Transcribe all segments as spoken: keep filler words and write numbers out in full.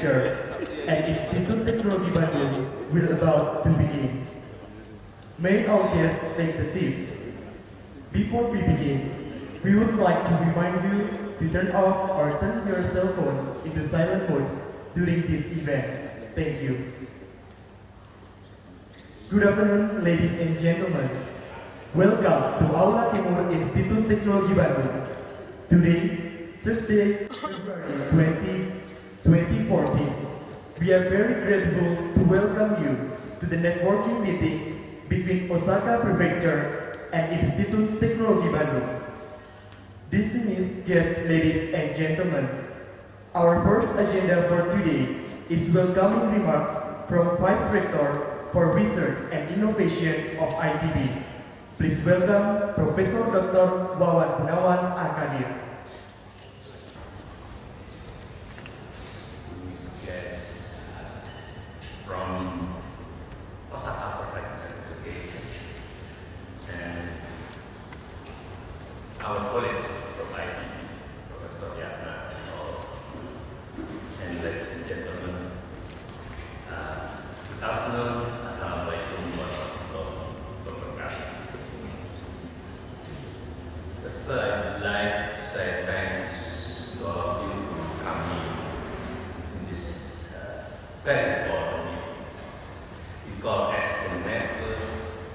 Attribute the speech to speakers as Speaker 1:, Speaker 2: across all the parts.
Speaker 1: Prefecture and Institut Teknologi Bandung will about to begin. May our guests take the seats. Before we begin, we would like to remind you to turn off or turn your cell phone into silent mode during this event. Thank you. Good afternoon, ladies and gentlemen. Welcome to Aula Timur Institut Teknologi Bandung. Today, Thursday, February twentieth, twenty fourteen, we are very grateful to welcome you to the networking meeting between Osaka Prefecture and Institut Teknologi Bandung. Distinguished guests, ladies and gentlemen, our first agenda for today is welcoming remarks from Vice Rector for Research and Innovation of I T B. Please welcome Professor Doctor Wawan Gunawan Akadir.
Speaker 2: Guests from Osaka Prefecture Education and our colleagues from I T B, Professor Yatna and all, and ladies and gentlemen, uh, good afternoon. Assalamualaikum warahmatullahi wabarakatuh. First, I would like to say thanks to all of you for coming in this uh, very important meeting. We call as the network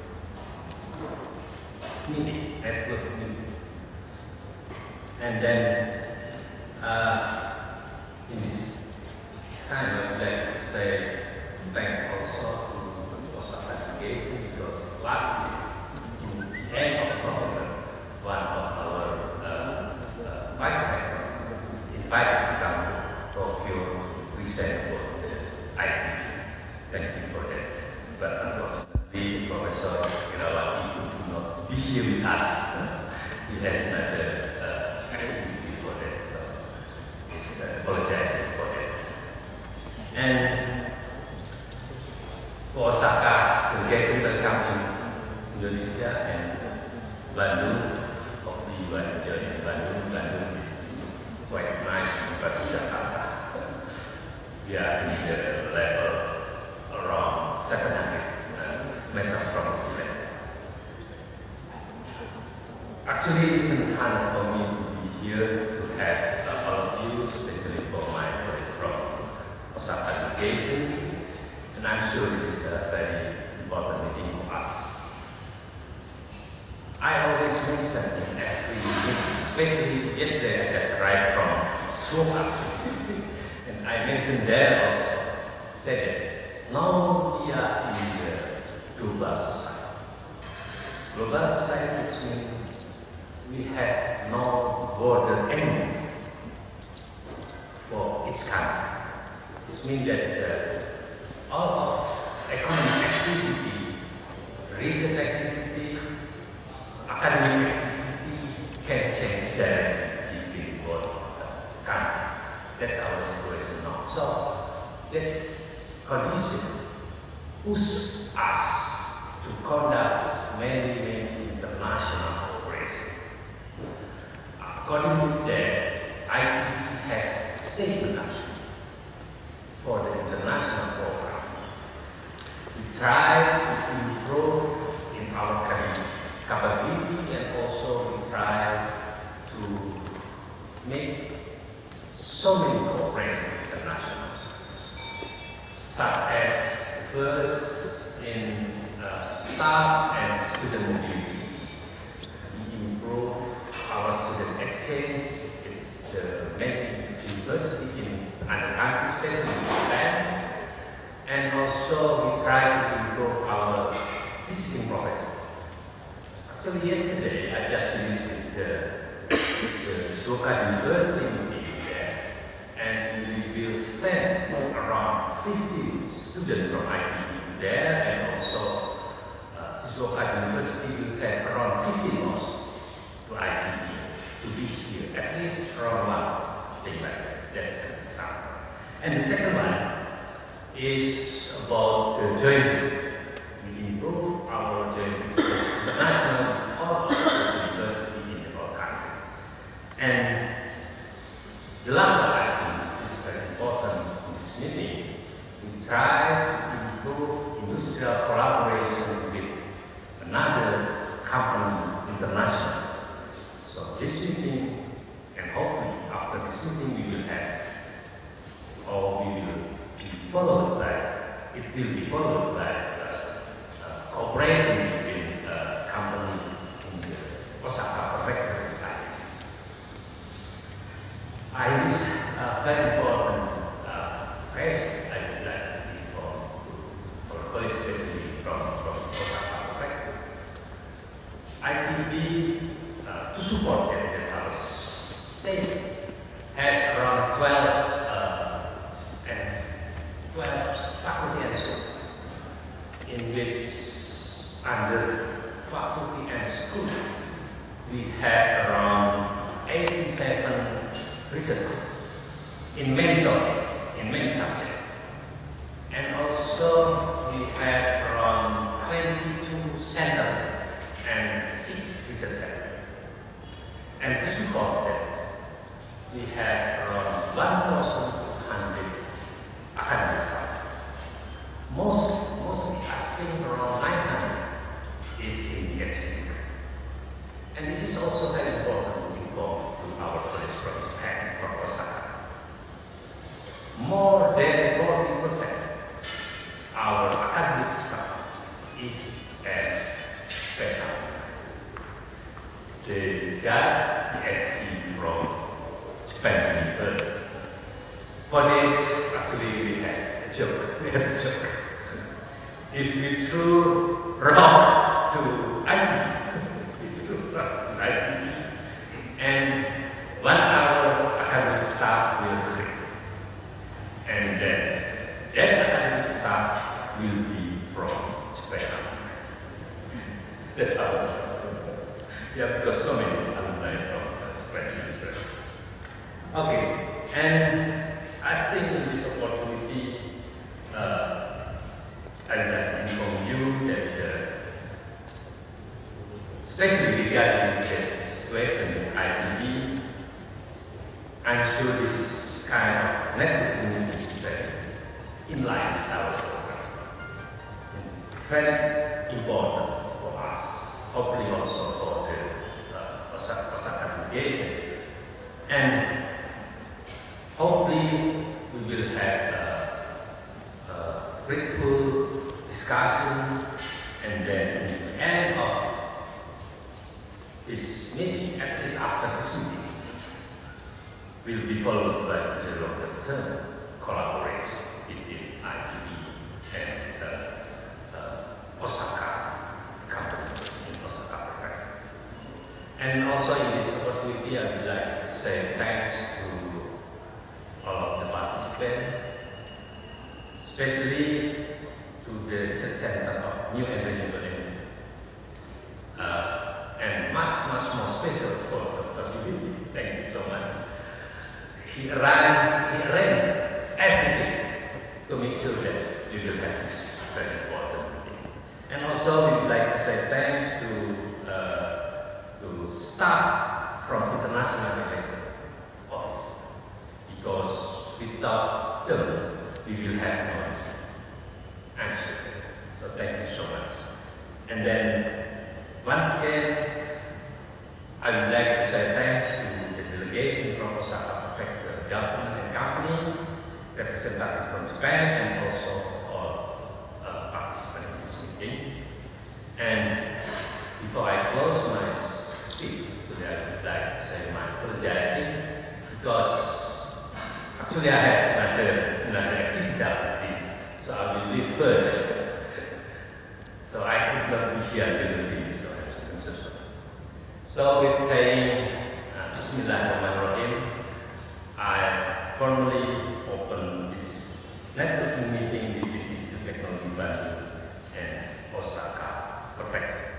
Speaker 2: meeting, network meeting. And then, uh, in this time, I would like to say thanks also to Osaka Education, because last year, in the end of November, one of our uh, uh, vice rector invited to come to Tokyo to present for the I T B. Thank you for that. But unfortunately, Professor Irawati could not be here with us. He has another uh, activity for that, so he's uh, apologizing for that. And for Osaka, delegation welcome in Indonesia and Bandung. Hopefully you are enjoying Bandung. Bandung is quite nice compared to Jakarta. We are in the level around seven hundred uh, meters from the sea level. Actually, it's an honor for me to be here to have uh, all of you, especially for my colleagues from Osaka Education. And I'm sure this is a very important meeting for us. I always mention in every meeting, especially yesterday I just arrived from Suoka. And I mentioned there also, said that now we are in the global society. Global society which means we have no border anymore for each country. It means that uh, all of economic activity, research activity, academic activity can change there between both countries. That's our situation now. So this condition push us to conduct many, many international cooperation. According to that, I T B has stated for the international program. We try to improve in our capability, and also we try to make so many cooperation international, such as first in uh, staff and student mobility. We improve our student exchange in the many universities in other countries, especially Japan, and also we try to improve our visiting professor. Actually, yesterday I just finished with the, the Suoka University meeting there, and we will send around fifty students from I T B there, and also uh, Suoka University will send around fifty more to I T B to be here, at least around one month, things like that. That's an example. And the second one is about the journalism. We improve our journalism international all over the university in the whole country. And the last one I think is very important in this industrial collaboration with another company international. So this meeting, and hopefully after this meeting we will have, or we will be followed by, it will be followed by uh, uh, cooperation between a company in the Osaka prefecture. I is a very important uh, question I would like to inform to our colleagues, especially from, from Osaka prefecture. I T B, uh, to support that, that our state has around twelve uh, and twelve faculty and school, in which under faculty and school we have around eighty-seven research in many topics, in many subjects. And also we have around twenty-two centers and six research centers. And to support that, we have around one thousand two hundred academic staff. Most, mostly, I think around nine hundred is in the academic. And this is also very important to inform to our colleagues from Japan, from Osaka. More than forty percent our academic staff is as special. They got the S T from Japan University. For this, actually we had a joke. We had a joke. If we threw rock to I T B, we threw rock to I T B, and one hour academic staff will sleep. And then that academic staff will be from Japan. That's how it's yeah, because so many alumni from Japan University. Okay, and I think in this opportunity, uh, I would like to inform you that, uh, especially regarding this situation in I T B, I'm sure this kind of networking is very in line with our program. Very important for us, hopefully also for the uh, Osaka, Osaka delegation. And hopefully we will have a, a grateful discussion, and then at the end of this meeting, at least after this meeting, will be followed by the longer term collaboration between I T B and uh, uh, Osaka company in Osaka prefecture. And also in this opportunity, I would like to say thanks to all of the participants, especially to the Research Center of New and Renewable Energy. Uh, and much, much more special for Doctor Yudi. Thank you so much. He runs, he runs everything to make sure that we will have this very important thing. And also we would like to say thanks to, uh, to staff from International Relations Office, because without them we will have no response. Actually, so thank you so much. And then once again, I would like to say thanks to the delegation from Osaka Prefecture government and company, representatives from Japan, and also all uh, participants in this meeting. And before I close my speech, actually I would like to say my apologizing, because actually I have another, another activity after this, so I will leave first. So I could not be here until the finish, so I'm so sorry. So with saying uh, Bismillahirrahmanirrahim, I formally open this networking meeting between Institute of Technology Bandung and Osaka Prefecture.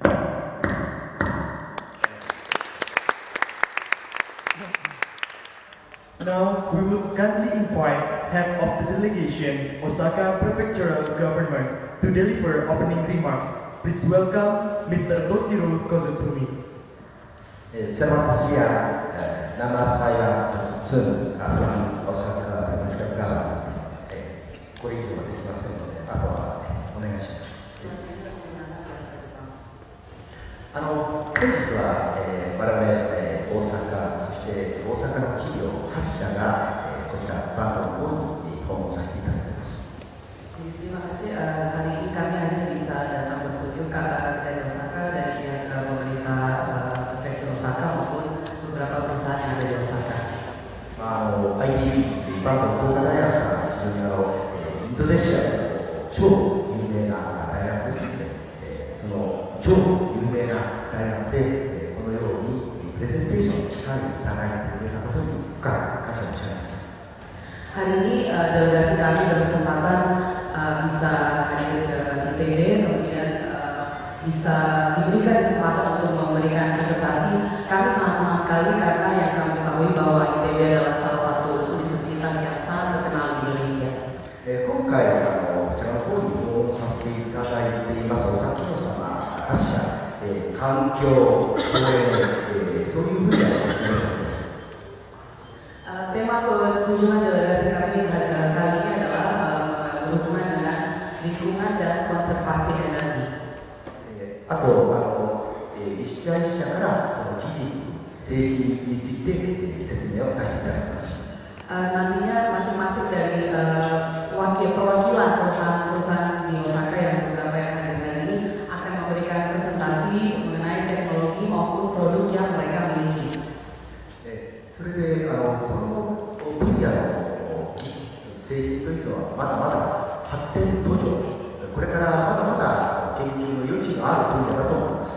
Speaker 1: Now, we will kindly invite head of the delegation, Osaka Prefectural Government, to deliver opening remarks. Please welcome Mister Toshiro Kozutsumi.
Speaker 3: Eh, selamat siang, eh, nama saya Kozutsumi, Osaka Prefectural Government. Eh, これ以上はできませんので、あとはお願いします。 あの本日は、えー、我々、えー、大阪、そして大阪の企業はち社が、えー、こちらバンドの方に訪問させていただいています。
Speaker 4: Terima kasih uh, hari ini kami akhirnya bisa datang berkunjung ke dari Osaka dari pihak pemerintah uh, Prefektur Osaka maupun beberapa perusahaan yang ada di Osaka.
Speaker 3: あの アイティー バンド工科大学さん、非常にあのインドネシアの超有名な大学ですので、えー、その超有名な大学で、えー、このようにプレゼンテーションの機会をいただいてくれたことに深く感謝申し上げます。
Speaker 4: Hari ini uh, delegasi kami berkesempatan uh, bisa hadir ke I T B, kemudian uh, bisa diberikan kesempatan untuk memberikan presentasi. Kami sangat senang sekali karena yang kami ketahui bahwa I T B adalah salah satu universitas yang sangat terkenal di Indonesia.
Speaker 3: えー、今回あのこちらの方に訪問させていただいていますお客様はち社、えー、環境、公園、えー、そういう分野の皆さんです。
Speaker 4: Uh, tema kunjungan delegasi kami uh, kali ini adalah uh, berhubungan dengan lingkungan dan konservasi energi.
Speaker 3: あとあの、えー、一社一社からその技術、製品について説明をさせていただきます。
Speaker 4: Uh, nantinya masing-masing dari uh, wakil perwakilan perusahaan-perusahaan di Osaka yang beberapa yang ada di hari ini akan memberikan presentasi mengenai teknologi maupun produk yang mereka miliki.
Speaker 3: それであのこの分野の技術、製品というのはまだまだ発展途上、これからまだまだ研究の余地のある分野だと思います。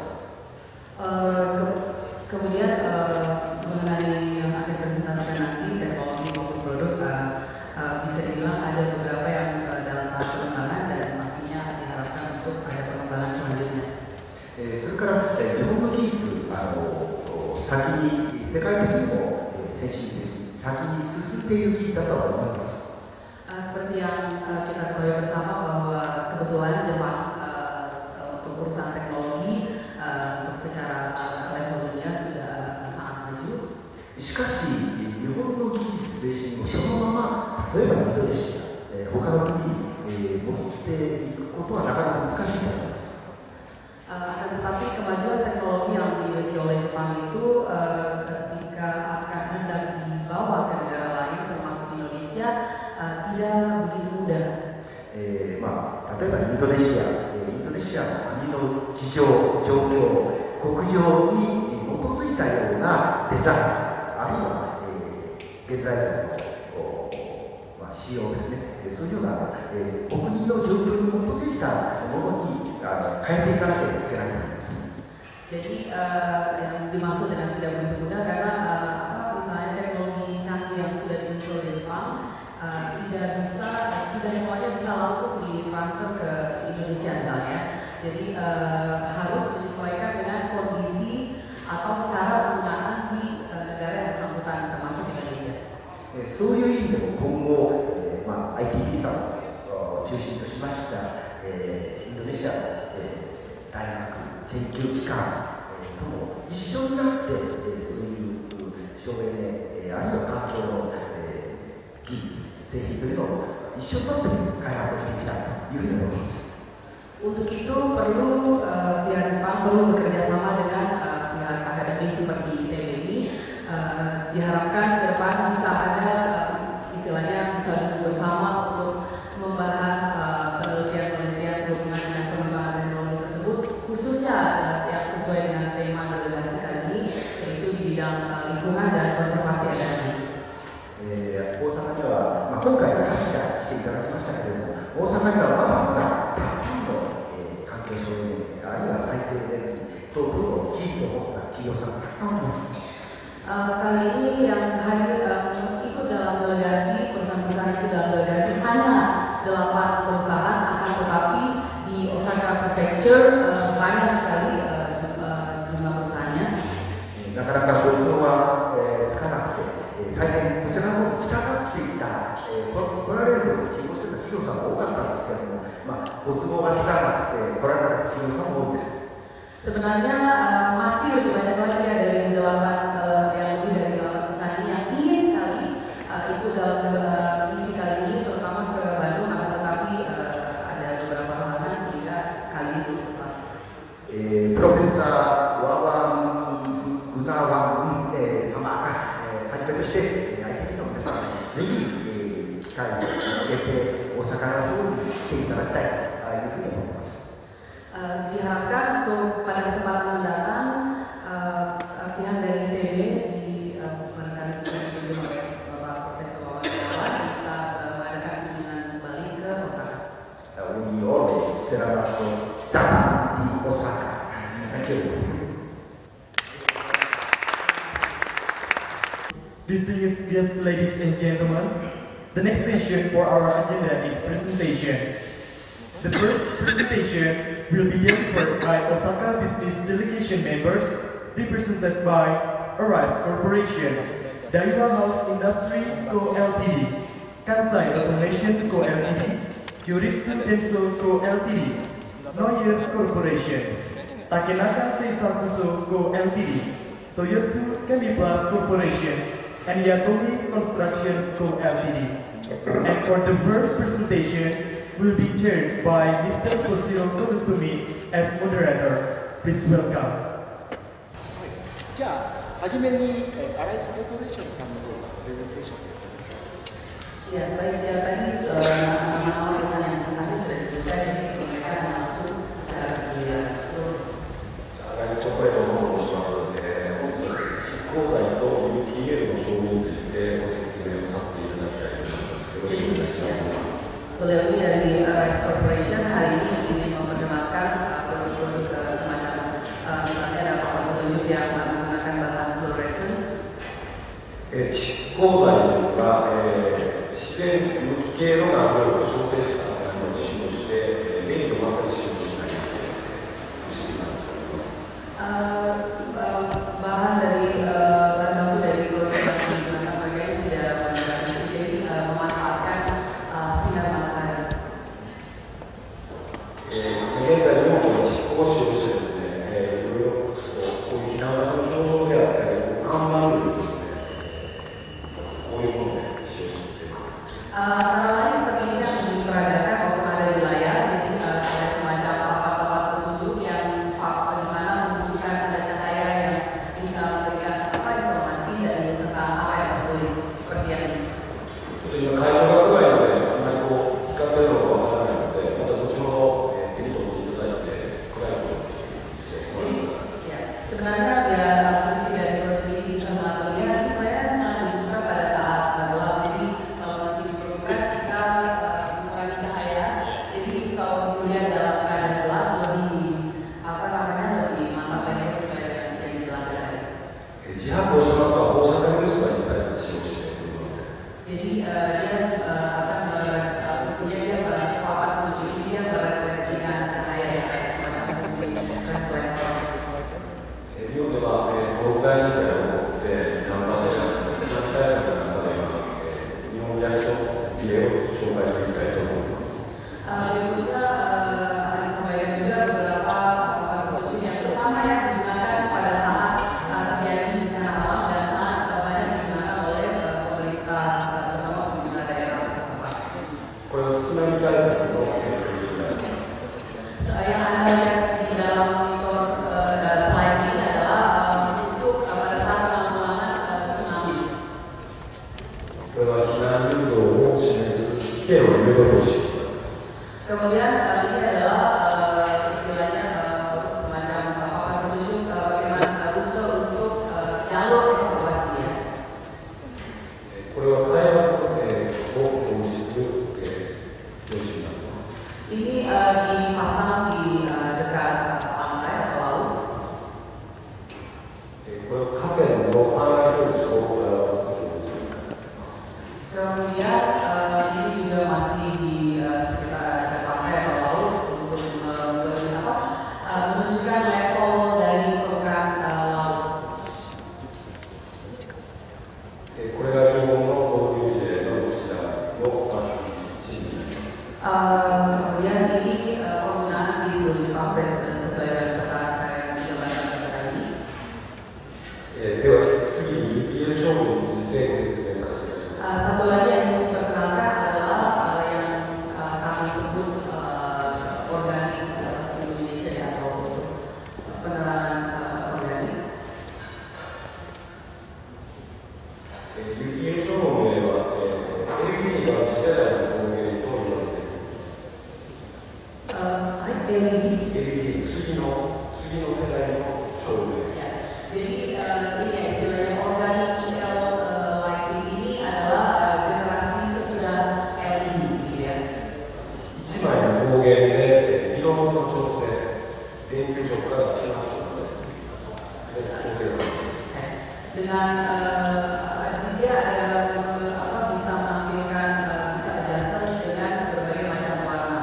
Speaker 4: Uh, ke kemudian uh, mengenai yang akan presentasikan nanti teknologi maupun produk uh, uh, bisa dibilang ada beberapa yang uh, dalam tahap pengembangan dan pastinya diharapkan untuk ada pengembangan selanjutnya.
Speaker 3: えー、それから、えー、日本の技術あの先に世界的にも先進的、先に進んでいる技術だと思います。
Speaker 4: Uh, seperti yang uh, kita ketahui bersama bahwa kebetulan Jepang uh, untuk perusahaan teknologi uh, untuk secara uh, level dunia sudah uh, sangat maju.
Speaker 3: しかし、日本の技術製品をそのまま例えばインドネシア、えー、他の国に、えー、持っていくことはなかなか難しいと思います。
Speaker 4: Uh, tetapi kemajuan teknologi yang dimiliki oleh Jepang itu uh, ketika akan hendak dibawa ke negara lain termasuk Indonesia uh, tidak begitu mudah.
Speaker 3: えーまあ、例えばインドネシア、インドネシアの国の事情、状況、国情に基づいたようなデザイン、あるいは、えー、現在の、まあ、仕様ですね、そういうような、えー、お国の状況に基づいたものにあの変えていかなければいけないと思います。
Speaker 4: Jadi uh, yang dimaksud dengan tidak begitu mudah karena uh, misalnya teknologi canggih yang sudah dimuncul di Jepang uh, tidak bisa, tidak semuanya bisa langsung ditransfer ke Indonesia misalnya. Jadi uh, harus menyesuaikan dengan kondisi atau cara penggunaan di uh, negara yang bersangkutan termasuk Indonesia.
Speaker 3: そういう意味でも今後、えーまあ、アイティービー さんを中心としました、えー、インドネシアの、えー、大学、研究機関、えー、とも一緒になって、えー、そういう省エネ、えー、あるいは環境の、えー、技術、製品というのを一緒になって開発をしていきたいというふうに思います。
Speaker 4: Untuk itu perlu uh, pihak Jepang perlu bekerja sama dengan uh, pihak akademisi seperti I T B ini. Uh, diharapkan ke depan bisa ada uh, istilahnya bisa duduk bersama untuk membahas uh, penelitian-penelitian sehubungan dengan pengembangan teknologi tersebut, khususnya uh, yang sesuai dengan tema delegasi kali ini, yaitu di bidang uh, lingkungan dan konservasi energi.
Speaker 3: えー、大阪には、まあ、今回ははち社来ていただきましたけれども、大阪にはまだまだたくさんの、えー、環境省エネ、あるいは再生エネルギー等々の技術を持った企業さんがたくさんおります。
Speaker 4: Uh, kali ini yang hadir uh, ikut dalam delegasi, perusahaan-perusahaan itu dalam delegasi hanya delapan perusahaan, akan tetapi di Osaka Prefecture uh, banyak sekali uh, jumlah perusahaannya.
Speaker 3: なかなかご都合は、えー、つかなくて、えー、大変こちらの方に来たがっていた、えー、来られるように希望していた企業さんも多かったんですけれども、まあ、ご都合がつかなくて来られなかった企業さんも多いです。
Speaker 4: Sebenarnya uh, masih lebih banyak lagi ya dari delapan uh, yang lebih dari delapan perusahaan ini yang ingin sekali uh, ikut dalam uh, misi kali ini, terutama ke Bandung, akan tetapi uh, ada beberapa halangan sehingga kali ini belum sempat.
Speaker 3: えー、プロフェッサー datang di Osaka. Thank you.
Speaker 1: Distinguished guests, ladies and gentlemen, the next session for our agenda is presentation. The first presentation will be delivered by Osaka Business Delegation members represented by Arise Corporation, Daiwa House Industry Co. Ltd, Kansai Automation Co. Ltd, Kyoritsu Denso Co. Ltd, Noyer Corporation, Takenaka Seisakuso Co. Ltd, Soyotsu Chemiplas Corporation, and Yatomi Construction Co. Ltd. And for the first presentation will be chaired by Mister Toshiro Konosumi as moderator. Please welcome.
Speaker 5: じゃあ、はじめに、えー、アライズコーポレーションさんの方がプレゼンテーションをやっております。
Speaker 4: Ya, baik ya tadi nama-nama perusahaan yang masih sudah disebutkan, jadi mereka langsung secara giliran.
Speaker 2: アライズチョコレートの方を申しますので、本日は執行罪と ユーティーエル の承認についてご説明をさせていただきたいと思います。よろしくお願いします。
Speaker 4: Beliau ini dari Arise Corporation hari ini ingin memperkenalkan produk-produk uh, semacam uh, misalnya ada produk yang menggunakan bahan fluorescence.
Speaker 2: 執行罪ですが、えー、自然無機系の油を調整した油を使用して、電気を全く使用しない物質になっております。
Speaker 4: Uh, uh, bahan dari uh, bahan baku dari produk yang digunakan mereka ini tidak menggunakan listrik, jadi uh, memanfaatkan uh, sinar matahari.
Speaker 2: えー、現在日本の執行を使用してですね、えー、いろいろこういう避難場所の表彰であったり、看板類ですね、こういうもので使用しています。
Speaker 4: Antara lain seperti ini yang diperagakan maupun ada wilayah, jadi uh, ada semacam papan-papan petunjuk yang di mana menunjukkan ada cahaya yang bisa memberikan apa informasi dari tentang apa yang tertulis seperti yang ini.
Speaker 2: ちょっと今会場が暗いので、あんまりこう光っているのかわからないので、また後ほど、えー、手に取っていただいて暗いことにしてもらってください。
Speaker 4: Ya, sebenarnya ya fungsi dari produk ini bisa sangat terlihat, sebenarnya sangat dibutuhkan pada saat uh, gelap. Jadi kalau nanti diperlukan kita uh, mengurangi cahaya. Jadi kalau dilihat dalam keadaan gelap lebih apa namanya lebih mantap dan sesuai dengan yang dijelaskan tadi.
Speaker 2: えー自発をしますが、放射線物質は一切使用しておりません。
Speaker 4: Jadi uh, dia uh, akan berfungsi dia papan petunjuk ini dia merefleksikan cahaya yang ada semacam fungsi reflektor.
Speaker 2: えー日本では、えー、東北大震災を起こって難破災害の津波対策の中では、えー、日本役所の事例を紹介していきたいと思います。
Speaker 4: Uh, berikutnya uh, akan disampaikan juga beberapa papan petunjuk yang terutama yang digunakan pada saat uh, terjadi bencana alam dan sangat uh, banyak digunakan oleh uh, pemerintah uh, terutama pemerintah daerah setempat.
Speaker 2: これは津波対策の研究になります。
Speaker 4: So, yang Anda lihat di dalam monitor uh, slide ini adalah uh, untuk uh, pada saat penanggulangan uh, tsunami.
Speaker 2: これは避難誘導を示す経路の誘導方針。
Speaker 4: Kemudian uh, ini adalah uh, istilahnya uh, semacam uh, papan petunjuk uh, bagaimana uh, rute untuk uh, jalur evakuasi ya.
Speaker 2: これは開発過程を表示する、えー、標準になっています。
Speaker 4: Ini uh, dipasang di uh, dekat uh, pantai atau laut.
Speaker 2: えーこれは河川の氾濫表示を表す標準になっています。
Speaker 4: Kemudian uh, ini juga masih di uh, sekitar ada pantai atau laut untuk uh, apa? Uh, menunjukkan level dari permukaan uh, laut.
Speaker 2: えーこれが日本の導入事例のこちらのまず地図になります。
Speaker 4: Uh, kemudian ini uh, penggunaan di seluruh pabrik dan sesuai dengan peta yang dijelaskan tadi.
Speaker 2: えーでは次に ユーティーエル 商品についてご説明させていただきます。
Speaker 4: Uh, satu lagi yang ingin diperkenalkan adalah uh, yang uh, kami sebut uh, organik uh, di Indonesia ya, atau uh, penerangan uh, organik.
Speaker 2: えー ユーティーエル 商品名は、えー、エルイーディー が次世代の工芸と言われています。
Speaker 4: Uh, はい、エルイーディー
Speaker 2: エルイーディー 次の次の世代の照明。
Speaker 4: Ya, jadi uh, ini istilahnya organik E L uh, lighting ini adalah uh, generasi sesudah L E D gitu ya.
Speaker 2: 一枚の光源で、えー色の調食性、電球色から中白色まで調整ができます。
Speaker 4: Dengan uh, dia ada uh, apa bisa menampilkan uh, bisa adjustment dengan berbagai macam warna.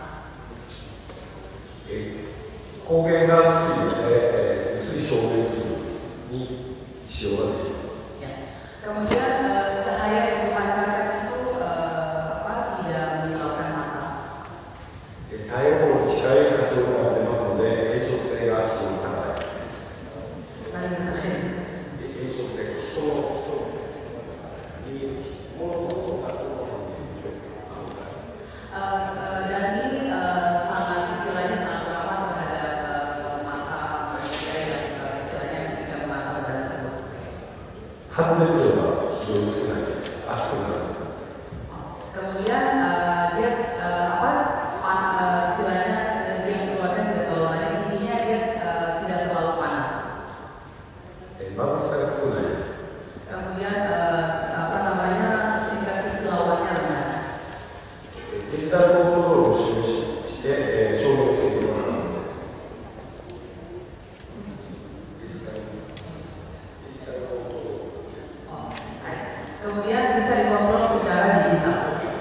Speaker 2: 光源が薄いので、薄い照明器に使用ができます。
Speaker 4: Ya. Kemudian uh, cahaya yang dipancarkan itu uh, apa tidak menyilaukan mata.
Speaker 2: 太陽光に近い波長が出ますので、映色性が非常に高いです。
Speaker 4: Lain dengan ini.
Speaker 2: 映色性、人の人に物事を出すものに影響がある。
Speaker 4: Uh, uh, dan ini uh, sangat istilahnya sangat ramah terhadap uh, mata manusia yang uh, istilahnya tidak memantau dan sebagainya.
Speaker 2: 発熱量が非常に少ないです。熱くなる。
Speaker 4: Kemudian uh, dia uh, apa pan, uh, istilahnya energi yang keluarnya tidak terlalu panas, intinya dia uh, tidak terlalu panas.
Speaker 2: 眩しさが少ないです。
Speaker 4: Kemudian uh, apa namanya tingkat kesilauannya rendah.
Speaker 2: デジタルコントロールを使用して、えー、照明制御が可能です。デジタルデジタルコントロール。
Speaker 4: Oh, kemudian bisa dikontrol secara digital.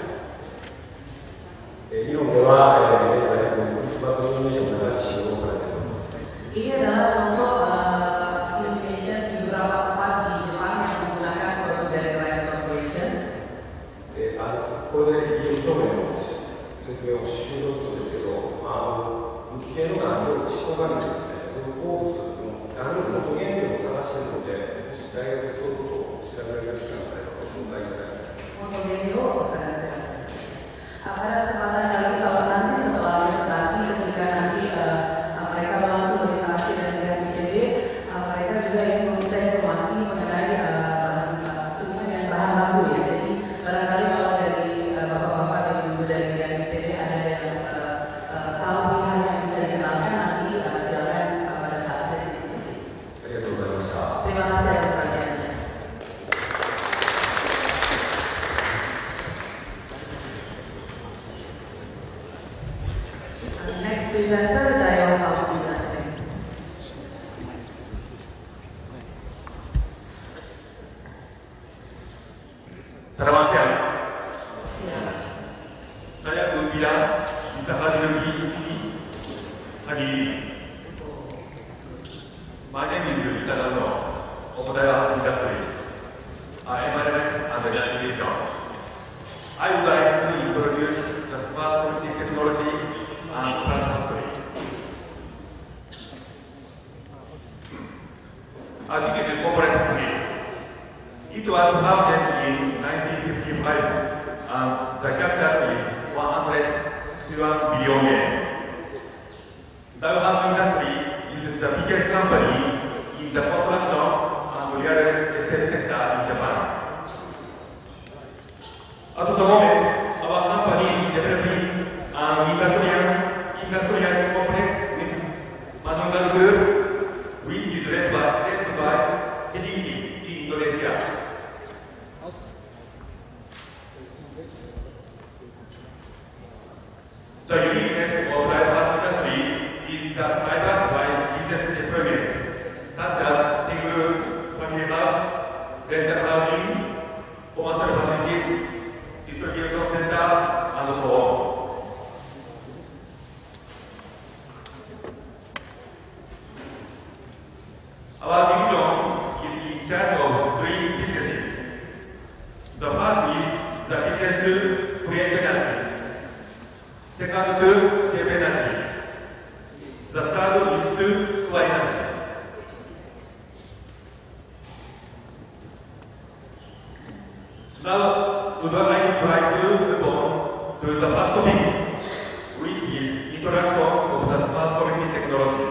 Speaker 2: 日本では、えー、現在クリスマスイルミネーションが使用されています。
Speaker 4: Ini adalah contoh uh, illumination di beberapa tempat di Jepang yang menggunakan produk dari Rice Corporation.
Speaker 2: えー、あこれで イーエム 照明の説明を終了するんですけど、まあ、あの無機系の顔料、蓄光顔料ですね、その鉱物の顔料の元原料を探しているので、もし大学でそういうことを調べられる機会があればご紹介いただきたい。
Speaker 4: Motogenio Osaka. Pada kesempatan kali kalau nanti setelah presentasi ketika nanti uh, mereka langsung berinteraksi dengan pihak I T D, uh, mereka juga ingin meminta informasi mengenai uh, uh, sehubungan dengan bahan baku ya. Jadi barangkali kalau dari uh, bapak-bapak dan ibu dari pihak I T D ada yang uh, uh, tahu pilihan yang bisa dikenalkan nanti uh, silakan uh, pada saat sesi diskusi.
Speaker 2: ありがとうございました。
Speaker 4: Terima kasih atas perhatiannya. Next presenter, Dayo House Industry.
Speaker 6: Selamat siang. Saya gembira bisa hadir di sini hari ini. My name is Itagano, Omodaya Industry, Environment and Education. I would like to introduce the smart connected technology and plant factory. Uh, this is a corporate factory. It was founded in nineteen fifty-five and the capital is one hundred sixty-one billion yen. Daiwa Industry is the biggest company in the construction and real estate sector in Japan. At the moment, our company is developing an industrial, industrial complex with Manugal Group, which is led by, led by Kedingi in Indonesia. The uniqueness of Daiwa Industry is the diversified business deployment, such as single family house, rental housing, commercial facilities, distribution center, and so on. Our division is in charge of three businesses. The first is the business to create energy. Second to save energy. The third is to store energy. Now, would I like to move on to the first topic, which is introduction of the smart connected technology.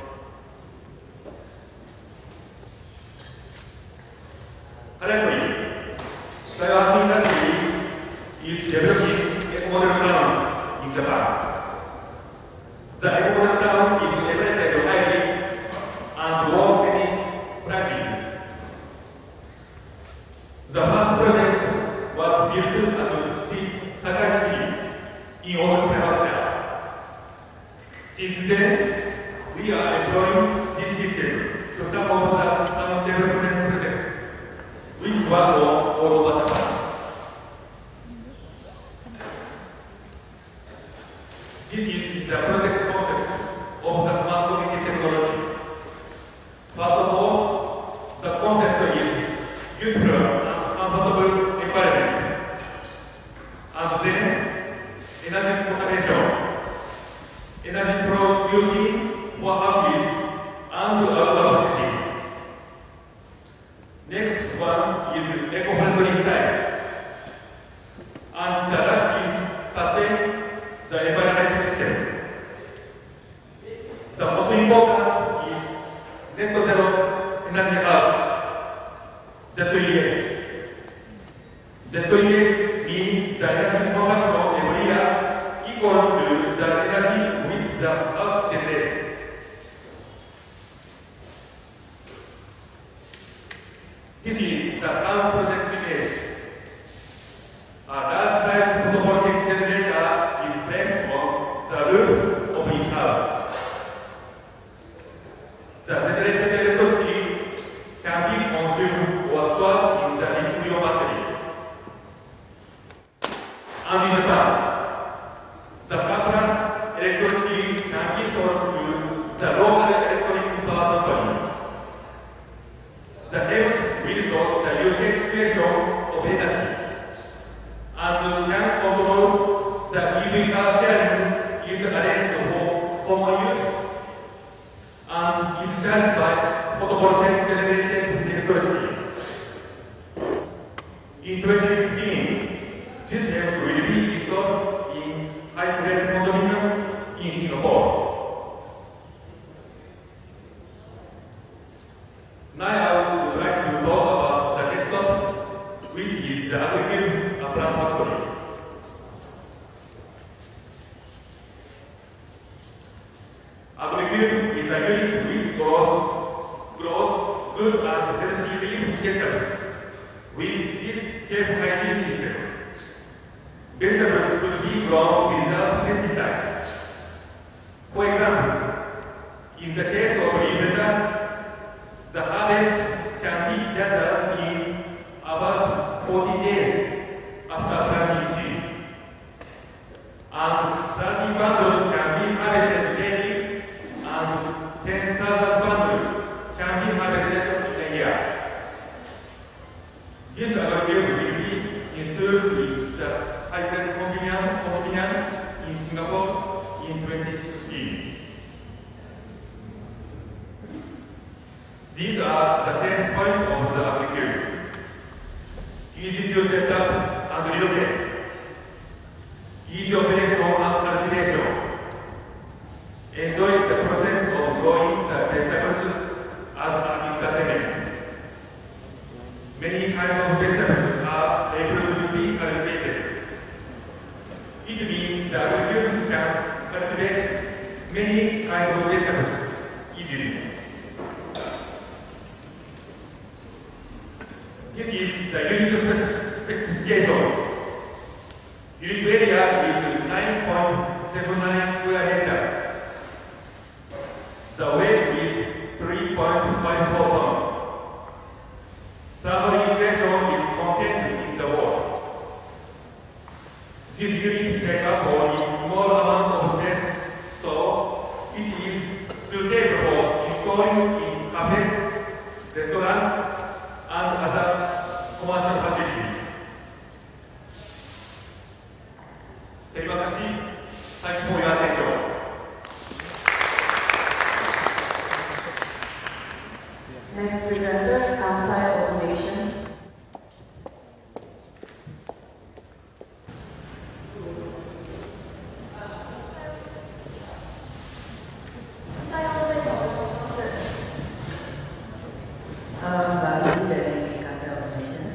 Speaker 6: Currently, Daiwa Industry is developing eco-model towns in Japan. The eco-model town is elevated highly and low many prices. The first project was built at Sakai City in Osaka Prefecture. Instead, we are employing this system to support the town development project, which work on all over Japan. This is the project concept of the smart mobility technology. First of all, the concept is neutral and comfortable environment, and then energy conservation, energy producing for houses and outdoor cities. Next one is eco-friendly style, and the last is sustain the environment system. The most important is net zero energy house, Z E S. Z E S means the energy consumption every year equal to the energy which the earth generates. This is the town project image. A large size photovoltaic generator is placed on the roof of each house. The generated electricity can be consumed or stored in the lithium battery. And in Japan, the surplus electricity can be sold to the local electronic power company. The next will show the usage situation of energy and can control the E V car sharing is arranged for common use and is charged by photovoltaic generated electricity. In twenty fifteen, systems will be installed in high-grade condominium in Singapore. Now I would like to talk about the next topic, which is the Agricube plant factory. Agricube is a unit which grows, grows good and healthy living vegetables with this safe hygiene system. Vegetables could be grown without pesticides. For example, in the case of leaf lettuce, the harvest can be gathered in about forty days after planting seeds, and thirty bundles can be harvested daily, and ten thousand bundles can be harvested in a year. This Agricube will be installed with the high-grade condominium in Singapore in twenty sixteen. These are the sales points of the Agricube. Easy to set up and relocate. Easy operation and cultivation. Enjoy the process of growing the vegetables as an entertainment. Many kinds of vegetables are able to be cultivated. It means the Agricube can cultivate many kinds of vegetables easily. This is the unit specification. Unit area is nine point seven nine square meters. The weight is three point five four pounds. Thermal insulation is contained in the wall. This unit takes up only small amount of space, so it is suitable for installing in cafes, restaurants, and other commercial facilities. Terima kasih. Thank you for your attention.
Speaker 4: Next presenter, Kansai Automation. Uh, Mbak Ibu dari Kansai Automation.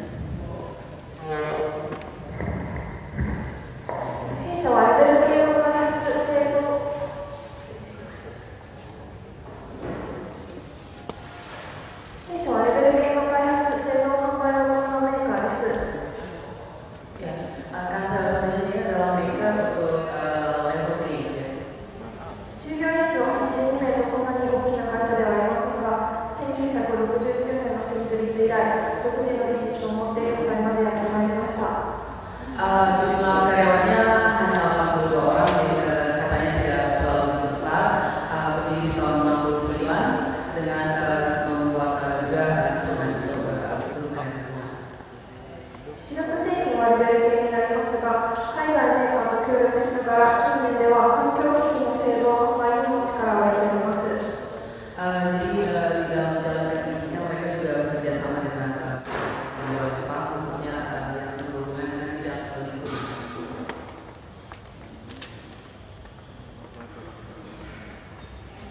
Speaker 7: 弊社はアイデル系の開発、製造、弊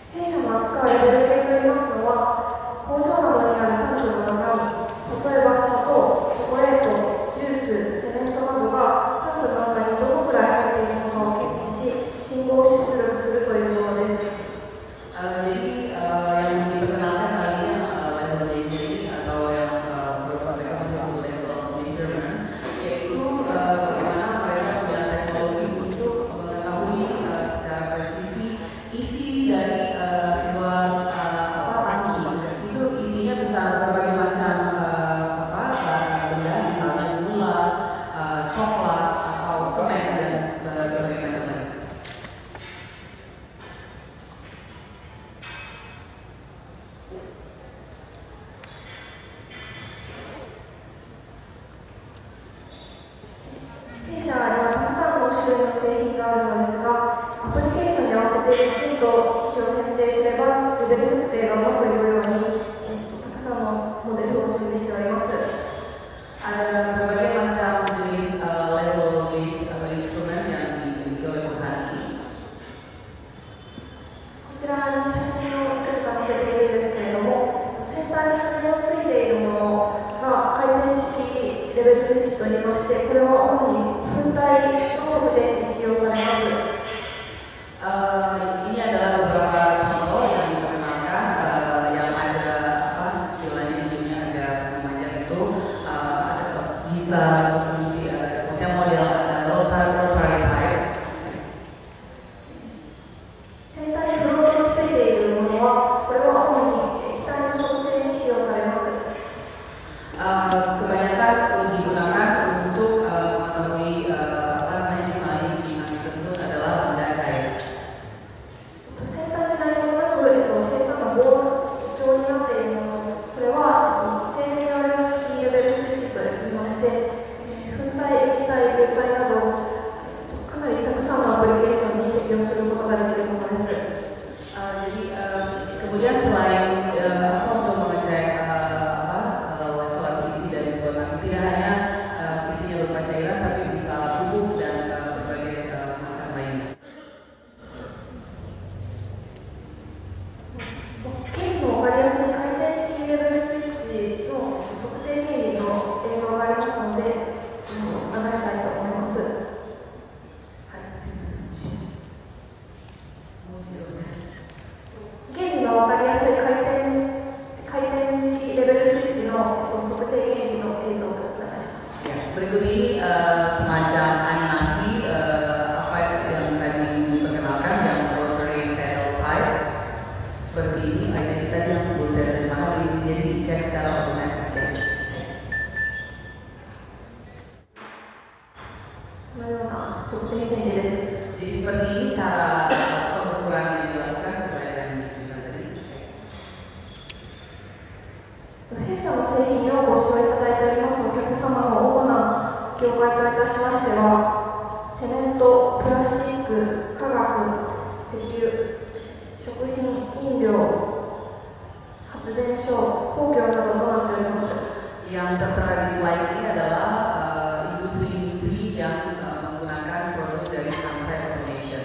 Speaker 7: 弊社の扱うレベル系といいますのは、工場などにあるタンクの中に、例えば砂糖、チョコレート、ジュース、セメントなどがタンクの中にどのくらい入っているのかを検知し、信号を出力するというものです。
Speaker 4: Uh, jadi uh, yang diperkenalkan kali ini uh, level measuring atau yang uh, beberapa mereka masuk level measurement, yaitu uh, bagaimana mereka punya teknologi untuk mengetahui uh, secara presisi isi dari uh, sebuah uh, apa tangki. Itu isinya bisa berbagai macam uh, apa benda, misalnya gula, uh, coklat atau semen dan uh, berbagai macam lain. Ada berbagai macam jenis uh, level gauge atau instrumen yang dimiliki oleh perusahaan ini.
Speaker 7: こちらに写真をいくつか載せているんですけれども、先端に羽をついているものが回転式レベルスイッチといいまして、これは主に粉体の測定に使用されます。
Speaker 4: Uh, ini adalah beberapa contoh yang diperkenalkan uh, yang ada apa istilahnya judulnya agak memanjang itu uh, ada bisa berfungsi uh, maksudnya model uh, rotary rotary type.
Speaker 7: 先端にフロートがついているものは、これは主に液体の測定に使用されます。
Speaker 4: Uh, kebanyakan digunakan untuk uh, mengetahui uh, apa namanya misalnya isi nasi tersebut adalah benda cair.
Speaker 7: 先端に何もなく、えっと、平坦な棒状になっているもの、これは、えっと、静電容量式レベルスイッチといいまして、えー粉体、液体、流体など、かなりたくさんのアプリケーションに適用することができるものです。
Speaker 4: Uh, jadi uh, kemudian selain uh, apa untuk mengecek uh, apa uh, level atau isi dari sebuah tangki, tidak hanya uh, isinya berupa cairan, tapi bisa bubuk dan uh, berbagai uh, macam lainnya.
Speaker 7: 原理の分かりやすい回転式レベルスイッチの測定原理の映像がありますので、流したいと思います。原理の分かりやすい回転回転式レベルスイッチの測定原理の映像を流します。
Speaker 4: Ya, berikut ini uh, semacam animasi uh, apa yang tadi diperkenalkan yang rotary pedal type seperti ini. Ini tadi yang sebelum saya terjemahkan ini jadi dicek secara otomatis.
Speaker 7: このような測定原理です。
Speaker 4: Jadi seperti ini cara pengukuran yang dilakukan sesuai dengan tujuan tadi.
Speaker 7: 弊社の製品をご使用いただいておりますお客様の主な業界といたしましては、セメント、プラスチック、化学、石油、食品、飲料、発電所、工業などとなっております。
Speaker 4: Yang tertera di slide ini adalah uh, industri-industri yang uh, menggunakan produk dari Kansai Automation.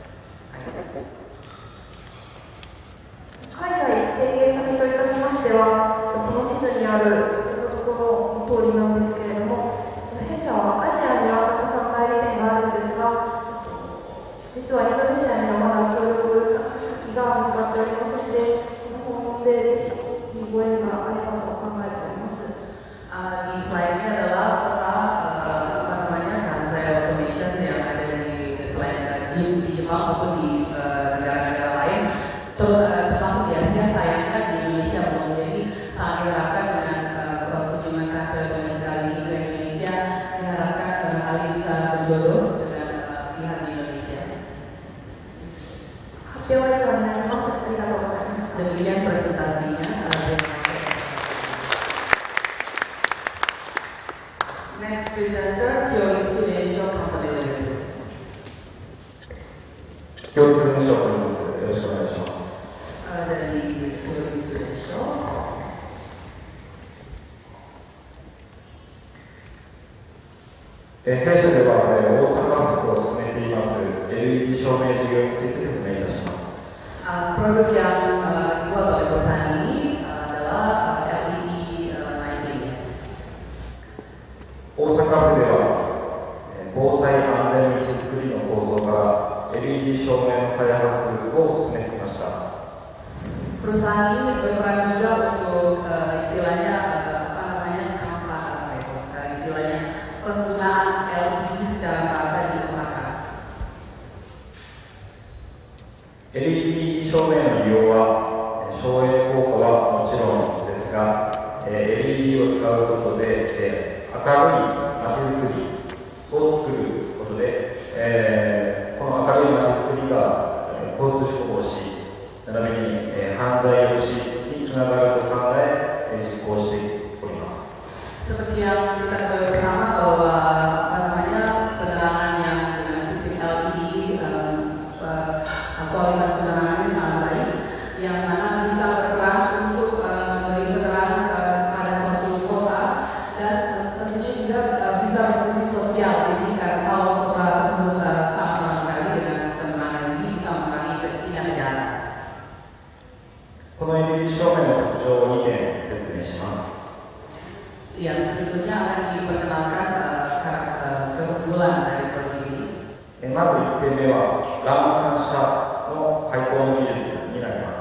Speaker 7: 海外提携先といたしましては、この地図にあるところの通りなんですけれども、弊社はアジアにはたくさん代理店があるんですが、実はインドネシアにはまだ協力先が見つかっておりませんで、訪問でぜひご縁があればと考えております。
Speaker 4: Uh, di slide ini adalah peta uh, apa namanya Kansai Automation yang ada di selain uh, di Jepang maupun di uh, negara-negara lain, Ter, uh, termasuk di Asia. Sayangnya di Indonesia belum. Jadi sangat diharapkan dengan uh, kunjungan Kansai Automation kali ini ke Indonesia, diharapkan barangkali bisa berjodoh dengan uh, pihak di Indonesia.
Speaker 7: 発表は以上になります。ありがとうございました。
Speaker 4: Demikian presentasinya. Uh, Next presenter, Kyoritsu Densho Company Limited.
Speaker 8: 共通の賞を取ります。よろしくお願いします。
Speaker 4: Uh, produk yang uh, dibuat oleh perusahaan ini uh, adalah uh, L E D uh, lighting.
Speaker 8: 大阪府ではえー防災安全道づくりの構造から エルイーディー 照明の開発を進めてきました。
Speaker 4: Perusahaan ini berperan juga untuk uh, istilahnya uh, apa namanya kampanye apa itu uh, istilahnya penggunaan L E D secara merata di Osaka.
Speaker 8: エルイーディー 照明の利用は照映効果はもちろんですが、えー エルイーディー を使うことで、えー明るい街づくりを作ることで、えーこの明るい街づくりが、えー交通事故防止並びに、えー犯罪抑止につながると考え、えー実行しております。
Speaker 4: Seperti yang kita ketahui bersama bahwa apa namanya penerangan yang dengan sistem L E D um, uh, kualitas penerangannya sangat baik, yang mana bisa berperan untuk uh, memberi penerangan kepada suatu kota dan uh, tentunya juga uh, bisa berfungsi sosial. Jadi karena kalau kota tersebut uh, sangat ramah sekali dengan penerangan ini bisa mengurangi tindak kejahatan.
Speaker 8: この エルイーディー 照明の特徴をにてん説明します。
Speaker 4: Yang berikutnya akan diperkenalkan uh, karakter keunggulan dari produk ini.
Speaker 8: えーまずいってんめは乱反射の開口の技術になります。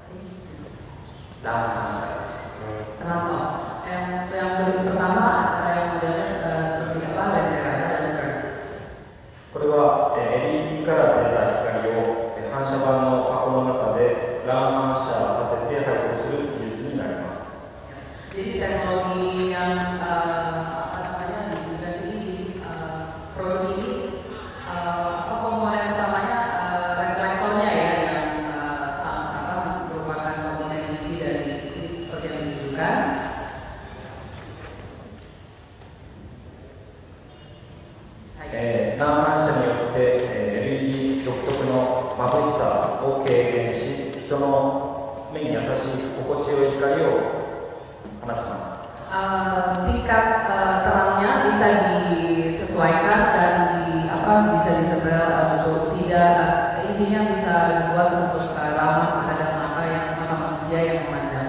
Speaker 2: 乱反射。
Speaker 4: Contoh, yang yang paling pertama uh, yang modelnya uh, seperti apa lentera ya lantern.
Speaker 8: これは、えー エルイーディー から出た光を、えー反射板の箱の中で乱反射させて配光する技術になります。
Speaker 4: Jadi teknologi yang uh, apa namanya digitalisasi ini uh, produk ini uh, apa komponen utamanya uh, reflektornya ya yang uh, sama, apa merupakan komponen inti dari ini seperti yang ditunjukkan.
Speaker 8: えー乱反射によって、えー エルイーディー 独特の眩しさを軽減し、人の目に優しい心地よい光を放ちます。
Speaker 4: Uh, tingkat uh, terangnya bisa disesuaikan dan di apa bisa disetel uh, untuk tidak uh, intinya bisa dibuat untuk uh, ramah terhadap mata yang mata manusia yang memandang.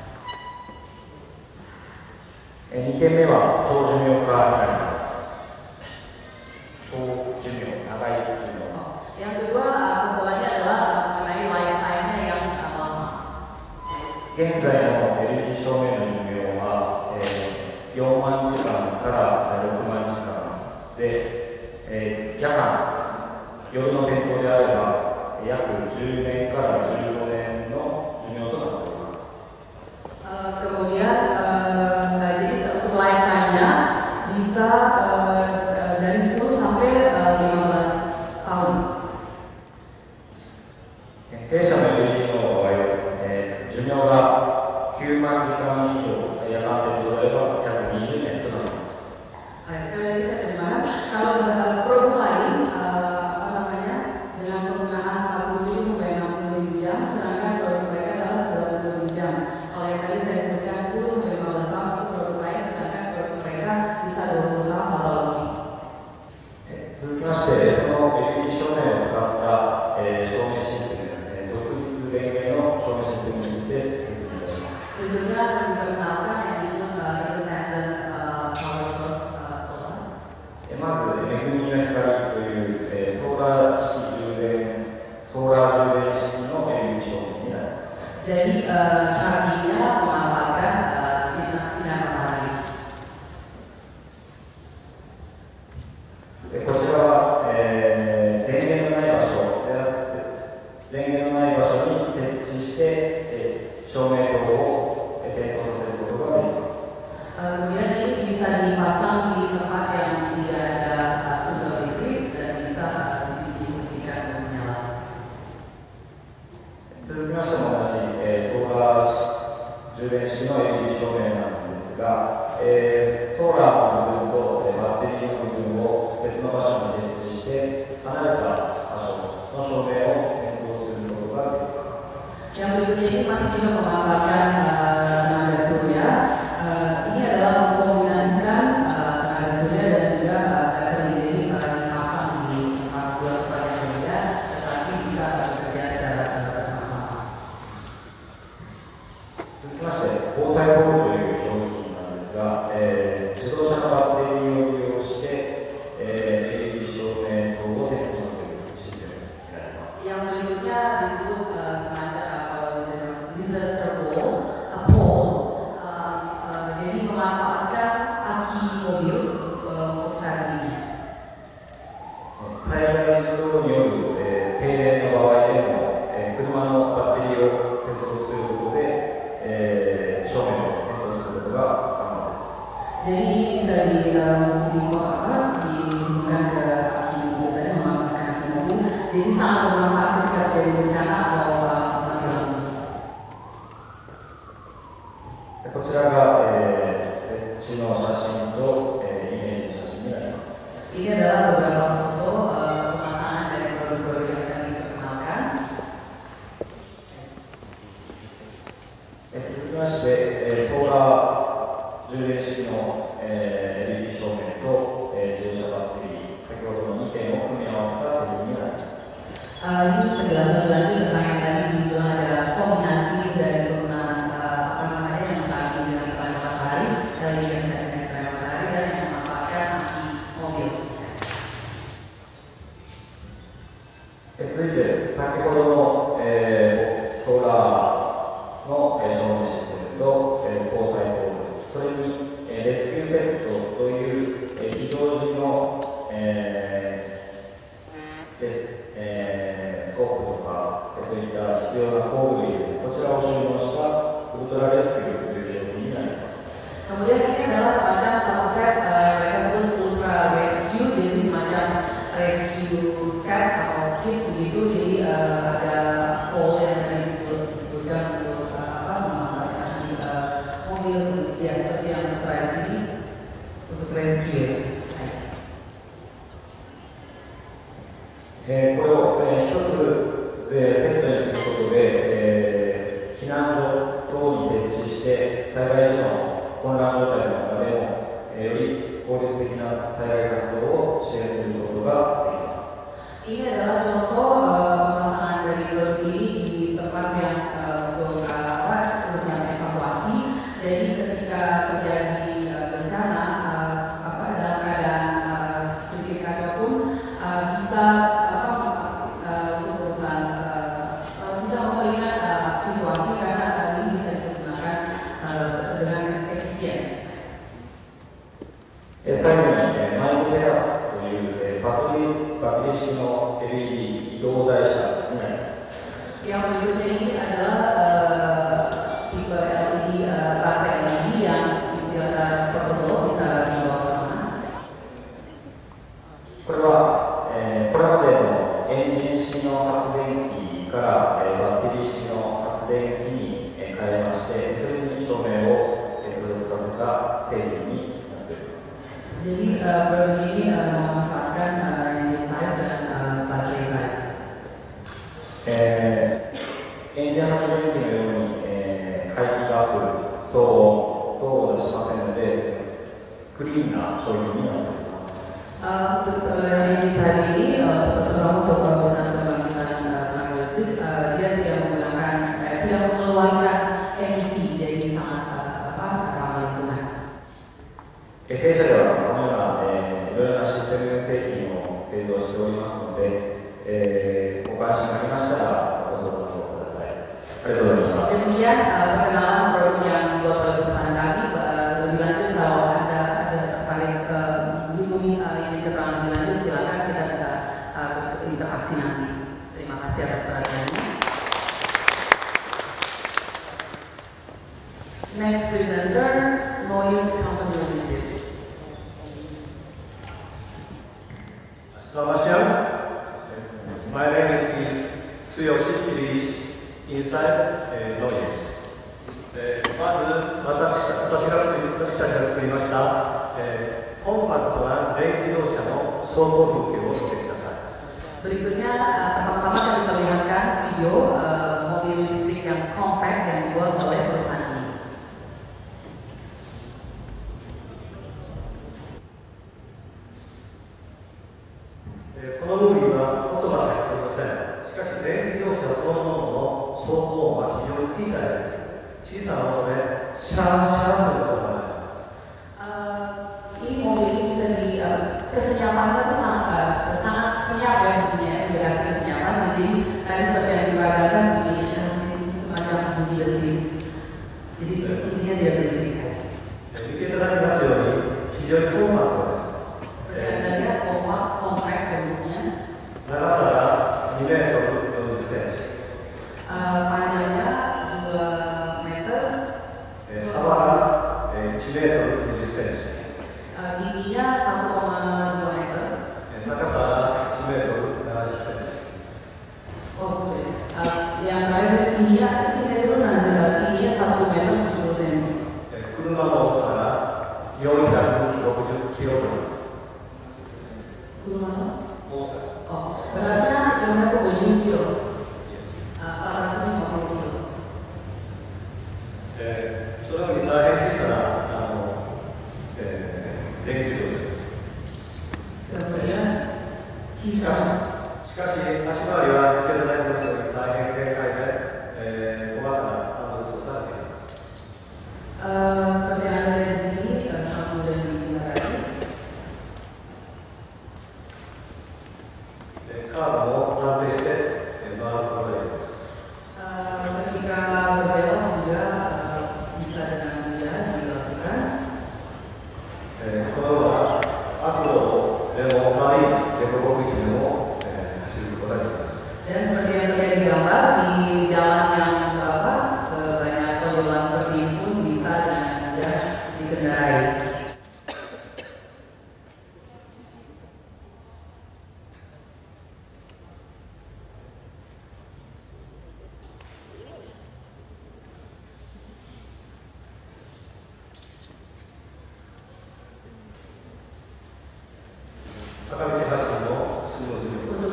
Speaker 8: えーにてんめは長寿命化になります。長寿命、長い寿命。
Speaker 4: Oh, yang kedua uh, keunggulannya adalah uh, mengenai lifetime-nya yang uh, lama.
Speaker 8: 現在の エルイーディー 照明の寿命は、えー、よんまんじかんからろくまんじかんで、えー、夜間、夜の点灯であれば約じゅうねんからじゅうごねんの寿命となっております。
Speaker 4: Uh, kemudian uh, uh, jadi untuk lifetime-nya bisa uh, uh, dari sepuluh sampai uh, lima belas tahun.
Speaker 8: 弊社の エルイーディー の場合はですね、寿命がきゅうまんじかん以上、夜間点灯であれば約にじゅうねんとなります。
Speaker 4: Nah, sekali lagi saya terima. Kalau uh, produk lain uh, apa namanya dengan penggunaan empat puluh sampai enam puluh jam, sedangkan produk mereka adalah sembilan puluh jam. Kalau yang tadi saya sebutkan sepuluh sampai lima belas tahun itu produk lain, sedangkan produk mereka bisa dua puluh tahun atau lebih.
Speaker 8: えー続きまして、その エルイーディー 照明を使った、えー照明システム、えー独立連携の照明システムについて説明いたします。
Speaker 4: Berikutnya akan diperkenalkan yang disebut uh, independent uh, power source uh, solar.
Speaker 8: えーまず、恵みの光という、えーソーラー式充電、ソーラー充電式の エルイーディー 照明になります。
Speaker 4: Jadi uh, chargingnya memanfaatkan uh, sinar sinar matahari.
Speaker 8: えーこちらは、えー電源のない場所であって電源のない場所に設置して、えー照明灯を、えー点灯させることができます。
Speaker 4: Uh, kemudian ini bisa dipasang di tempat yang tidak ada uh, sumber listrik dan bisa uh, difungsikan untuk menyala.
Speaker 8: 続きましても同じ、えーソーラー充電式の エルイーディー 照明なんですが、えーソーラーの部分と、えーバッテリーの部分を別の場所に設置して離れた場所の照明を点灯することができます。
Speaker 4: Yang berikutnya ini masih juga memanfaatkan uh, tenaga surya. Uh, ini adalah mengkombinasikan uh, tenaga surya dan juga uh, baterai jadi uh, dipasang di tempat dua tempat yang berbeda, tetapi bisa bekerja secara bersama.
Speaker 8: まして、えー、ソーラー充電式の、えー、エルイーディー 照明と、えー、自動車バッテリー、先ほどのにてんを組み合わせた製品になります。
Speaker 4: Uh, ini penjelasan lagi tentang yang tadi dibilang ada kombinasi dari penggunaan uh, apa namanya yang saat ini dengan panel matahari, L E D yang tadi dengan panel matahari dan yang memanfaatkan aki mobil.
Speaker 8: 続いて先ほどの、えー、ソーラーの、えー、照明システムと、えー、交際ポール、それに、えー、レスキューセットという、えー、非常時の、えーレスえー、スコープとかそういった必要な工具類ですね、こちらを収納したウルトラレスキューという商品になります。
Speaker 4: Kemudian ini adalah semacam satu set uh, mereka sebut ultra rescue, jadi semacam rescue set atau kit begitu, jadi uh, ada pole yang tadi disebut, disebutkan untuk uh, apa memanfaatkan uh, mobil ya seperti yang tertera di sini untuk rescue.
Speaker 8: えー、これを、えー、一つ、えー、セットにすることで、えー、避難所等に設置して災害時の混乱状態の中でも、えー、より効率的な災害活動を支援することができます。
Speaker 4: Ini adalah contoh uh, pemasangan dari drone ini di tempat yang uh, untuk uh, apa persiapan evakuasi. Jadi ketika terjadi uh, bencana uh, apa dalam keadaan uh, sedikit kacau pun uh, bisa
Speaker 8: 最後に、えー、マイクテラスという、えー、バッテリーバッテリー式の エルイーディー 移動台車になります。
Speaker 4: Yang berikutnya ini adalah uh, tipe L E D uh, baterai L E D yang istilah portable bisa dibawa ke mana.
Speaker 8: これは、えー、これまでのエンジン式の発電機から、えー、バッテリー式の発電機に、えー、変えまして、それに照明を、えー、付属させた製品に
Speaker 4: Jadi uh, produk ini uh, memanfaatkan uh, engine type dan uh, baterai type.
Speaker 8: えー、エンジン発電機のように、えー、排気ガス、騒音等を出しませんので、クリーンな商品になっております。
Speaker 4: Uh, untuk uh, engine type ini, uh, terutama untuk perusahaan pembangkitan tenaga listrik, uh, dia tidak menggunakan, uh, tidak mengeluarkan emisi jadi sangat uh, apa ramah lingkungan.
Speaker 8: 弊社ではこのような、えー、いろいろなシステム製品を製造しておりますので、えー、ご関心がありましたらご相談ください。ありがとうございました。
Speaker 4: Demikian uh, perkenalan produk yang dibuat oleh perusahaan kami. Uh, lebih lanjut kalau anda ada tertarik uh, ingin uh, ini keterangan lebih lanjut, silakan kita bisa uh, berinteraksi nanti. Terima kasih atas perhatiannya. Next presenter, Noise Company Limited.
Speaker 9: Selamat siang. My name is Tsuyoshi Kiriichi, Inside Noise. まず私私が作り私たちが作りました、えー、コンパクトな電気自動車の走行風景を見てください。
Speaker 4: Berikutnya uh, pertama-tama kami perlihatkan video uh, mobil listrik yang compact yang dibuat oleh perusahaan ini.
Speaker 9: この部分には音が入っていません。しかし電気自動車そのものの走行音は非常に小さいです。小さな音でシャーシャーという音があります。
Speaker 4: Uh, ini mobil ini bisa di uh, kesenyamannya itu sangat uh, sangat senyap ya bunyinya, beda kesenyapan. Jadi tadi seperti yang diperagakan bunyi semacam bunyi besi. Jadi intinya dia berisik.
Speaker 9: 見ていただきますように非常にコンパクトです。
Speaker 4: Anda lihat bahwa compact bentuknya.
Speaker 9: 長さがにメートルよんじゅっセンチ。
Speaker 4: Uh, panjangnya dua meter.
Speaker 9: 幅がいちメートルにじゅっセンチ。
Speaker 4: Uh, tingginya satu koma dua meter.
Speaker 9: 高さがいちメートルななじゅっセンチ。
Speaker 4: Oh, sorry. Uh, yang terakhir tingginya satu meter dan tingginya satu meter tujuh puluh sentimeter.
Speaker 9: 車の大きさがよんひゃくろくじゅっキログラム。
Speaker 4: Oh, beratnya empat ratus tujuh kilo, empat ratus lima puluh kilo.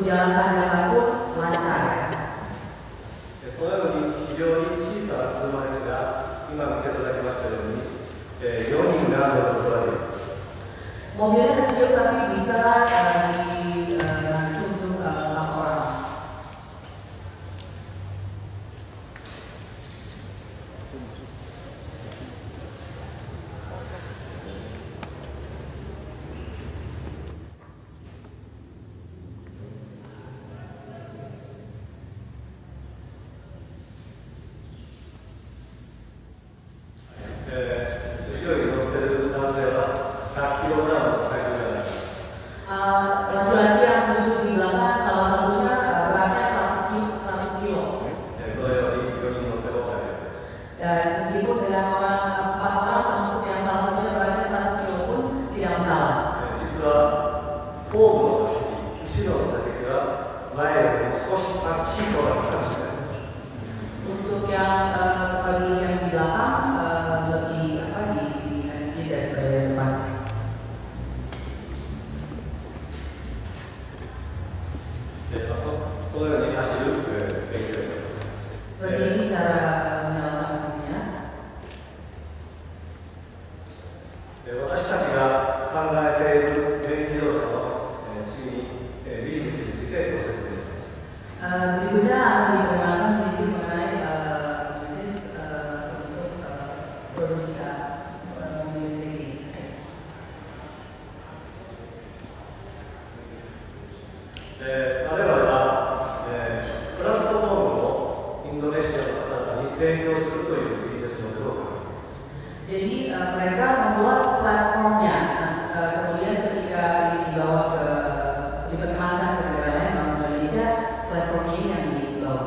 Speaker 4: jalan tanjakan pun lancar ya.
Speaker 9: このように非常に小さな車ですが、今見ていただきましたように、えー、よにんが乗ることができます。
Speaker 4: Mobilnya kecil tapi bisa uh, di uh, untuk uh, enam orang. Laki-laki yang duduk di belakang salah satunya beratnya seratus kilo. Dan meskipun dengan orang empat orang termasuk yang salah satunya beratnya seratus kilo pun tidak masalah. Untuk yang bagian yang di belakang lebih apa di di daripada yang depan. Seperti ini cara menyalakan mesinnya. Uh, berikutnya akan diperkenalkan sedikit mengenai uh, bisnis uh, untuk uh, produk kita mobil listrik ini. Jadi uh, mereka membuat platformnya, uh, kemudian ketika dibawa ke diperkenalkan ke negara lain, masuk Indonesia, platformnya ini yang dibawa.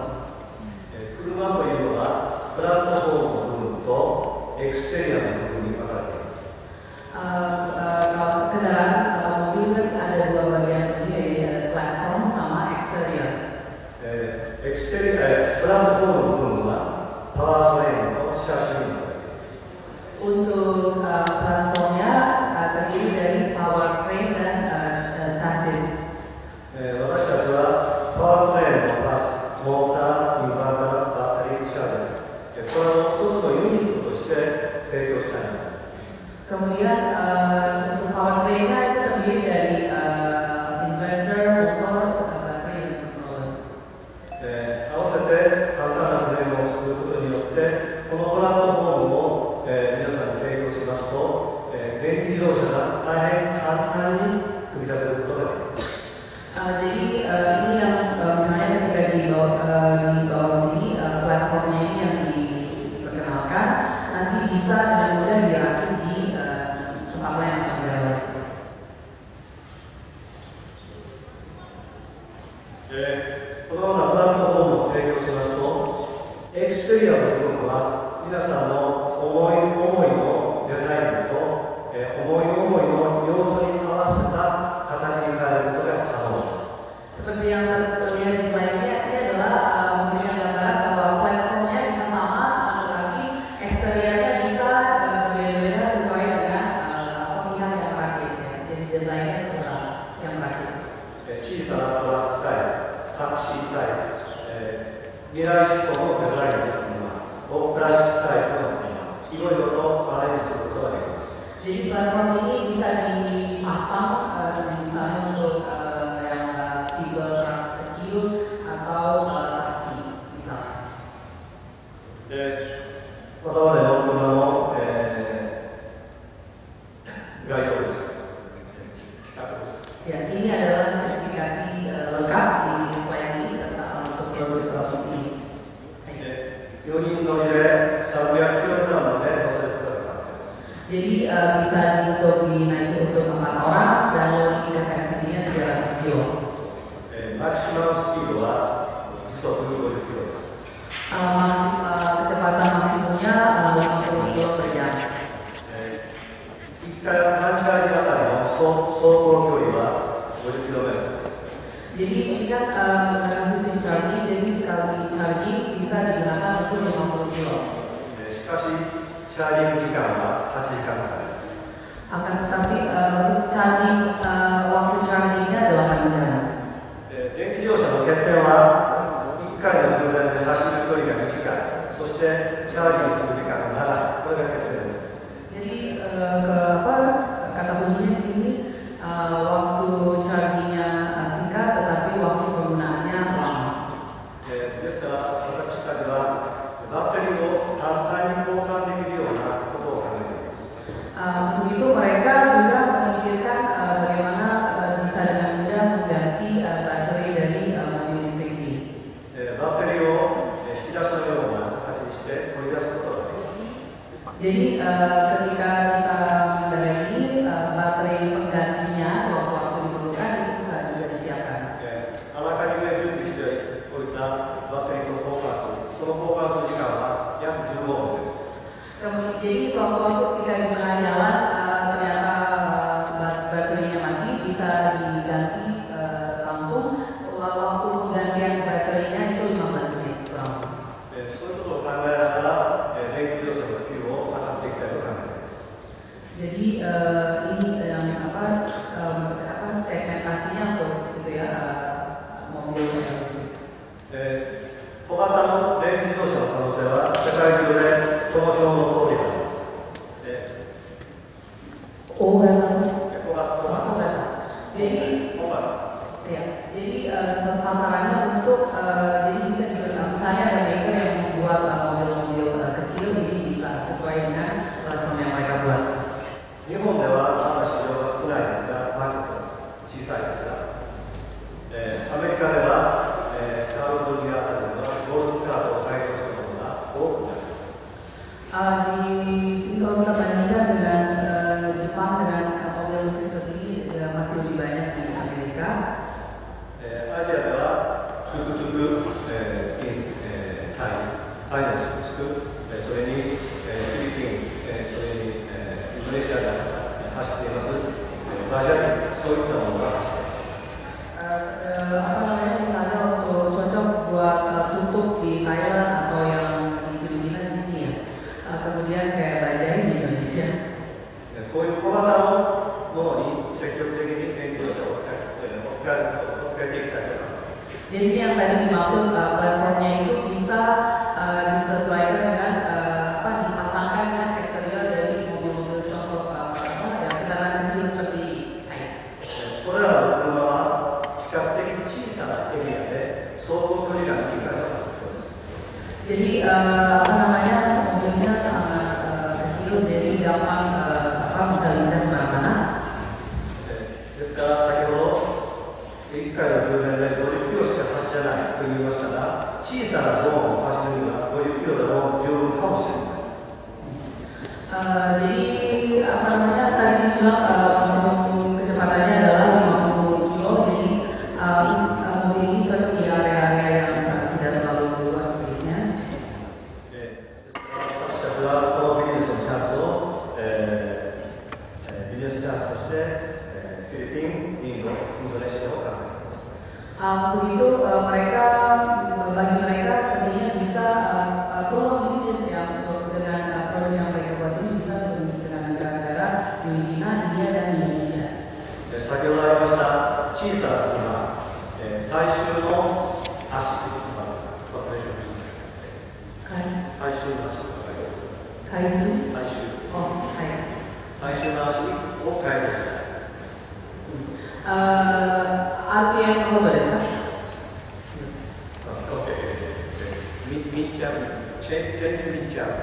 Speaker 4: Uh, uh, kalau kendaraan uh, mobil kan ada dua bagian, yaitu ada platform sama eksterior. Untuk uh, platformnya uh, terdiri dari powertrain dan uh, chassis. Kemudian uh, untuk powertrainnya itu terdiri dari uh, inverter, motor, uh, baterai dan controller. Uh, jadi uh, ini yang uh, misalnya ketika di bawah uh, di bawah sini uh, platformnya ini yang diperkenalkan, nanti bisa dengan mudah dirakit di uh, tempat lain atau negara lain. Seperti yang terlihat di slide-nya, ini adalah uh, memberikan gambaran bahwa platformnya bisa sama, namun lagi eksteriornya bisa uh, berbeda-beda sesuai dengan uh, pemilihan yang merakit ya. Jadi desainnya terserah yang merakit.
Speaker 9: 小さなトラックタイプ、タクシータイプ、えー、未来志向のデザインの車、大クラシックタイプの車、いろいろとアレンジすることができます。
Speaker 4: Jadi platform ini bisa dipasang uh, misalnya untuk uh, yang uh, tipe truk kecil atau uh, taksi misalnya.
Speaker 9: で、我々の車の、えー、概要です。企画です。
Speaker 4: Ya, ini adalah spesifikasi uh, lengkap di slide ini tentang untuk produk ini.
Speaker 9: よにん乗りでさんびゃくキログラムまで乗せることが可能です。
Speaker 4: Jadi uh, bisa untuk dinaiki untuk empat orang dan loading kapasitinya tiga ratus kilo.
Speaker 9: マキシマムスピードは時速ごじゅっキロです。
Speaker 4: Uh, masih, uh, kecepatan maksimumnya uh, lima puluh kilo per jam.
Speaker 9: いっかい半チャージあたりの走行距離はごじゅっキロメートルです。
Speaker 4: Jadi ini kan uh, menggunakan sistem charging, jadi sekali charging bisa digunakan untuk lima puluh kilo.
Speaker 9: しかし、チャージング時間ははちじかんかかります。
Speaker 4: Akan tetapi uh, untuk charging uh, waktu chargingnya delapan jam.
Speaker 9: 電気そしてチャージをする時間が長い、これが決定です。
Speaker 4: Jadi uh, ke apa kata kuncinya di sini uh, waktu chargingnya uh, singkat tetapi waktu penggunaannya lama.
Speaker 9: ですから私たちはバッテリーを簡単に交換できるようなことを考えています。
Speaker 4: Uh, untuk itu mereka juga memikirkan uh, bagaimana uh, bisa dengan mudah mengganti uh, baterai dari uh, mobil listrik ini.
Speaker 9: バッテリーを引き出しのような形にして取り出すことができます。
Speaker 4: Jadi uh, ketika kita mengendarai ini uh, baterai penggantinya sewaktu-waktu diperlukan itu bisa juga disiapkan.
Speaker 9: あらかじめ準備しておいたバッテリーと交換する、その交換する時間は約じゅうごふんです。
Speaker 4: Kemudian jadi sewaktu-waktu ketika di tengah jalan uh, ternyata uh, baterainya mati bisa diganti uh, langsung. Waktu penggantian baterainya itu lima belas menit kurang.
Speaker 9: そういうことを考えながら電気自動車の普及を図っていきたいと考えています。
Speaker 4: Jadi uh, ini yang apa um, apa segmentasinya untuk gitu ya uh, mobil listrik.
Speaker 9: 小型の電気自動車の可能性は世界中でその表の通りがあります。
Speaker 4: 大型
Speaker 9: 小型
Speaker 4: jadi ya jadi uh, sasarannya untuk uh, jadi bisa di, uh, misalnya ada maker yang membuat uh, mobil-mobil uh, kecil jadi bisa sesuai dengan platform yang mereka buat.
Speaker 9: 日本ではまだ市場が少ないですが、マーケットは小さいですが、えー、アメリカでは、えー、カリフォルニアあたりではゴールドカードを改良したものが多くなります。
Speaker 4: Uh, di kalau kita bandingkan dengan uh, Jepang dengan uh, mobil listrik seperti ini uh, masih lebih banyak di Amerika.
Speaker 9: えー、アジアではトゥクトゥク、えー、in、えー、タイ、タイのつく、えー、それに、えー、フィリピン、えー、それに、えー、インドネシアが走っています、えー、バジャリ、そういったものが走っています。
Speaker 4: Uh, uh, apa namanya misalnya untuk cocok buat uh, tutup di Thailand atau yang di Filipina di sini ya. Uh, kemudian kayak Bajaj di Indonesia.
Speaker 9: こういう小型のものに積極的に電気自動車を置き換えていきたいと思います。
Speaker 4: Jadi yang tadi dimaksud uh, platformnya itu bisa uh, disesuaikan dengan uh, apa dipasangkan dengan eksterior dari mobil-mobil contoh uh, apa ya kendaraan kecil seperti Thai.
Speaker 9: これらの車は比較的小さなエリアで走行距離が短いのが特徴です。
Speaker 4: Jadi uh, apa namanya mobilnya sangat uh, kecil jadi gampang uh, apa bisa lincah kemana-mana.
Speaker 9: ですから先ほどいっかいの充電でごじゅっキロしか走れないと言いましたが、小さなゾーンを走るにはごじゅっキロでも十分かもしれません。
Speaker 4: Uh, jadi apa namanya tadi dibilang uh, maksimum kecepatannya adalah lima puluh kilo jadi uh, uh, mobil ini cocok di area-area yang uh, tidak terlalu luas space-nya.
Speaker 9: 私たちはこのビジネスのチャンスを、えー、ビジネスチャンスとして、えー、フィリピン、インド、インドネシアを考えています。
Speaker 4: Uh, untuk itu uh, mereka bagi mereka sepertinya bisa uh, uh, peluang bisnis ya untuk dengan uh, produk yang mereka buat ini bisa dengan negara-negara Filipina, India dan Indonesia.
Speaker 9: 先ほどありました小さな車、えー、大衆の足というのがオペレーション大衆の足とか
Speaker 4: 回数
Speaker 9: 大衆
Speaker 4: oh, はい。
Speaker 9: 大衆の足を変えていく。
Speaker 4: Uh, R P M のことですか？
Speaker 9: ミミッキャブ、チェンジェントミッキャブ。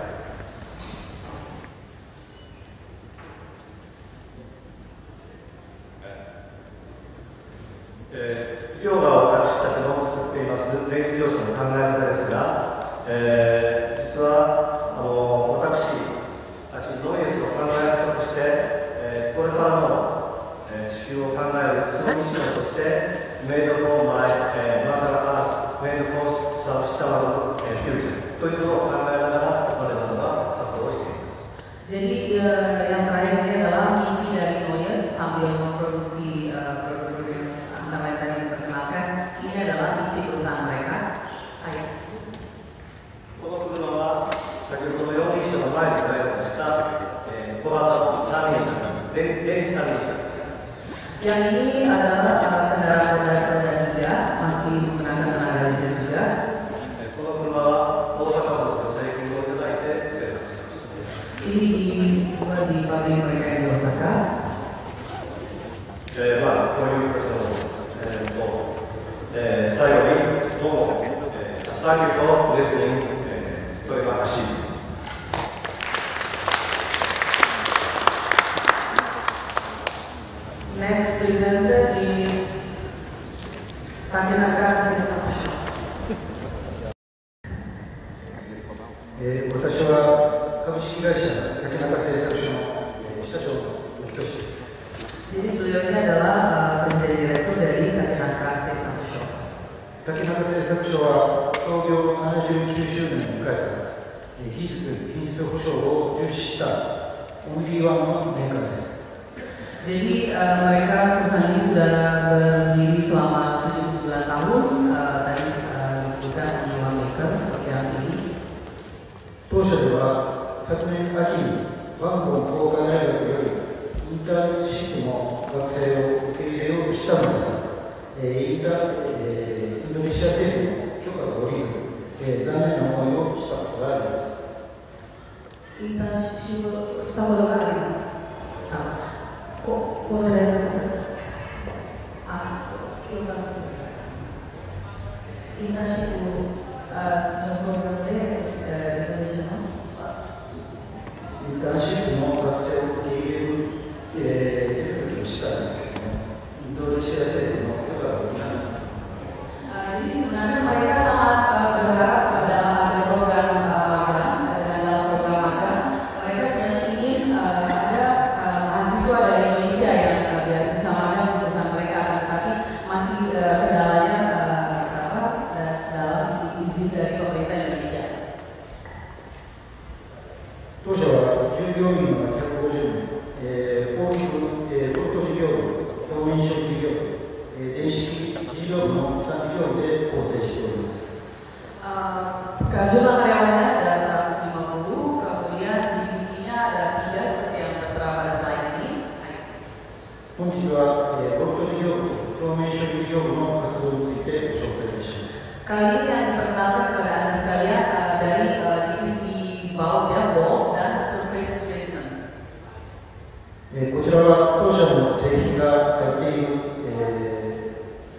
Speaker 9: 以上が私たちの作っています電気自動車の考え方ですが、えー、実はあの私たちノイズの考え方として、えー、これからの、えー、地球を考えるそのミッションとしてメイドフォーマイ、えー、マザーアース、メイドフォーサウスタワー、えー、フューチャーというのを考えながら我々は活動をしています。
Speaker 4: Jadi uh, yang terakhir ini adalah misi dari Noyes sambil memproduksi uh, produk-produk yang antara lain tadi diperkenalkan. Ini adalah misi perusahaan mereka. Ayo.
Speaker 9: この車は先ほどの四輪車の前にご用意した、えー、小型の三輪車、電電気三輪車です。
Speaker 4: Yang ini adalah uh, kendaraan roda tiga, masih menggunakan tenaga listrik juga.
Speaker 9: この車は大阪府の女性
Speaker 4: Jadi dibuat di pabrik mereka di Osaka.
Speaker 9: えーまあ、こういうことの、えーもうえー最後にどうも、えー、Thank you for listening、えー、という話。
Speaker 4: Next presenter is Takenaka Seisakusho.
Speaker 5: えー、私は株式会社竹中製作所の、えー、社長の沖俊です。
Speaker 4: Jadi beliau ini adalah uh, presiden direktur dari Takenaka Seisakusho.
Speaker 5: 竹中製作所は創業ななじゅうきゅうしゅうねんを迎えた、えー、技術・品質保証を重視したオンリーワンのメーカーです。
Speaker 4: Jadi uh, mereka perusahaan ini sudah berdiri selama tujuh puluh sembilan tahun. Uh, tadi uh, disebutkan only one maker seperti yang ini.
Speaker 5: 当社では昨年秋にワンボン工科大学よりインターンシップの学生を受け入れようとしたのですが、えーインタえーインドネシア政府の許可が下りず、えー残念な思いをしたことがあります。
Speaker 4: インターンシップをしたことがあります。ここれあ、今日はインターンシップのプログラムでインドネシアの
Speaker 5: インターンシップの学生を受け入れる、えー、手続きをしたんですけども、インドネシア政府の許可が下りなかった。
Speaker 4: Jadi sebenarnya mereka sangat uh, berharap uh, dalam ada program uh, magang uh, dan dalam program magang mereka sebenarnya ingin uh, ada uh, mahasiswa dari Indonesia yang uh, biar bisa magang di perusahaan mereka, tetapi masih uh, kendalanya uh, apa da- dalam izin dari pemerintah Indonesia.
Speaker 5: 当社は従業員がひゃくごじゅうめい、えー、大きく、えー、ロット事業部、表面処理事業部、えー、電子機器事業部のさん事業部で構成しております。
Speaker 4: Uh, jumlah karyawannya ada seratus lima puluh, kemudian divisinya ada tiga seperti yang tertera pada slide ini.
Speaker 5: 本日は、えー、ロット事業部と表面処理事業部の活動についてご紹介いたします。
Speaker 4: Kali ini yang diperkenalkan kepada Anda sekalian uh, dari uh, divisi baut ya, bolt dan surface treatment.
Speaker 5: えー、こちらは当社の製品が入っている、え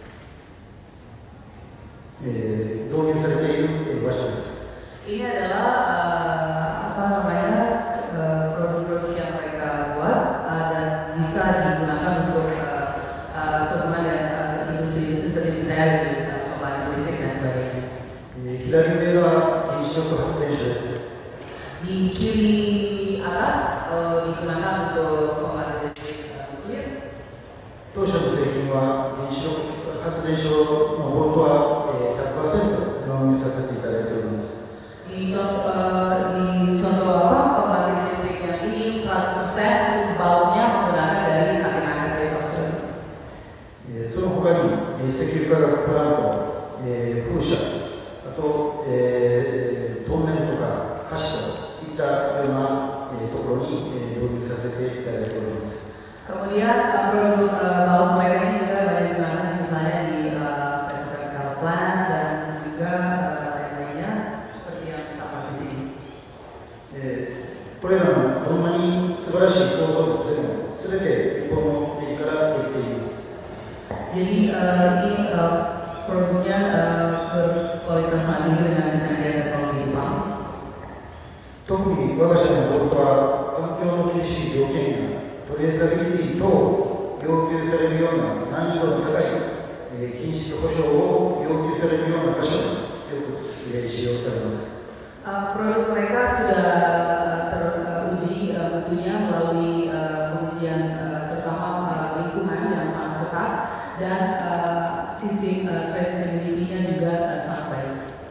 Speaker 5: ーえー、導入されている、えー、場所です。
Speaker 4: Ini adalah uh, apa namanya uh, produk-produk yang mereka buat uh, dan bisa digunakan untuk uh, uh, seumpama dan uh, industri-industri seperti misalnya di uh, pembangkit listrik dan sebagainya.
Speaker 5: えー、左上が原子力発電所です。
Speaker 4: Di kiri atas uh, digunakan untuk pembangkit listrik nuklir.
Speaker 5: 当社の製品は原子力発電所のボルトは、えー、ひゃくパーセント 納入させていただいております。
Speaker 4: Di contoh, uh, di contoh apa pembangkit listrik yang ini seratus persen untuk bautnya menggunakan dari Takenaka Seisakusho.
Speaker 5: えー、その他に、えー、石油化学プラント、えー、風車、あと、えー、トンネルとか橋といったような、えー、ところに、えー、導入させていただいております。
Speaker 4: Kemudian uh, produk uh, baut mereka ini juga banyak digunakan misalnya di uh, petrochemical plant dan juga uh, lain-lainnya seperti yang tampak di sini.
Speaker 5: えー、これらのどんなに素晴らしい構造物でも全て日本のネジからできています。
Speaker 4: Jadi uh, ini uh, produknya uh, berkualitas sangat tinggi dengan kecanggihan teknologi Jepang.
Speaker 5: 特に我が社のボルトは環境の厳しい条件やトレーサビリティ等を要求されるような難易度の高い、えー、品質保証を要求されるような箇所によく、えー、使用されます。
Speaker 4: Uh, produk mereka sudah teruji uh, tentunya melalui uh, pengujian uh, terutama uh, lingkungan yang sangat ketat dan uh, sistem uh, traceability-nya juga uh, sangat baik.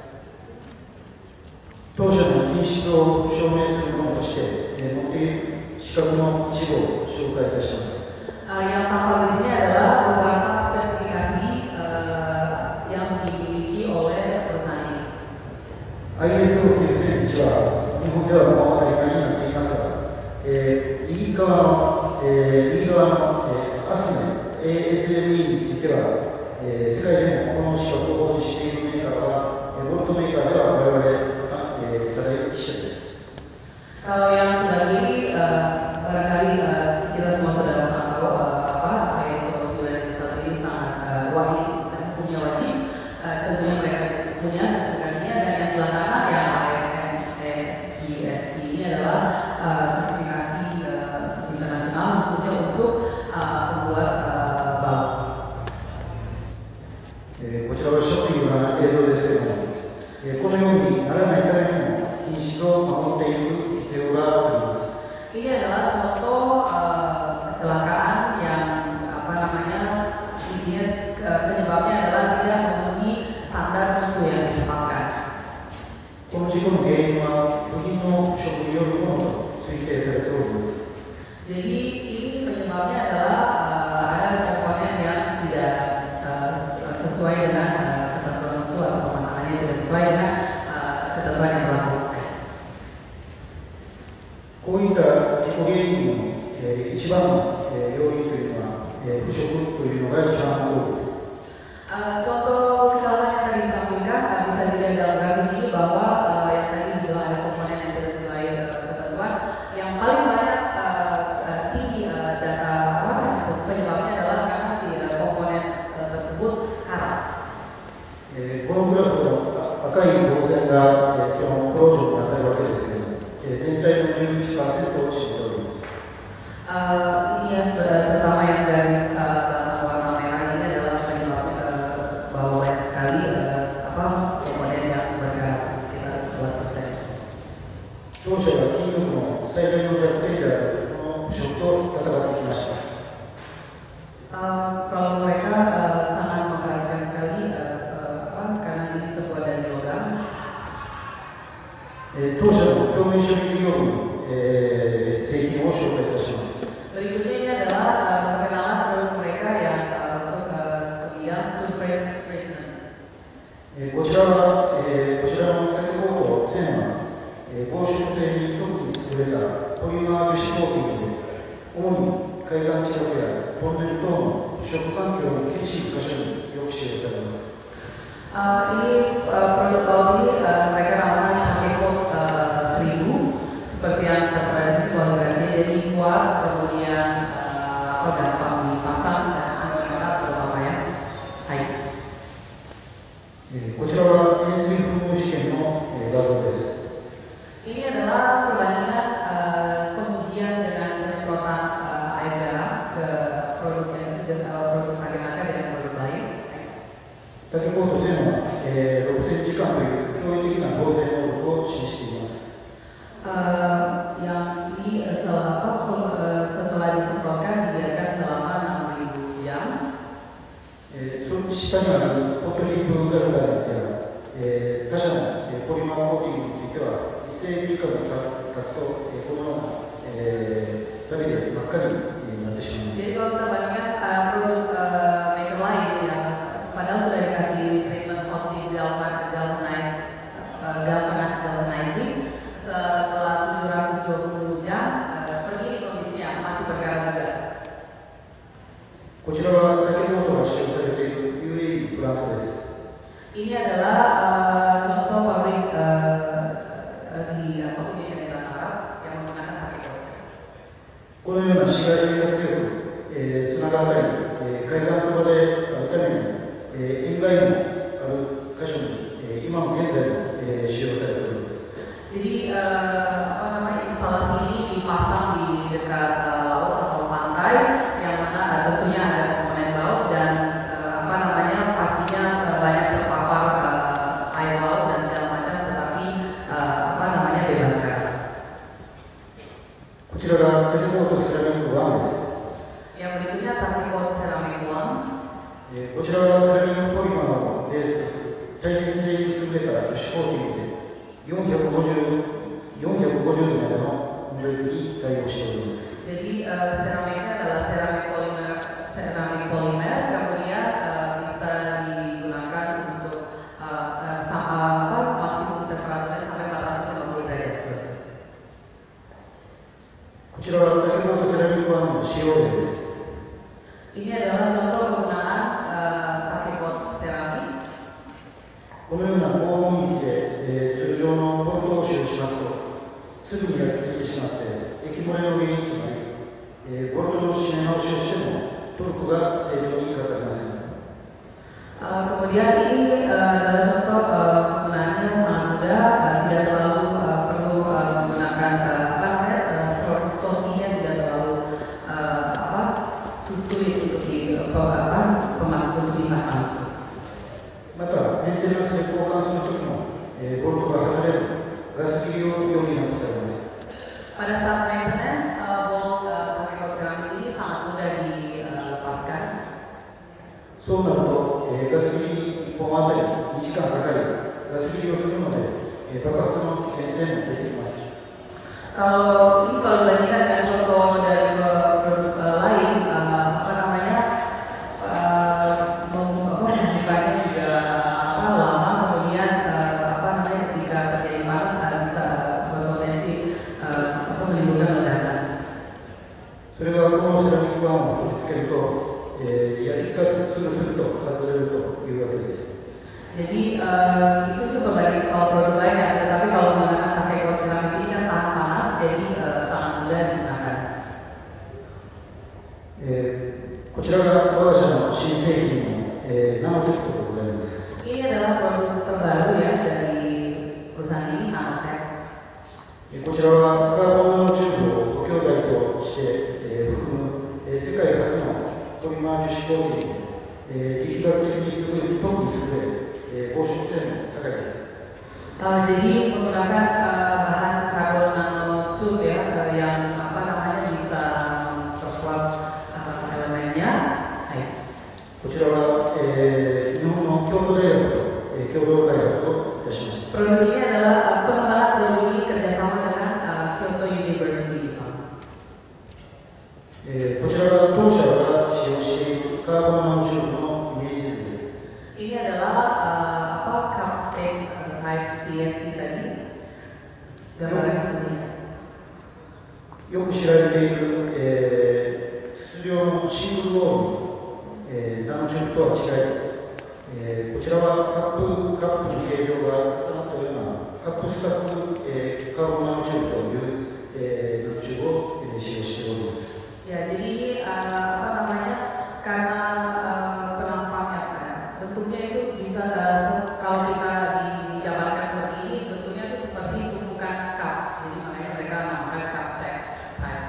Speaker 5: 当社の品質を証明するものとして、えー、持っている資格の一部を紹介いたします。
Speaker 4: Uh, yang tampak di sini adalah beberapa sertifikasi uh, yang dimiliki oleh perusahaan ini.
Speaker 5: アイエスオーきゅうせんいち は日本ではもう当たり前になっていますが、えー、右側の、えー、右側の、えー、アスメ エーエスエムイー については、えー、世界でもこの資格を保持しているメーカーは、ボルトメーカーでは我々が、えー、ただ一社です。
Speaker 4: Kalau yang sebelah kiri
Speaker 5: 原は部品の腐食によるものと推定されております。
Speaker 4: Jadi ini penyebabnya adalah uh, ada komponen yang tidak uh, sesuai dengan uh, ketentuan mutu atau pemasangannya tidak sesuai dengan uh, ketentuan yang berlaku.
Speaker 5: こういった事故原因の、えー、一番の、えー、要因というのは、えー、腐食というのが一番多いです。
Speaker 4: Uh, contoh kesalahan yang tadi ditampilkan uh, bisa dilihat dalam grafik ini bahwa uh, yang tadi dibilang ada komponen yang tidak sesuai uh, ketentuan, yang paling banyak uh, uh, tinggi uh, data apa penyebabnya adalah karena si uh, komponen uh, tersebut karat.
Speaker 5: えー、このグラフの赤い棒線が、えー、そのコロージョンに当たるわけですけれども、えー、全体の じゅういちパーセント を占めております。
Speaker 4: Uh, ini ya terutama yang garis uh, dalam warna merah ini adalah penyebabnya uh, bahwa banyak sekali uh, apa komponen yang bergerak sekitar sebelas persen.
Speaker 5: 当社は金属の最大の弱点であるこの腐食と戦ってきました。
Speaker 4: Uh, kalau mereka uh, sangat memperhatikan sekali uh, uh, apa, karena ini terbuat dari logam.
Speaker 5: えー、当社の表面処理事業部の、えー、製品を紹介いたします。
Speaker 4: Berikutnya ini adalah uh, perkenalan produk mereka yang uh, untuk uh, bidang surface treatment.
Speaker 5: えー、こちらは、えー、こちらの竹コート線は、えー、防臭性に特に優れたポリマー樹脂コーティングで、主に海岸近くやトンネル等の腐食環境の厳しい箇所によく使用されます。
Speaker 4: Uh, ini uh, produk laut ini uh, mereka namakan Takekot uh, seribu seperti yang tertera di kualifikasinya, jadi kuat, kemudian uh, apa gampang dipasang dan anugerah beberapa yang baik.
Speaker 5: えー、こちらは塩水噴霧試験の、えー、画像です。
Speaker 4: Ini adalah perbandingan uh, pengujian dengan penyemprotan uh, air garam ke produk yang dengan uh, produk Takenaka dan produk lain.
Speaker 5: 竹コート線は、えー、ろくせんじかんという驚異的な合成能力を示しています。
Speaker 4: Uh, yang ini uh, setelah, uh, setelah disemprotkan dibiarkan selama enam ribu jam.
Speaker 5: えー、その下にあるポットリップガルバーや、えー、他社の、えー、ポリマーコーティングについては一斉に以下の足すと、えー、このような、えー、サビで真っ赤になってしまいます。
Speaker 4: Jadi kalau kita bandingkan uh, produk uh, maker lain yang padahal sudah dikasih treatment hot di galvanize, uh, galvanizing setelah tujuh ratus dua puluh jam, uh, seperti ini kondisinya masih berkarat juga.
Speaker 5: こちらは竹コートが使用されている ユーエーイー プラントです。
Speaker 4: Ini adalah uh, contoh pabrik uh, di uh, Uni Emirat Arab yang menggunakan Takekot.
Speaker 5: このような紫外線が強く、えー、砂が当たり、えー、海岸そばであるために、えー、沿岸にもある箇所に、えー、今も現在も、えー、使用されております。
Speaker 4: Jadi uh, apa namanya instalasi ini dipasang di dekat uh, laut atau pantai yang mana uh, tentunya ada komponen laut dan uh, apa namanya pastinya uh, banyak terpapar uh, air laut dan segala macam, tetapi uh, apa namanya bebas karat.
Speaker 5: こちらが竹コートセラミックワンです。
Speaker 4: Yang berikutnya Takekot Ceramic One.
Speaker 5: えー、こちらはセラミックポリマーをベースとする耐熱性に優れた樹脂コーティングでよんひゃくごじゅう、よんひゃくごじゅうどまでの温度域に対応しております。
Speaker 4: Jadi uh, ceramiknya adalah ceramik polimer, ceramik polimer, kemudian uh, bisa digunakan untuk uh, uh, sama, apa, maksimum temperaturnya sampai empat ratus lima puluh derajat Celcius.
Speaker 5: こちらは竹コートセラミックワンの使用例です。
Speaker 4: Ini adalah contoh penggunaan uh, Takekot ceramik.
Speaker 5: このような高温域で、えー、通常のボルトを使用しますと、すぐに焼き付いてしまって、液漏れの原因となり、えー、ボルトの締め直しをしても、トルクが正常にかかりません。
Speaker 4: Uh, kemudian ini uh, adalah contoh uh, penggunaannya sangat mudah, uh, tidak terlalu uh, perlu uh, menggunakan uh, apa namanya uh, torsinya tidak terlalu uh, apa sulit untuk di uh, apa pemas untuk dipasang.
Speaker 5: また、メンテナンスで交換するときも、えー、ボルトが外れるガス切りを余儀なくされます。
Speaker 4: Pada saat maintenance, uh, bolt uh, Takekot ceramik ini sangat mudah dilepaskan.
Speaker 5: そうなると、えー、ガス切りいっぽんあたりにじかんかかり、ガス切りをするので、えー、爆発の危
Speaker 4: Kalau ini kalau dibandingkan dengan contoh dari produk uh, lain, uh, apa namanya, uh, membukanya juga apa, lama, kemudian uh, apa namanya ketika terjadi panas uh, bisa berpotensi uh, apa menimbulkan ledakan.
Speaker 5: それがこのセラミック板を取り付けると、えー、焼き付かずするすると外れるというわけです。
Speaker 4: Jadi uh, itu itu berbagi kalau produk lain ya, tetapi kalau menggunakan pakai kain seramik ini kan tahan panas, jadi uh, sangat mudah digunakan.
Speaker 5: えー、こちらが我が社の新製品の、えー、ナノテックでございます。
Speaker 4: Ini adalah produk terbaru ya dari perusahaan ini, Nanotech.
Speaker 5: こちらはカーボンナノチューブを補強材として、えー、含む、えー、世界初のポリマー樹脂コーティング、えー、力学的に優れる特に優れる 防水性も高いです。
Speaker 4: Uh, jadi menggunakan uh, bahan karbon nanotube ya, uh, yang apa namanya bisa memperkuat uh, elemennya. Hai.
Speaker 5: こちらは、えー、日本の京都大学と、えー、共同開発をいたしました。
Speaker 4: Produk ini adalah uh, pengembangan produk ini kerjasama dengan uh, Kyoto University.
Speaker 5: えー、こちらが当社が使用しているカーボンナノチューブのイメージ図です。
Speaker 4: Ini adalah uh, apa capsule uh, type C F T tadi. Gambaran ini.
Speaker 5: よく知られている、えー、筒状のシングルウォールの、えー、ナノチューブとは違い、えー、こちらはカップカップの形状が重なったようなカップスタック、えー、カーボンナノチューブという、えー、ナノチューブを、えー、使用しております。
Speaker 4: Ya, jadi ini uh, apa namanya? Karena uh, penampaknya ya, bentuknya itu bisa uh, kalau kita dijabarkan seperti ini, bentuknya itu seperti tumpukan cup. Jadi makanya mereka namakan cup stack type.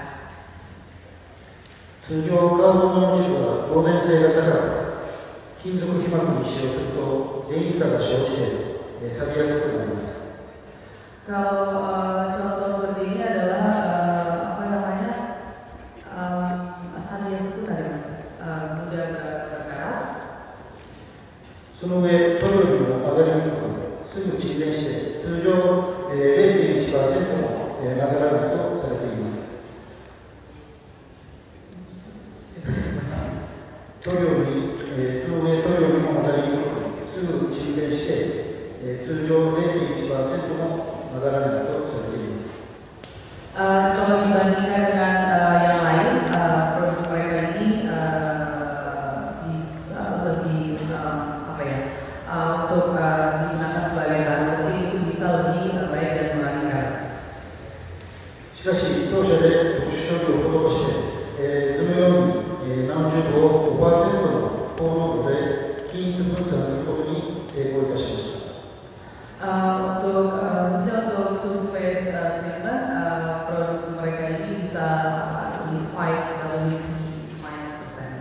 Speaker 5: 通常カーボンナノチューブは導電性が高く、金属被膜に使用すると電位差が生じて、えー、錆びやすくなります。
Speaker 4: Kalau uh, contoh seperti ini adalah uh, apa namanya? Um, asal dia itu dari uh, mudah berkarat.
Speaker 5: その上、塗料にも混ざりにくく、すぐ沈殿して、通常、えー、ゼロてんいちパーセント も、えー、混ぜられるとされています。塗料に、えー、その上、塗料にも混ざりにくく、すぐ沈殿して、えー、通常 ゼロてんいちパーセント も混ざらないとされています。
Speaker 4: Uh, kalau dibandingkan dengan uh, yang lain, uh, produk mereka ini uh, bisa lebih um, apa ya uh, untuk uh, digunakan sebagai bahan putih itu bisa lebih uh, baik dan mengurangi garam.
Speaker 5: しかし、当社で特殊処理を施して、えー、図のように、えー、ナノチューブを ごパーセント の高濃度で均一分散することに成功いたしました。
Speaker 4: Uh, untuk uh, khususnya untuk surface uh, treatment, uh, produk mereka ini bisa uh, di five W P minus percent.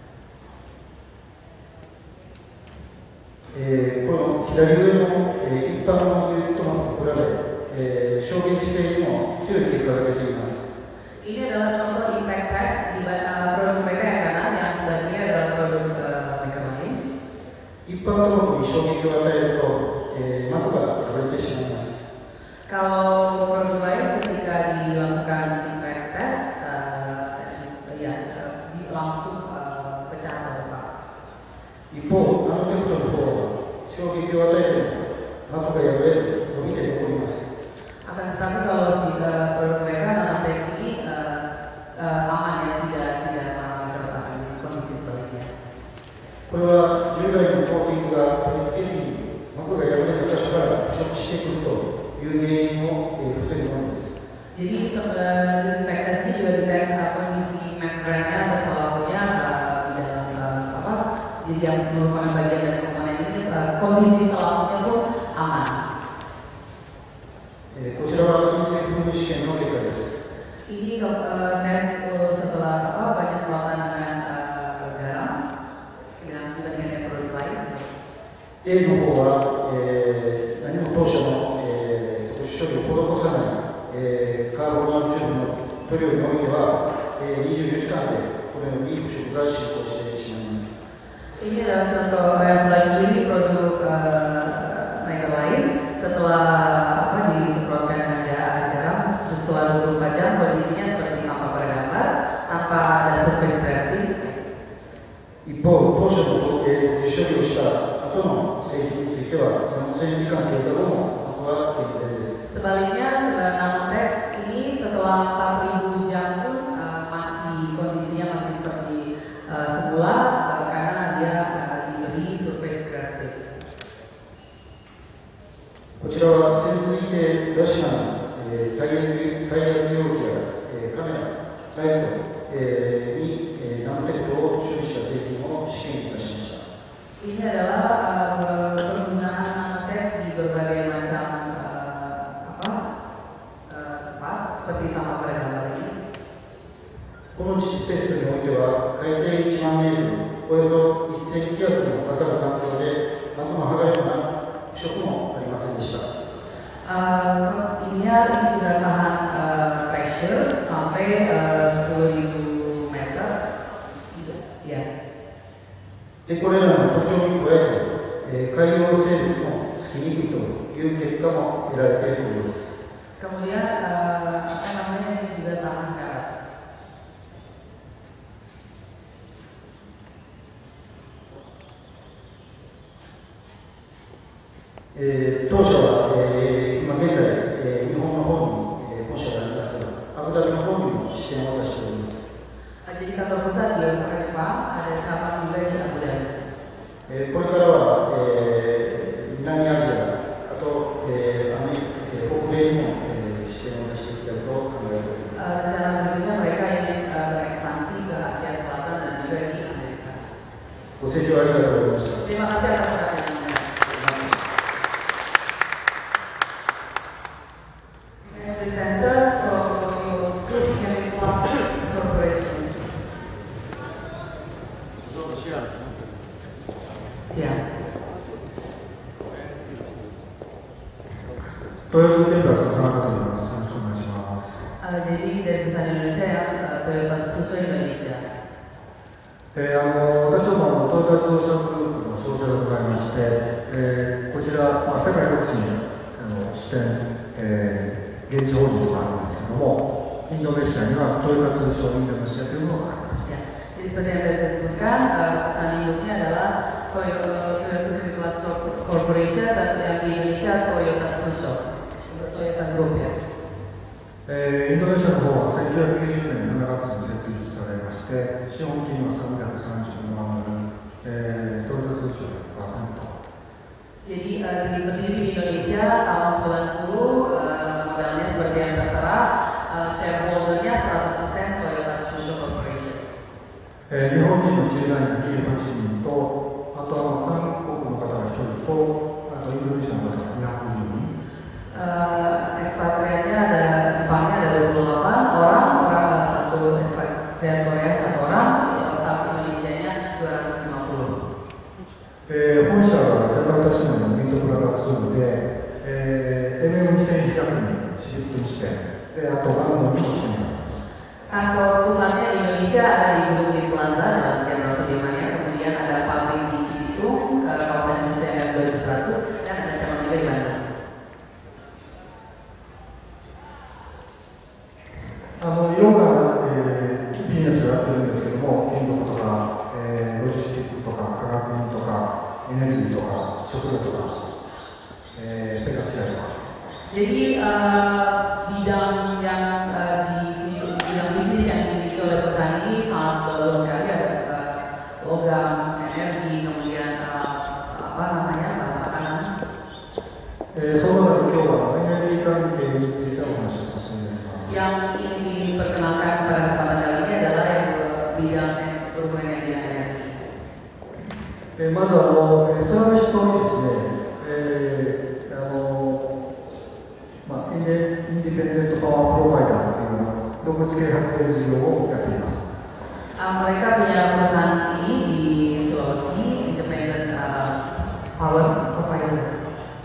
Speaker 5: えー、この左上の、えー、一般のユニットマップと比べ、えー、衝撃性にも強い結果が出ています。
Speaker 4: Ini adalah contoh impact test di uh, produk mereka yang kanan, yang sebelumnya adalah produk uh, mereka lain.
Speaker 5: 一般トロックに衝撃を与えると、えー、膜が破れてしまいます。
Speaker 4: Kalau produk lain ketika dilakukan impact test, uh, ya uh, langsung uh, pecah atau retak.
Speaker 5: 一方、ナノテクトの方は衝撃を与えても膜が破れず伸びて残ります。
Speaker 4: Akan tetapi kalau si uh, produk mereka nanotech ini uh, uh, aman ya, tidak tidak mengalami keretakan, jadi kondisi sebaliknya.
Speaker 5: これは従来のコーティングが取り付け時に膜が破れた箇所から腐食してくるという原因を、えー、防ぐものです。
Speaker 4: Jadi uh, impact test ini juga dites uh, kondisi membrannya atau selaputnya uh, di dalam uh, apa? Jadi yang merupakan bagian dari komponen ini uh, kondisi selaputnya pun aman.
Speaker 5: えー、こちらは金水噴霧試験の結果です。
Speaker 4: Ini uh, tes uh, setelah apa banyak perawatan dengan uh, garam dengan dibandingkan produk lain.
Speaker 5: A の方は、えー、何も当社の、えー、特殊処理を施さない、えー、カーボンナノチューブの塗料においては、えー、にじゅうよじかんでこのように腐食が進行してしまいます。
Speaker 4: Ini adalah contoh yang selanjutnya ini produk uh, mereka lain setelah apa disemprotkan dengan garam, terus setelah
Speaker 5: えー処理をした後の製品についてはよんせんじかん経過後もここは健全です。
Speaker 4: Sebaliknya, nanotech ini setelah empat ribu jam pun uh, masih kondisinya masih seperti uh, semula uh, karena dia uh, diberi surface gravity.
Speaker 5: こちらは潜水艇ラシナの、えー、耐圧耐圧容器や、えー、カメラ、ライト、えー、に、えー、ナノテクトを処理した製品を試験いたしました。
Speaker 4: Ini adalah uh, penggunaan nanotech di berbagai macam uh, apa uh, tempat seperti tampak pada gambar ini.
Speaker 5: この実テストにおいては海底いちまんメートル、およそせん気圧の高い環境で膜の剥がれような腐食もありませんでした。
Speaker 4: Uh, ini sudah tahan uh, pressure sampai uh, sepuluh ribu meter. Ya.
Speaker 5: でこれらの特徴に加えて、えー、海洋生物もつきにくいという結果も得られていると思います。
Speaker 4: Kemudian uh, apa namanya ini juga tahan karat.
Speaker 5: えー、当社は、えー、今現在、えー、日本の方に、えー、本社がありますが、アブダビの方にも支店を出しております。
Speaker 4: Jadi kantor pusat di Osaka Jepang, ada cabang juga di Abu Dhabi.
Speaker 5: えー、これからは、えー、南アジア、あと、えー、アメリカ、えー、北米にも、えー、支店を出していきたいと考えております。
Speaker 4: Uh, rencana berikutnya mereka ingin uh, berekspansi ke Asia Selatan dan juga di Amerika.
Speaker 5: ご清聴ありがとうございました。
Speaker 4: Terima kasih atas perhatiannya. Next presenter from Scoop Chemicals Corporation. Siap.
Speaker 1: トヨタテンダーの田中と言います。よろしくお願いします。
Speaker 4: Uh, jadi dari perusahaan Indonesia yang uh, Toyota Tsusho Indonesia.
Speaker 1: えー、あの私どもトヨタ自動車グループの商社でございまして、えー、こちら、まあ、世界各地にあの支店、えー、現地法人とかあるんですけども、インドネシアにはトヨタ通商インドネシアというものがあります。
Speaker 4: Ya. Jadi seperti yang tadi saya sebutkan, uh, perusahaan induknya adalah Toyota Chemicals Corporation dan yang di Indonesia Toyota Tsusho, untuk Toyota Group ya.
Speaker 1: えー、インドネシアの方はせんきゅうひゃくきゅうじゅうねんのしちがつに設立されまして、資本金はさんびゃくさんじゅうごまんドル、えー、トヨタ通商 ひゃくパーセント。
Speaker 4: Jadi uh, berdiri di Indonesia tahun sembilan puluh, uh, modalnya seperti yang tertera, uh, shareholdernya seratus persen Toyota Tsusho Corporation.
Speaker 1: えー、日本人の駐在員にじゅうはちにんと、あとあの韓国の方がひとりと、あとインドネシアの方がにひゃくじゅうにん。
Speaker 4: Uh, ekspatriatnya ada Jepangnya ada dua puluh delapan orang, orang satu ekspatriat Korea satu orang, staf Indonesianya dua ratus lima puluh.
Speaker 1: えー、本社はジャカルタ市内のミントプラダツールで、えー、エムエムにせんひゃくにんシリット支店で、あとバンドにも支店があります。
Speaker 4: Kantor pusatnya di Indonesia ada di Gedung Lee Plaza dalam Jenderal Sudirman, kemudian ada pabrik di Cibitung, kawasan industri M dua ribu seratus, dan ada cabang juga di Bandung.
Speaker 1: あのいろんな、えー、ビジネスをやってるんですけども、建築とか、えー、ロジスティックとか、化学品とか、エネルギーとか、食料とか、えー、生活資材とか。
Speaker 4: Jadi uh, bidang yang uh, di bidang bisnis yang dimiliki oleh perusahaan ini sangat luas sekali, ada uh, logam, energi, kemudian uh, apa namanya bahan makanan.
Speaker 1: えー、その中で今日はエネルギー関係についてお話をさせていただきます。
Speaker 4: Yang ingin diperkenalkan pada kesempatan kali ini adalah yang bidang berhubungan dengan bidang energi.
Speaker 1: えー、まずあのソラメシ島にですね、えー、あのまあインデインディペンデントパワープロバイダーというの独立系発電事業をやっています。
Speaker 4: Uh, mereka punya perusahaan ini di Sulawesi, Independent uh, Power Provider.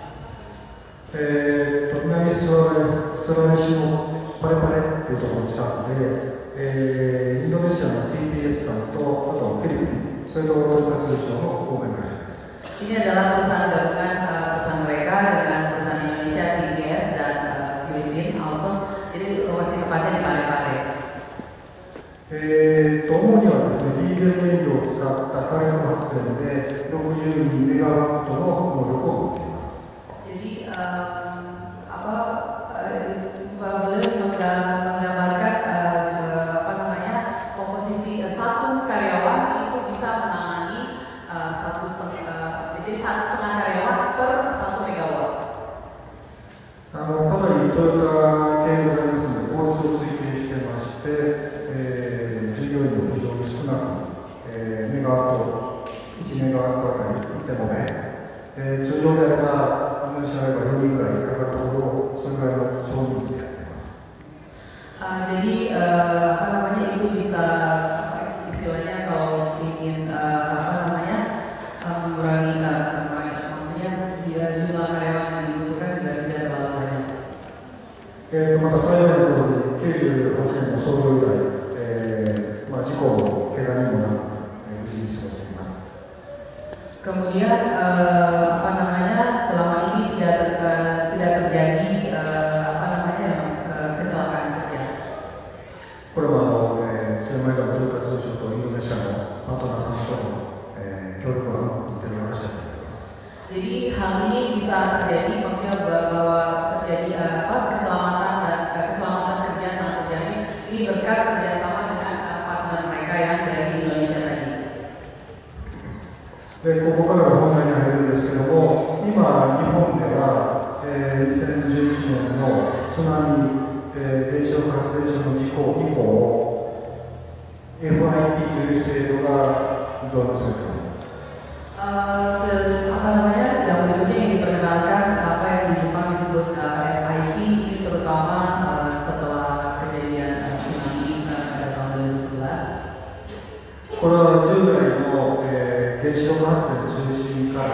Speaker 1: えー、と南ソラメシのパレパレというところの近くで、えー、インドネシアの ティーピーエス さんと、あとフィリピン、それとトヨタ通商の合弁会社です。
Speaker 4: Ini adalah perusahaan gabungan uh, perusahaan mereka dengan perusahaan Indonesia, T P S dan uh, Filipina, also. Jadi lokasi tempatnya di Parepare.
Speaker 5: えー、と主にはですね、ディーゼル燃料を使った火力発電でろくじゅうにメガワットの能力を持っています。
Speaker 4: Jadi um, apa uh, beliau menggambarkan uh, apa namanya komposisi uh, satu karyawan itu bisa menangani uh, satu setengah, uh, jadi satu setengah karyawan per satu megawatt.
Speaker 5: あのかなりトヨタ系ございますので、効率を追求してまして、えー、従業員も非常に少なく、えー、メガワット、いちメガワットあたりいってんごめん、えー、通常であれば、インドネシアではよにんぐらいかかるところを、それぐらいの少人数でやっています。
Speaker 4: Uh, jadi uh, apa namanya itu bisa istilahnya kalau ingin uh, apa namanya uh, mengurangi uh, mengurangi maksudnya dia jumlah karyawan yang dibutuhkan juga tidak terlalu banyak.
Speaker 5: えー、また幸いなことにきゅうじゅうはちねんの創業以来、えーまあ、事故も怪我人もなく、えー、無事に過ごしています。
Speaker 4: Kemudian uh, apa namanya selama ini tidak uh, tidak terjadi uh, apa namanya uh, kecelakaan kerja.
Speaker 5: これはあの、えー、テレマイダムトヨタ通商とインドネシアのパートナーさんとの、えー、協力がうまくいっている話だと思います。
Speaker 4: Jadi hal ini bisa terjadi maksudnya bahwa terjadi uh, apa keselamatan dan uh, keselamatan kerja sangat terjadi ini berkat kerjasama dengan uh, partner mereka yang dari Indonesia tadi.
Speaker 5: でここからが本題に入るんですけども、今、日本では、えー、にせんじゅういちねんの津波、えー、原子力発電所の事故以降、エフアイティー という制度が導入されています。
Speaker 4: Uh, se, apa namanya yang berikutnya yang diperkenalkan apa yang di Jepang disebut uh, F I T ini terutama uh, setelah kejadian uh, tsunami uh, pada tahun dua ribu sebelas.
Speaker 5: これは従来の、えー、原子力発電中心から、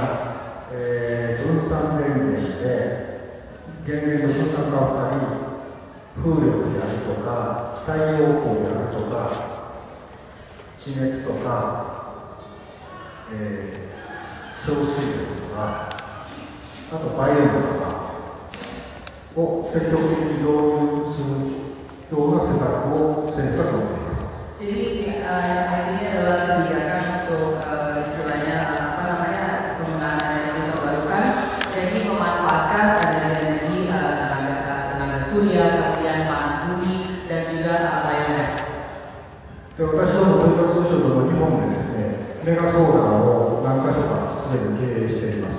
Speaker 5: えー、分散電源で電源の分散化を図り、風力であるとか太陽光であるとか地熱とか、えー小水力とか、あとバイオマスとかを積極的に導入するような施策を政府が取っています。
Speaker 4: Jadi uh, ini adalah kebijakan untuk uh, istilahnya apa namanya penggunaan energi terbarukan, jadi memanfaatkan energi uh, tenaga tenaga surya, kemudian panas bumi dan juga uh, biomass.
Speaker 5: で私どもトヨタ通商の日本でですね、メガソーラーを何か所かすでに経営しています。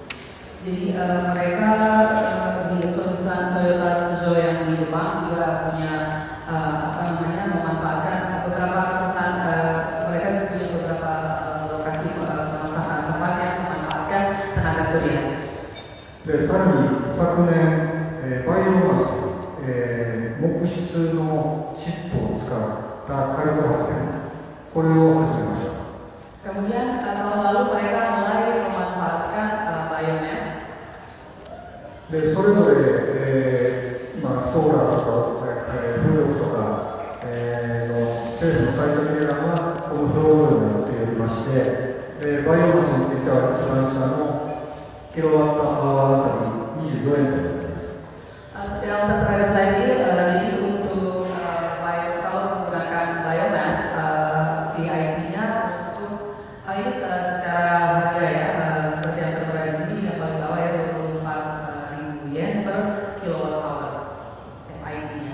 Speaker 4: Jadi uh, mereka uh, di perusahaan Toyota Tsusho yang di Jepang juga punya uh, apa namanya memanfaatkan beberapa perusahaan uh, mereka punya beberapa uh, lokasi uh, pemasangan tempat yang memanfaatkan tenaga surya.
Speaker 5: でさらに昨年、えー、バイオマス、えー、木質のチップを使った火力発電、これを始めました。
Speaker 4: Kemudian uh, tahun lalu mereka mulai memanfaatkan uh, biomass.
Speaker 5: でそれぞれ、えーまあ、ソーラーとか、えー、風力とか、えー、の政府の改革計画はこの表になっておりまして、えー、バイオマスについては一番下のキロワットアワーあたりにじゅうよえんとなっています。
Speaker 4: Uh, yang terbaru lagi, uh, jadi untuk uh, bio, kalau menggunakan biomass, uh, V I P-nya untuk uh, ini uh, secara harga ya, uh, seperti yang tertera di sini yang paling bawah ya dua puluh empat ribu yen per kilowatt hour F I P-nya.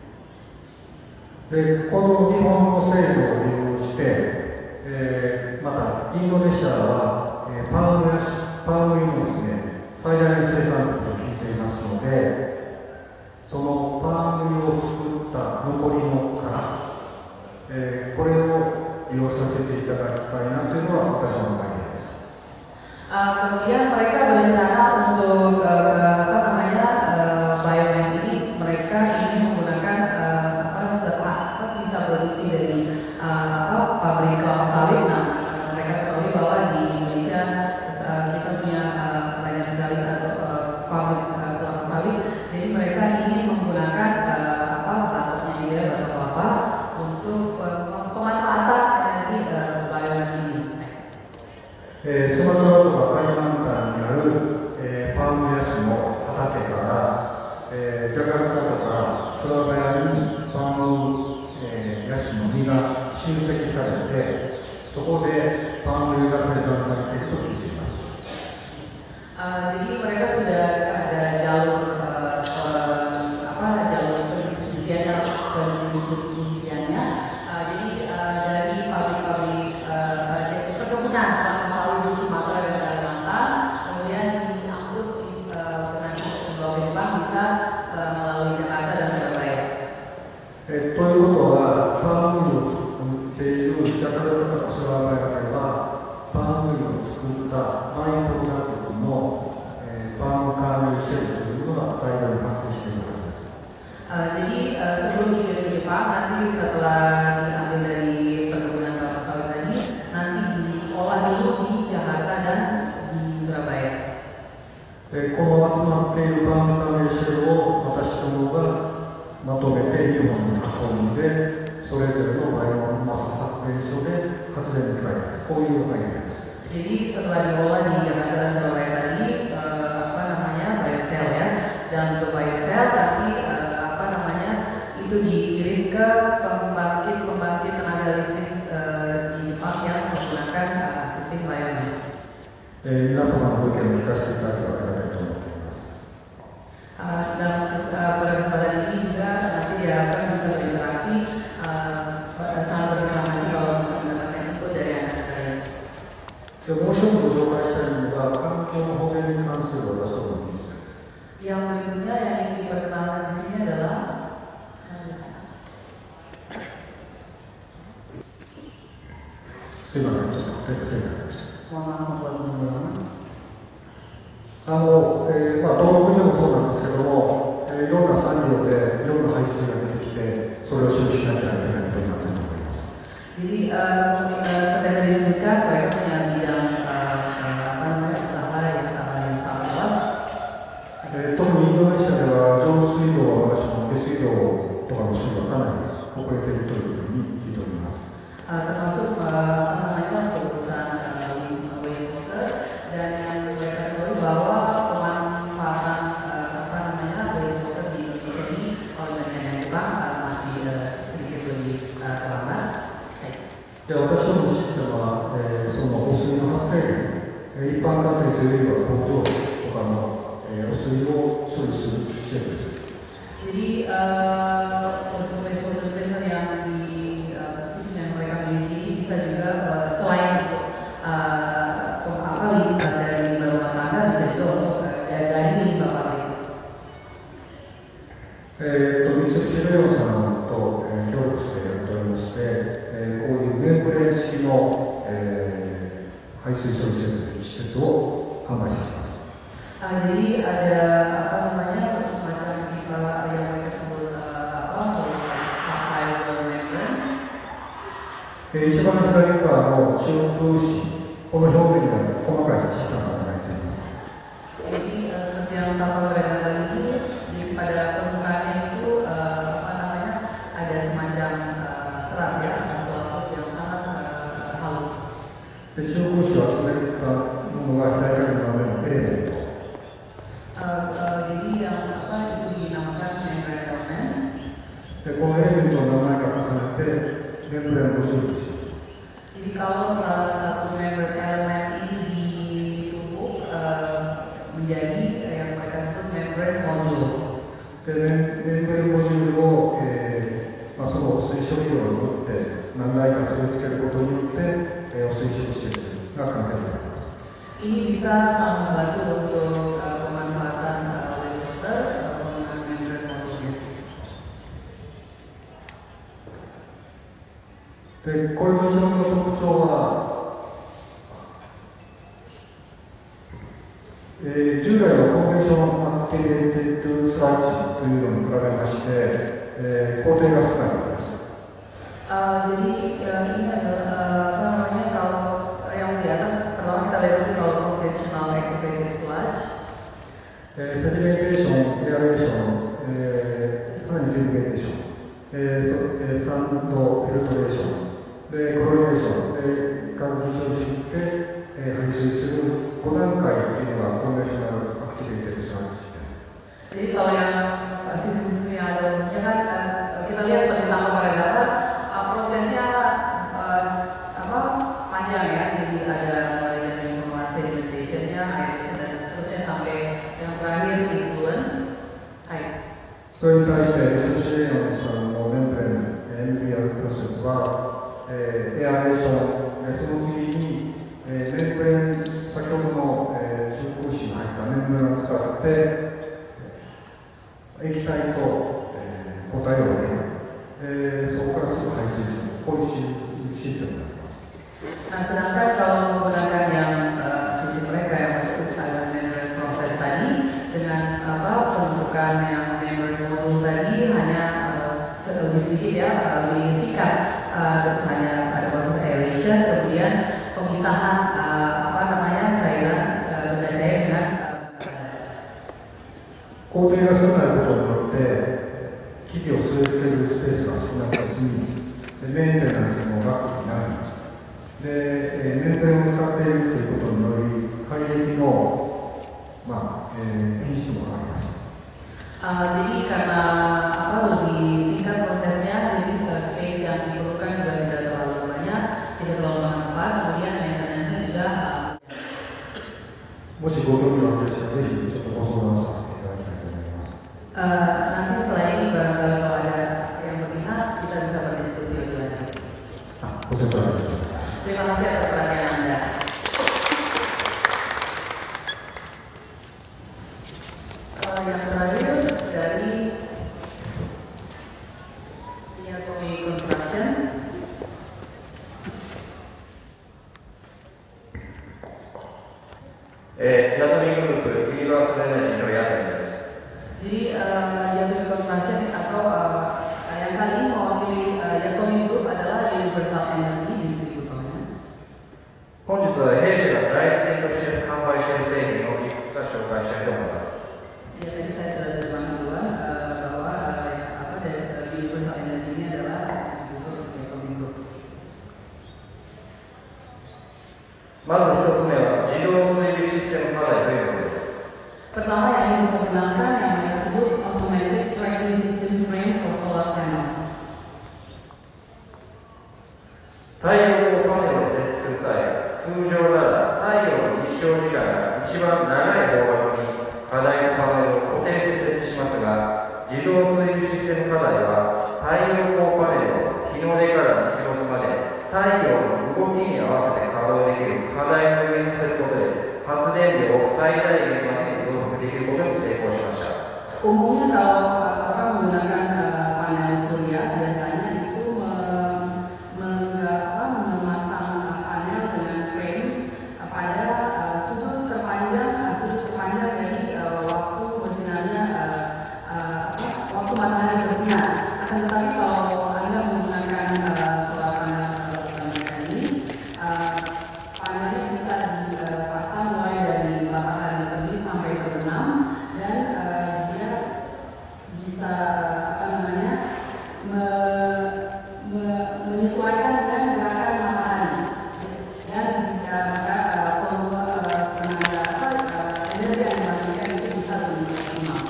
Speaker 5: でこの日本の制度を利用して、えー、またインドネシアは、えー、パームやパーム油のですね、最大の生産国と聞いていますので、そのパーム油を作った残りの殻、えー、これを利用させていただきたいなというのが私のアイデアです。
Speaker 4: Uh, kemudian mereka berencana untuk uh, apa namanya uh, biomass ini mereka ingin menggunakan uh, apa, apa sisa produksi dari uh, apa, pabrik kelapa sawit. Nah, uh, mereka ketahui bahwa di Indonesia uh, kita punya uh, banyak sekali atau uh, pabrik uh, kelapa sawit. Jadi mereka ingin menggunakan uh, apa batoknya ya batok kelapa untuk uh, pemanfaatan energi uh, biomass ini.
Speaker 5: えー、スマトラとかカリマンタンにある、えー、パームヤシの
Speaker 4: Uh, jadi uh, sebelum dikirim ke Jepang, nanti setelah diambil dari perkebunan kelapa sawit tadi, nanti diolah dulu di Jakarta dan di Surabaya.
Speaker 10: でこの集まっているバンカメシェルを私どもがまとめて日本に運んで、それぞれのバイオマス発電所で発電に使いたい、こういうアイデアです。
Speaker 4: Jadi setelah diolah di Jakarta dan Surabaya tadi, uh, apa namanya biocell ya, dan untuk biocell nanti uh, apa namanya itu dikirim ke pembangkit-pembangkit tenaga listrik uh, di Jepang yang menggunakan uh, sistem biomass.
Speaker 10: えー、皆様のご意見を聞かせていただければありがたいと思っています。
Speaker 4: Uh, dan uh, pada kesempatan ini juga nanti diharapkan bisa berinteraksi, uh, sangat berterima kasih kalau bisa mendapatkan input dari Anda sekalian.
Speaker 10: でもう一つご紹介したいのが環境の保全に関する私どものニュースです。
Speaker 4: Yang berikutnya yang ingin diperkenalkan di sini adalah
Speaker 10: すいません、ちょっと手が手がありました。
Speaker 4: mohon maaf membuat pengulangan.
Speaker 10: あの、えーまあ、道路でもそうなんですけども、えー、いろんな産業でいろんな排水が出てきて、それを処理しなきゃいけないことになっていると思います。
Speaker 4: Jadi uh, seperti yang tadi disebutkan, mereka punya bidang uh, apa namanya usaha yang, uh, yang sangat luas.
Speaker 10: えー、特にインドネシアでは上水道、私も下水道とかの処理がかなり遅れているというふうに聞いております。
Speaker 4: Uh, termasuk uh, apa namanya perusahaan uh, wastewater dan yang mereka tahu bahwa pemanfaatan uh, apa namanya wastewater di Indonesia ini kalau dibandingkan dengan Jepang uh, masih uh, sedikit lebih uh, terlambat.
Speaker 10: で私どものシステムは、えー、その汚水の発生源、えー、一般家庭というよりは工場とかの、えー、汚水を処理する施設です。
Speaker 4: Jadi uh, wastewater treatment yang di uh, yang mereka miliki ini bisa juga uh, selain untuk uh, apa limbah dari limbah rumah tangga bisa juga untuk uh, dari limbah pabrik.
Speaker 10: えー、と三菱レオさんと、えー、協力してやっておりまして、えー、こういうメンブレーン式の、えー、排水処理施設を販売しています。
Speaker 4: Uh, jadi ada apa namanya semacam pipa yang mereka sebut uh, apa fiber membrane.
Speaker 10: えー、一番左側の中空紙、この表面には細かい小さな穴が開いています。
Speaker 4: Jadi uh, seperti yang tampak pada gambar ini, di pada permukaannya itu uh, apa namanya ada semacam uh, serat ya, serat yang sangat uh, halus.
Speaker 10: で中空紙を集めたものが左側の面のエレメント。
Speaker 4: Uh, uh, jadi yang apa itu dinamakan membrane element.
Speaker 10: でこのエレメントの名前が重ねてメンブレーンごじゅうとしています。
Speaker 4: Jadi kalau salah satu membrane element ini ditumpuk uh, menjadi uh, yang mereka sebut membrane module.
Speaker 10: でメンブレーンモジュールを、えーまあ、その汚水処理量によって何台か取り付けることによって、えー、汚水処理施設が完成となります。
Speaker 4: Ini bisa sangat membantu untuk uh, pemanfaatan uh, wastewater uh, penggunaan membrane module.
Speaker 10: でこれの一番の特徴は、えー、従来のコンベンションアクティベーテッドスラッジというのに比べまして、えー、工程が少ないです。
Speaker 4: Uh, jadi uh, ini adalah uh, apa namanya kalau uh, yang di atas pertama kita lihat dulu kalau conventional activated sludge.
Speaker 10: えー、セディメンテーション、エアレーション、えー、さらにセディメンテーション、えーそえー、サンドフィルトレーション、でクロリネーション、で化学品処理していって、えー、排水するご段階というのがコンベンショナルアクティベーテッドスラッジです。
Speaker 4: Jadi kalau yang sistem-sistem yang ada umumnya kan uh, kita lihat seperti tampak pada gambar uh, prosesnya uh, apa panjang ya. Jadi ada mulai dari pembuatan sedimentation-nya, aeration dan seterusnya sampai yang terakhir effluent. Hai.
Speaker 10: それに対して三菱レオンさんのメンブレーン エムビーアール プロセスは、えー、エアレーション、えー、その次に、えー、メンブレーン先ほどの、えー、中空紙に入ったメンブレーンを使って液体と、えー、固体を分ける、えー、そこからすぐ排水する、こういうシステムになります。
Speaker 4: Nah, sedangkan kalau menggunakan yang uh, sistem mereka yang berkaitan membrane proses tadi dengan apa pembentukan yang membrane module tadi hanya sedikit ya, lebih singkat uh, hanya ada proses aeration, kemudian pemisahan uh, apa namanya cairan uh, benda cair dengan uh,
Speaker 10: 工程が少ないことによって機器を据え付けるスペースが少なく済み、メンテナンスも楽になり、でメンテナンスを使っているということにより海域の、まあえー、品質も上がります。
Speaker 4: Uh, jadi karena apa lebih singkat prosesnya, jadi uh, space yang diperlukan juga tidak terlalu banyak, tidak terlalu lama, kemudian maintenance-nya juga. Uh,
Speaker 10: もしご興味がある人はぜひちょっとご相談させていただきたいと思います。
Speaker 4: uh, nanti setelah ini barangkali kalau ada yang berminat kita bisa berdiskusi lebih lanjut.
Speaker 10: ご清聴ありがとうございます。
Speaker 4: Terima kasih atas perhatian Anda. Uh, yang terakhir dari Yatomi Construction.
Speaker 3: Eh, Yatomi Group Universal Energy のヤトミです。
Speaker 4: Jadi uh, Yatomi Construction atau uh, yang kali ini mewakili uh, Yatomi Group adalah Universal Energy Distributor.
Speaker 3: 本日は弊社が代理店として販売している製品をいくつか紹介したいと思います。
Speaker 4: Ya tadi saya sudah terangkan duluan uh, bahwa uh, yang apa dari uh, Universal Energy ini adalah distributor Yatomi Group.
Speaker 3: まず一つ目は自動追尾システム課題というものです。
Speaker 4: Pertama yang ingin memperkenalkan yang disebut Automated Tracking System Frame for Solar Panel.
Speaker 3: 太陽光パネルを設置する際、通常なら太陽の日照時間が一番長い方角に課題のパネルを固定して設置しますが、自動追尾システム課題は太陽光パネルを日の出から日没まで太陽の動きに合わせて稼働できる課題の上に乗せることで発電量を最大限までに増幅できることに成功しました。
Speaker 4: Umumnya kalau uh, orang menggunakan uh, panel surya biasanya itu uh, meng, apa, memasang uh, panel dengan frame uh, pada uh, sudut terpanjang uh, sudut terpanjang dari uh, waktu bersinarnya uh, uh, apa, waktu matahari bersinar. Akan tetapi kalau Anda menggunakan uh, solar panel uh, ini, uh, panelnya bisa dipasang uh, mulai dari matahari terbit sampai terbenam dan uh, dia bisa apa namanya me, me, menyesuaikan dengan gerakan matahari dan bisa maka uh, volume uh, tenaga apa uh, energi yang dihasilkan itu bisa lebih optimal.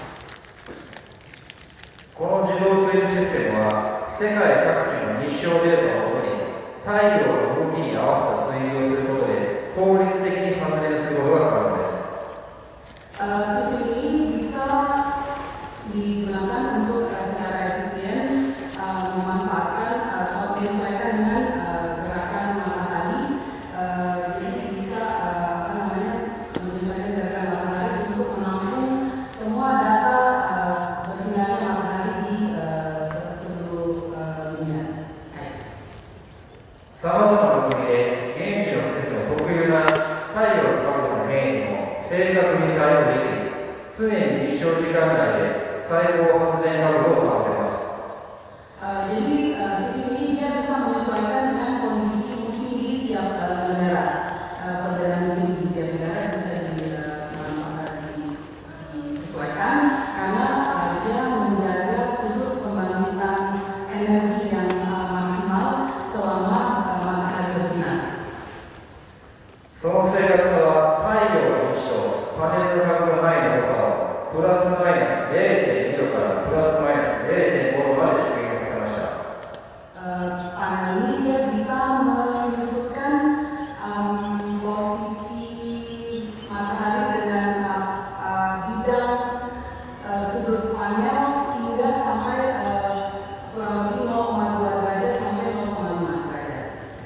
Speaker 3: この自動追尾システムは世界各地の日照データをもとに太陽の動きに合わせた追尾をすることで効率的に発電することが可能です。
Speaker 4: Uh, sistem ini bisa digunakan untuk uh, secara efisien uh, memanfaatkan atau menyesuaikan dengan uh, gerakan matahari. Uh, jadi bisa uh, apa namanya menyesuaikan gerakan matahari untuk menampung semua data uh, bersinarnya matahari di uh, seluruh uh, dunia.
Speaker 3: さまざまな国で現地の季節の特有な太陽の角度の変異にも正確に対応でき、常に日照時間内で細胞発電角度を保てます。
Speaker 4: Uh, jadi uh, sistem ini dia bisa menyesuaikan dengan kondisi musim di tiap uh, negara. Uh, perbedaan musim di tiap negara bisa di, uh, di, disesuaikan karena uh, dia menjaga sudut pembangkitan energi yang uh, maksimal selama uh, matahari bersinar.
Speaker 3: その正確さは太陽の位置とパネルの角度範囲の誤差をプラスマイナス ゼロテンに 度からプラスマイナス ゼロテンご 度まで縮減させました。
Speaker 4: Uh, panel ini dia bisa menyusutkan um, posisi matahari dengan uh, uh, bidang uh, sudut panel hingga sampai uh, kurang lebih nol koma dua derajat sampai nol koma lima derajat.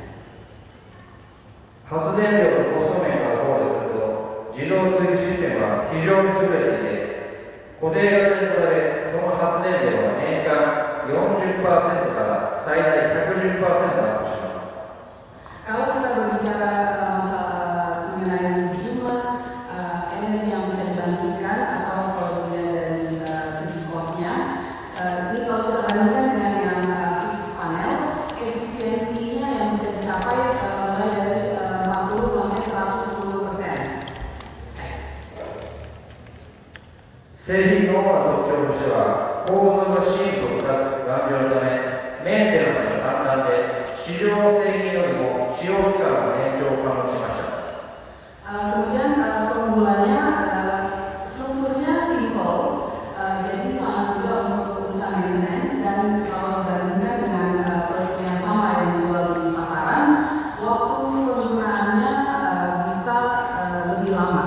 Speaker 3: 発電量のコスト面から考慮すると自動追尾システムは非常に優れていて、固定型に比べその発電量は年間 よんじゅっパーセント から最大 ひゃくじゅっパーセント アップします。
Speaker 4: Kalau kita berbicara uh, masalah mengenai jumlah uh, energi yang bisa dibangkitkan atau kalau dilihat dari uh, segi kosnya, uh, ini kalau kita bandingkan dengan yang
Speaker 3: 使用期間の延長を可能しました。
Speaker 4: Uh, kemudian uh, keunggulannya uh, strukturnya simple, uh, jadi sangat mudah untuk urusan maintenance dan kalau dibandingkan dengan uh, produk yang sama yang dijual di pasaran, waktu penggunaannya uh, bisa uh, lebih lama.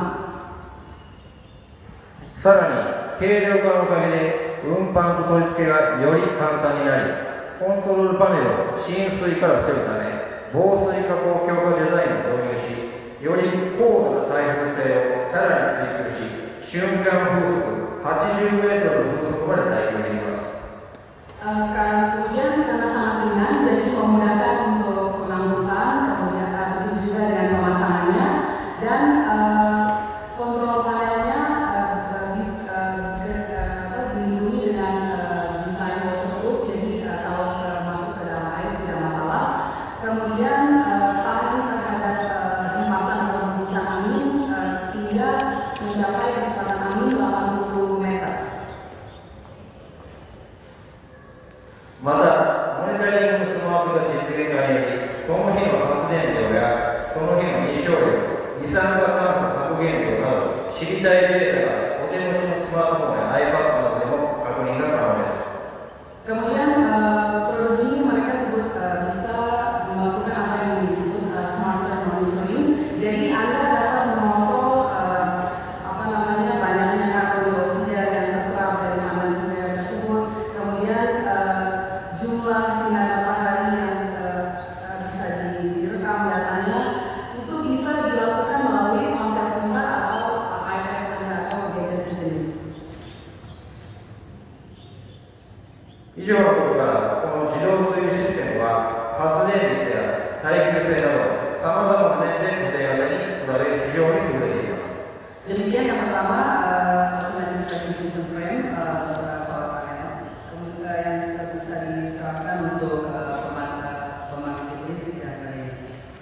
Speaker 3: さらに軽量化のおかげで運搬と取り付けがより簡単になり、コントロールパネルを浸水から防ぐため防水加工強化デザインを導入し、より高度な耐風性をさらに追求し、瞬間風速はちじゅうメートルの風速まで対応できます。
Speaker 4: Uh, kemudian karena sangat ringan, jadi memudahkan untuk pengangkutan, kemudian uh, begitu juga dengan pemasangannya dan uh, kontrol panelnya uh, uh, dis, uh, uh, dilindungi dengan uh, desain waterproof, jadi uh, kalau uh, masuk ke dalam air tidak masalah. Kemudian uh, tahan terhadap uh, hempasan atau hembusan angin uh, sehingga mencapai kecepatan angin delapan puluh meter.
Speaker 3: また、モニタリングスマートが実現化により、その日の発電量やその日の日照量、二酸化炭素削減量など、知りたいデータがお手持ちのスマートフォンや iPad などでも確認が可能です。
Speaker 4: Kemudian uh, produk ini mereka sebut uh, bisa melakukan apa yang disebut uh, smarter monitoring. Jadi Anda dapat mengontrol uh, apa namanya banyaknya karbon dioksida yang terserap dari panel surya tersebut. Kemudian uh, jumlah sinar matahari yang uh, uh, bisa direkam datanya itu bisa dilakukan melalui ponsel pintar atau uh, iPad Anda atau gadget sejenis.
Speaker 3: 以上のことから、この自動追尾システムは発電率や耐久性などさまざまな面で固定型にこだわり非常に優れています。
Speaker 4: Demikian yang pertama uh, automatic tracking system frame uh, solar panel, kemudian yang bisa diterapkan untuk uh, pembangkit listrik dan sebagainya.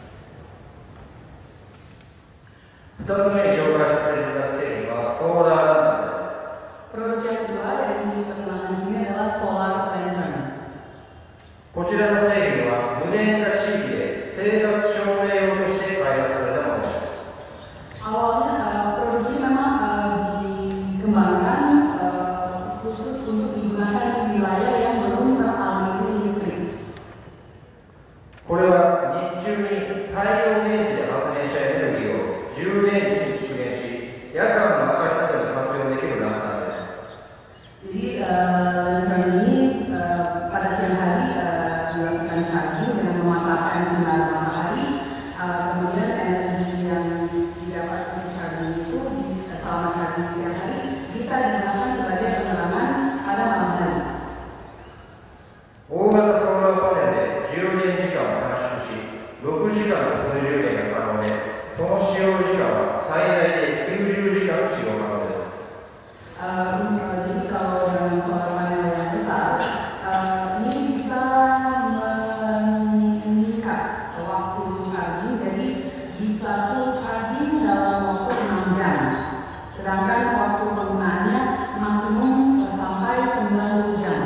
Speaker 3: ふたつめに紹介させていただく製品はソーラーランタンです。
Speaker 4: Produk yang kedua yang diperkenalkan di sini adalah solar lantern.
Speaker 3: こちらの製品は無電化地域で生活照明用として開発されたものです。
Speaker 4: Awalnya uh, produk ini memang uh, dikembangkan uh, khusus untuk digunakan di wilayah yang belum teraliri listrik.
Speaker 3: これは日中に太陽電池で発電したエネルギーを充電池に蓄電し、夜間の明かりなどに活用できるランタンです。
Speaker 4: Jadi uh, lantern ini uh, pada siang hari uh, dilakukan charging dengan memanfaatkan sinar matahari. Uh, kemudian energi yang didapat untuk charging itu bisa, selama charging siang hari bisa digunakan sebagai penerangan pada malam hari.
Speaker 3: 大型ソーラーパネルで充電時間を短縮し、ろくじかんのフル充電が可能で、その使用時間は最大できゅうじゅうじかん使用可能です。
Speaker 4: Uh, uh, jadi kalau dengan solar panel yang besar, uh, ini bisa meningkat waktu charging, jadi bisa full charging dalam waktu enam jam. Sedangkan waktu penggunaannya maksimum uh, sampai sembilan puluh jam.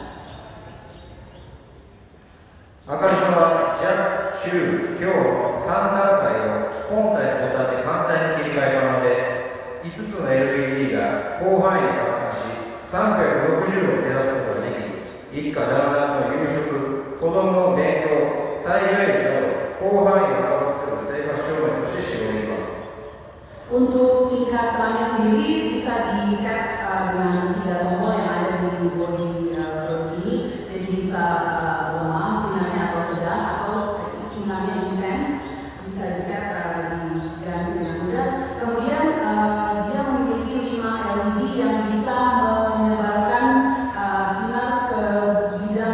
Speaker 3: 明かりさは弱、中、強のさん段階を本体のボタンで簡単に切り替え可能で、いつつの エルイーディー が広範囲に拡散し、さんびゃくろくじゅうど照らすことができ、一家団らんの夕食、子供の勉強、災害時など広範囲を確保する生活照明として使用できます。
Speaker 4: Untuk tingkat terangnya sendiri bisa di-set uh, dengan tiga tombol yang ada di bodi uh, produk ini, jadi bisa uh, lemah sinarnya atau sedang atau sinarnya intens, bisa di-set uh, diganti dengan mudah. Kemudian uh, dia memiliki lima L E D yang bisa menyebarkan uh, sinar ke bidang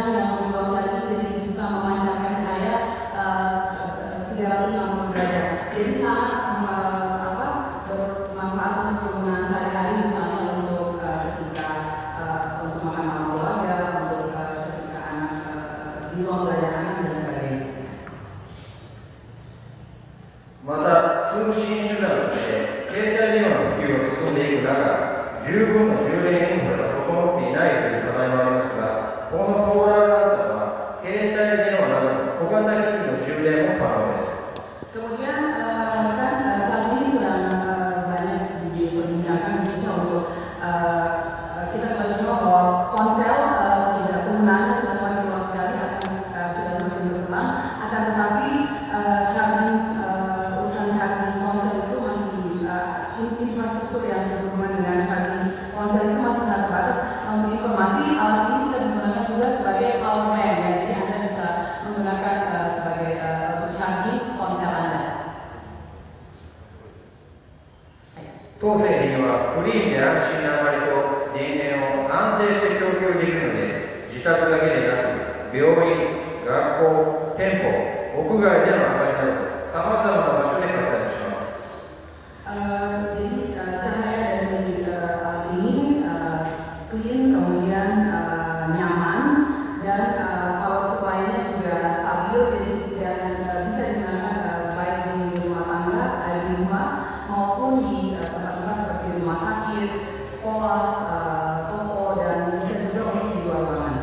Speaker 9: 自宅だけでなく、病院、学校、店舗、屋外での明かりなど、さまざまな場所で活躍します。
Speaker 4: Uh, jadi uh, cahaya dari uh, ini uh, clean, kemudian uh, nyaman, dan uh, power supply-nya juga stabil, jadi tidak uh, bisa digunakan uh, baik di rumah tangga, uh, di rumah maupun di uh, tempat-tempat seperti rumah sakit, sekolah, uh, toko, dan bisa juga untuk di luar ruangan.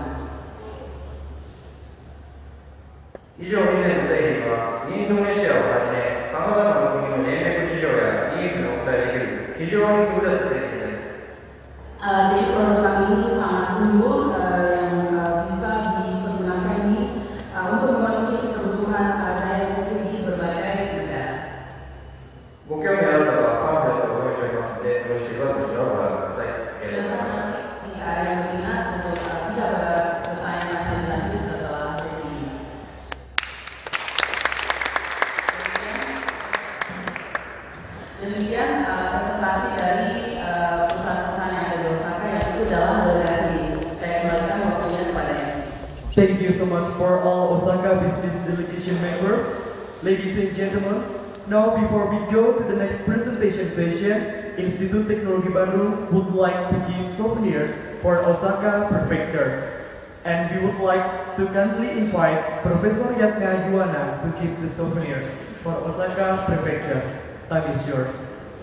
Speaker 9: 以上にての製品は、インドネシアをはじめ、さまざまな国の電力事情やニーズに応えできる非常に優れた製品です。
Speaker 4: Uh, jadi produk kami ini sangat unggul uh, yang uh, bisa dipergunakan di, uh, untuk memenuhi kebutuhan uh, daya listrik di berbagai negara.
Speaker 9: ご興味ある方はパンフレットをご用意しておりますので、よろしければそちらをご覧ください。
Speaker 4: Silakan jika ada yang berminat untuk uh, bisa bertanya-tanya lebih lanjut setelah sesi ini. Demikian uh, presentasi dari uh, perusahaan-perusahaan yang ada di Osaka yang itu dalam delegasi ini. Saya kembalikan waktunya kepada M C.
Speaker 1: Thank you so much for all Osaka business delegation members. Ladies and gentlemen, now before we go to the next presentation session, Institut Teknologi Bandung would like to give souvenirs for Osaka Prefecture. And we would like to kindly invite Professor Yatna Yuwana to give the souvenirs for Osaka Prefecture. Time is yours.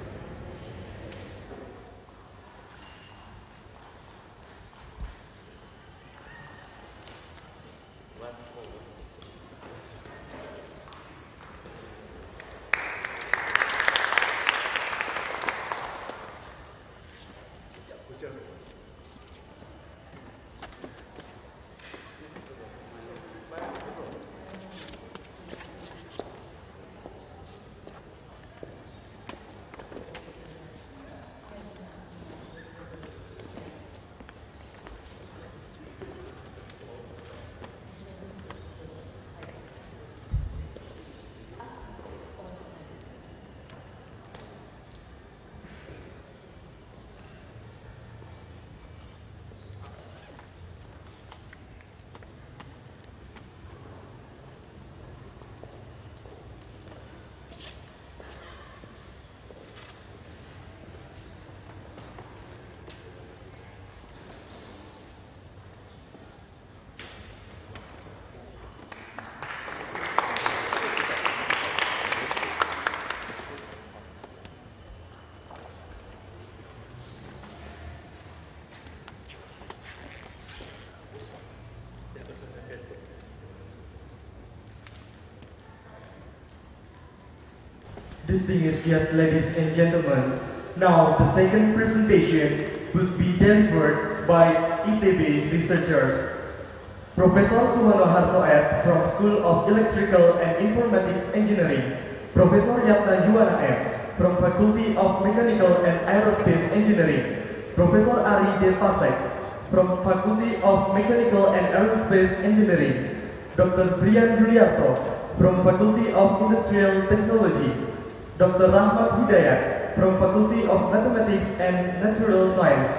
Speaker 1: Distinguished guests, ladies and gentlemen, now the second presentation will be delivered by I T B researchers. Professor Suhono Harso S from School of Electrical and Informatics Engineering, Professor Yatna Yuwana M from Faculty of Mechanical and Aerospace Engineering, Professor Ari Depasek from Faculty of Mechanical and Aerospace Engineering, Doctor Brian Yuliarto from Faculty of Industrial Technology, Doctor Rahmat Hidayat from Faculty of Mathematics and Natural Science,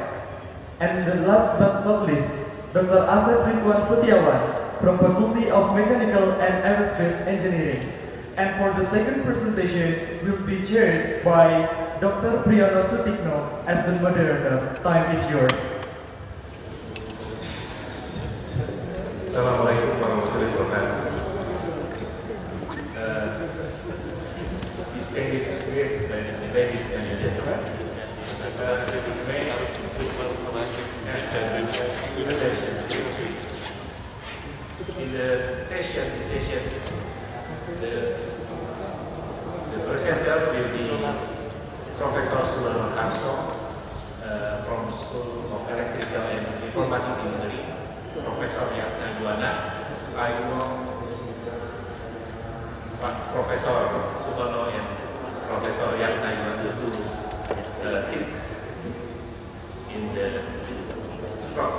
Speaker 1: and the last but not least, Doctor Asep Ridwan Setiawan from Faculty of Mechanical and Aerospace Engineering. And for the second presentation will be chaired by Doctor Priyono Sutikno as the moderator. Time is yours.
Speaker 2: Assalamualaikum warahmatullahi wabarakatuh. Distinguished guests and ladies and gentlemen, in the session, the session, the, the presenter will be Professor Suhono Harso uh, from School of Electrical and Informatics Engineering, Professor Yatna Yuwana. I know Professor Suhono and Professor Yatna Yuwana to uh, sit in the front.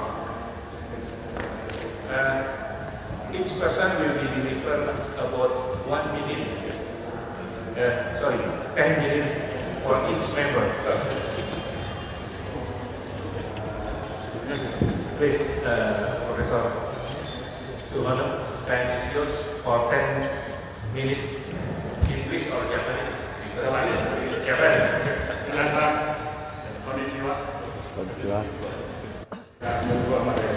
Speaker 2: Uh, each person will be delivered about one minute, uh, sorry, ten minutes for each member. So, please, uh, Professor. Professor Suhono, time is yours for ten minutes. English or Japanese? Japanese. Japanese.
Speaker 6: 皆さん、こんにちは。
Speaker 11: こんにちは。
Speaker 6: 僕はまだ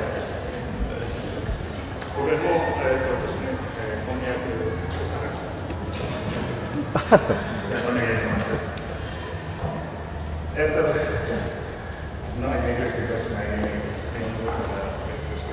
Speaker 6: これも、えーとですね、翻訳をされてお願いします。えっと、no in English because my English is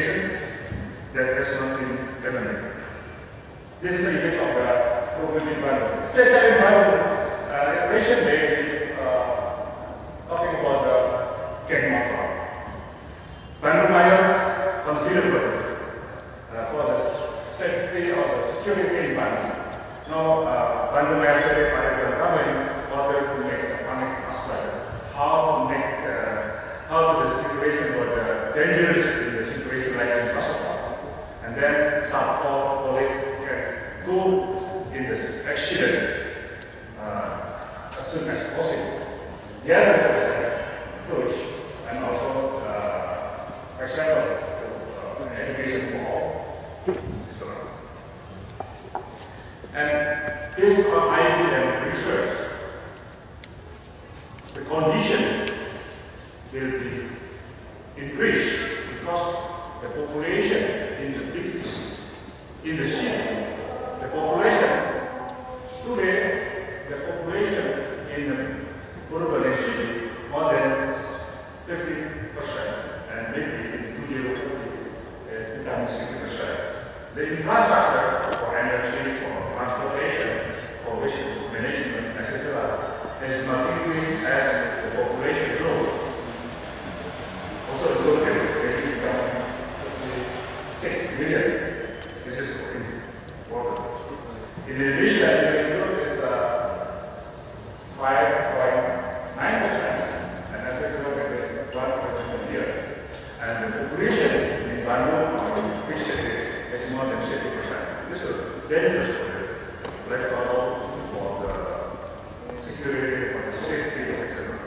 Speaker 6: This is an image of the program by Bandung. Especially in Bandung, uh, recently, uh, talking about the geng motor. Bandung Raya considerable uh, for the safety or the security in Bandung. Now, uh, Bandung Raya Seri pada kami order to make the panic aspect. How to make, uh, how the situation was uh, dangerous in the situation like in Kosovo. And then some police can go in this accident uh, as soon as possible. The other is approach and also, uh, for example, uh, education for all. And based on I B M research, the condition will be increased because the population in the big city, in the city, the population today, the population in the urban city more than fifty percent, and maybe in two thousand forty, become sixty percent. The infrastructure for energy, for transportation, for waste management, et cetera, has not increased as the population grows. Also, the growth rate will become six million. This is important. In Indonesia, the growth is uh, five point nine percent, and the growth rate is one percent a year. And the population in Bandung or in big city is more than sixty percent. This is dangerous for the electoral, for the security, for the safety, et cetera.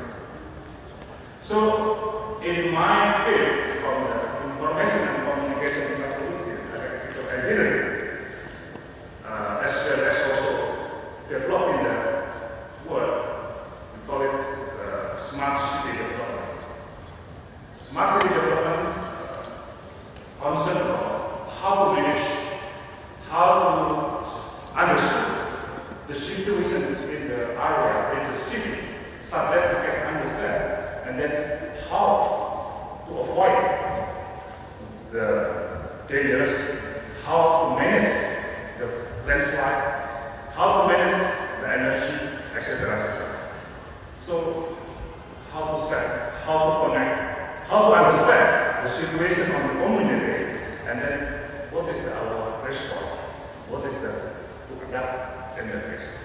Speaker 6: So, in my field, from the information and communication technology, electrical engineering, uh, as well as also developing the world, we call it uh, smart city development. Smart city development concept of how to manage, how to understand the situation in the area, in the city, so that we can understand, and then how to avoid the dangers, how to manage the landslide, how to manage the energy, et cetera, et cetera. So, how to set, how to connect, how to understand the situation on the community, and then what is the, our response, what is the to adapt in the case.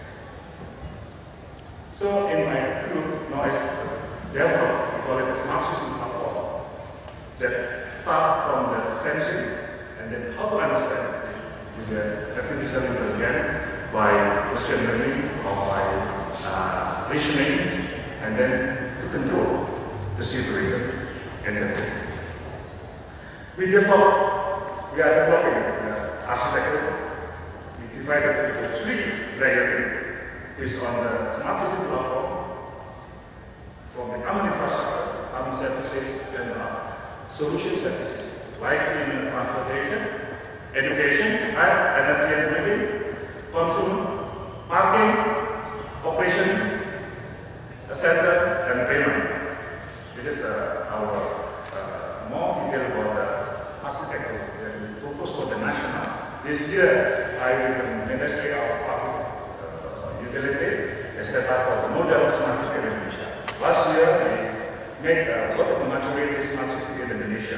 Speaker 6: So, in my group, now is developed, we call it a smart system platform, that start from the sensing, and then how to understand this with the artificial intelligence by machine learning or by uh, reasoning, and then to control the situation in the case. We develop, we are developing the architecture. We divided it into three layers based on the smart system platform, from the common infrastructure, common services, and uh, solution services, like in transportation, education, health, energy and building, consumer, parking, operation, et cetera, and payment. This is uh, our uh, more detail about the architecture and purpose for the national. This year, I will the Ministry of Public uh, Utility has set up for the model of smart city in Indonesia. Last year, we made uh, what is the maturity smart city in Indonesia.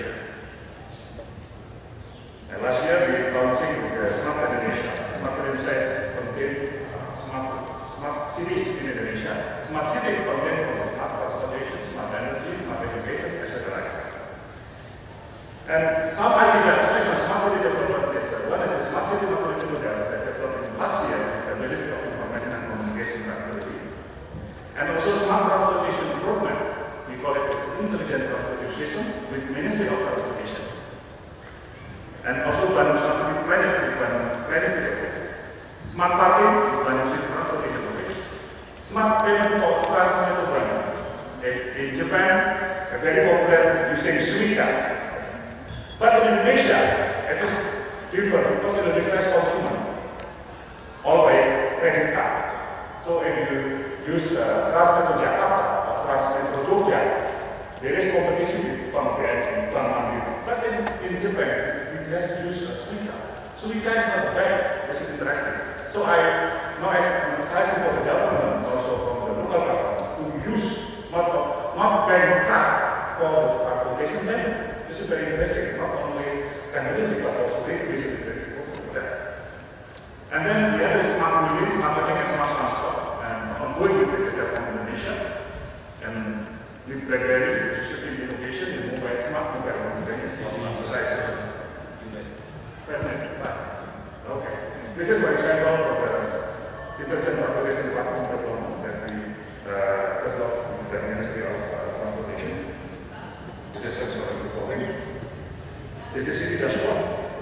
Speaker 6: And last year, we launched the Smart Indonesia. Smart Indonesia is contain uh, smart, smart cities in Indonesia. Smart cities contain smart transportation, smart energy, smart education, et cetera. And some idea of smart city development is uh, one is the smart city maturity model that developed last year with the Ministry of Information and Communication Technology. And also smart transportation program, we call it intelligent transportation system with Ministry of Transportation. And also Bandung Smart City Planning with Bandung Planning City Office. Smart parking with Bandung City Transportation Office. Smart payment for Transmetro Bandung. In Japan, a very popular using Suica. But in Indonesia, it is different because Indonesia is consumer. All by credit card. So if you use uh, Transmetro Jakarta or Transmetro Jogja, there is competition with Bank B R I, Bank Mandiri. But in, in Japan, we just use uh, Suica. Suica is not bad, this is interesting. So I now emphasizing for the government, also from the local government, to use not, not bank card for the transportation bank. This is very interesting, not only technology but also database is very important for that. And then the other is smart mobility, smart logic and smart transport, and ongoing with the Telekom Indonesia, and with BlackBerry, which is in innovation in mobile, smart mobile mobility, smart society. Okay. This is for example of the intelligent transportation platform development that we uh, developed with the Ministry of uh, Transportation. This is sensor controlling. This is city dashboard.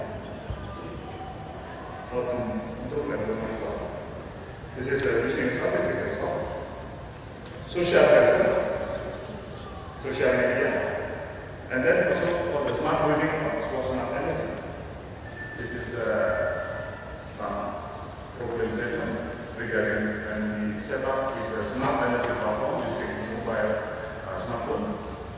Speaker 6: How to control level monitor. This is uh, using statistics as well. Social sensor, social media, and then also for the smart building of smart energy. This is uh, some organization regarding and the setup is a smart energy platform using mobile uh, smartphone.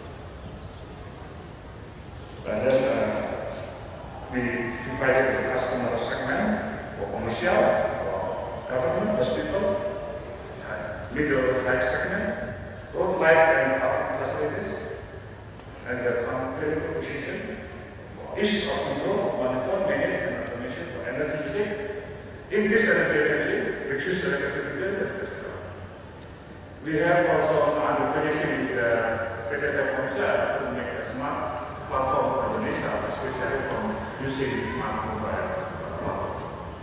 Speaker 6: And then uh, we divided the customer segment for commercial, for government, hospital, uh, middle life segment, road life and public facilities, and there's some critical position. Ease of control, monitor, manage, and automation for energy usage. Increase energy efficiency, reduce electricity bill, and et cetera. We have also under finishing the P T Telkomsel to make a smart platform for Indonesia, especially from using smart mobile platform.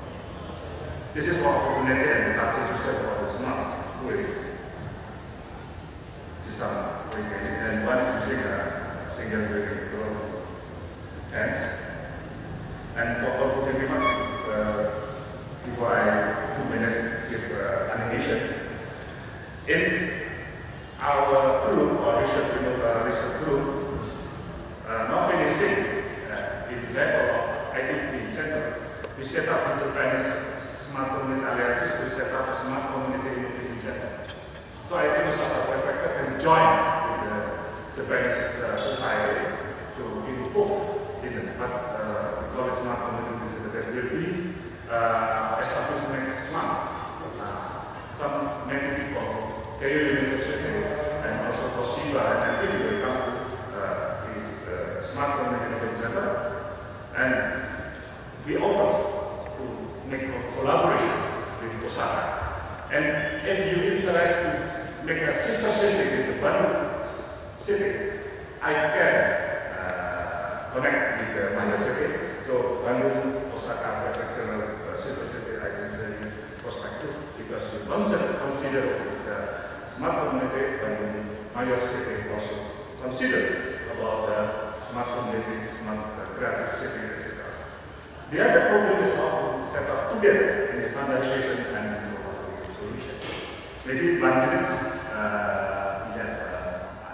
Speaker 6: This is one opportunity and the target to set for the smart way. This is some way, and one is using a single way control. Hence, and for all the remarks, uh, before I two minutes give uh, animation, in our group or research, uh, research group, uh, not finishing uh, in level of I D P center, we set up the Japanese Smart Community Alliances to set up a Smart Community Innovation Center. So I think South Africa can join with the Japanese uh, society to involve in the smart, uh, we call it smart communities that will be uh, established next month. Uh, some many people, Cairo University, and also Toshiba, and I think will come to uh, this uh, smart community center, and we open to make a collaboration with Osaka. And if you're interested to make a sister city with the Bandung city, I can connect with the Maya city. So Bandung, Osaka, Prefectural uh, sister city, I think is very prospective because you consider, consider this uh, smart community, Bandung, Maya city also consider about the smart community, smart uh, creative city, et cetera. The other problem is how to set up together in the standardization and innovative solution. Maybe one minute, uh, we have uh,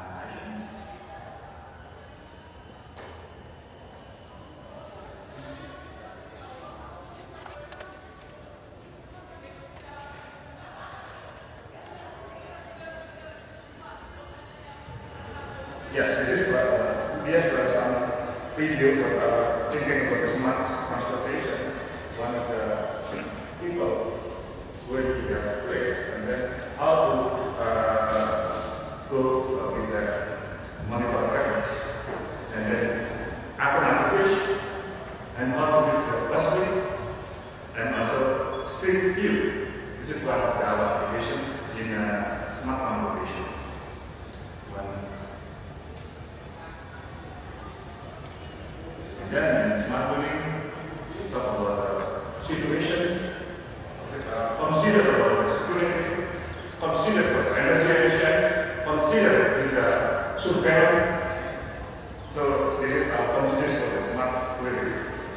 Speaker 6: yes, this is what uh, we have uh, some video about uh, thinking about the smart transportation. One of the people going to their place and then how to uh, go uh, with the monitor traffic and then automatic and how to use the busways and also street view. This is one of the our application in uh, smart transportation. One. Then in smart building, we talk about the situation, uh, consider about the security, consider about energy efficient, consider the surveillance. So this is our consideration for the smart building.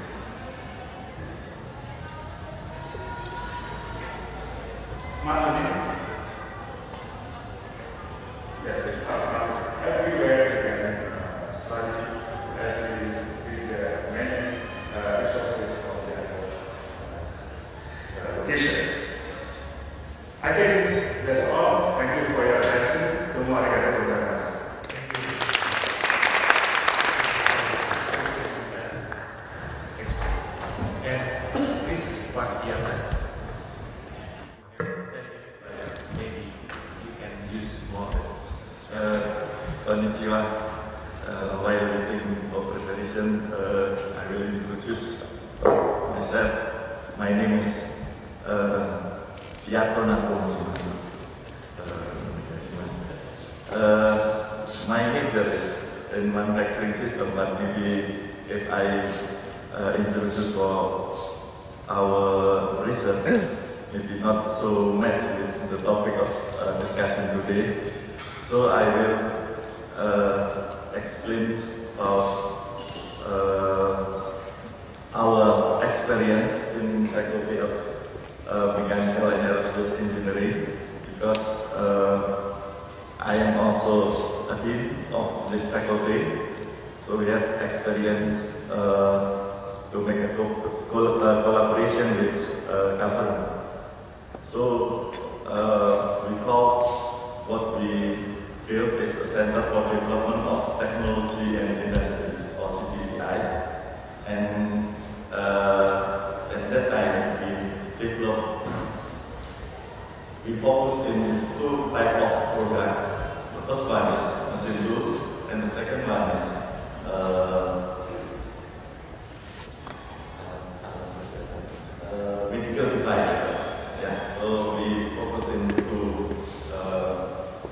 Speaker 6: Smart building. Yes, this is our everywhere you can uh, study. Every with many uh, resources of the uh, location. I think that's all. Thank you for your attention. Domo arigatou gozaimasu. And please, Pak Diana.
Speaker 11: Konnichiwa. Uh, while waiting for preparation, uh, I will introduce myself. My name is uh, Yato Nako Shimasu. Uh, uh, my major is in manufacturing system, but maybe if I uh, introduce for our research, maybe not so much with the topic of uh, discussion today. So I will uh, explain about uh, our experience in faculty of uh, mechanical and aerospace engineering, because uh, I am also a dean of this faculty, so we have experience uh, to make a co co uh, collaboration with uh, government. So uh, we call what we built is a Center for Development of Technology and Industry, or C D T I, and uh, at that time we developed, we focus in two types of products. The first one is machine tools, and the second one is uh, uh, medical devices. Yeah, so we focus into uh,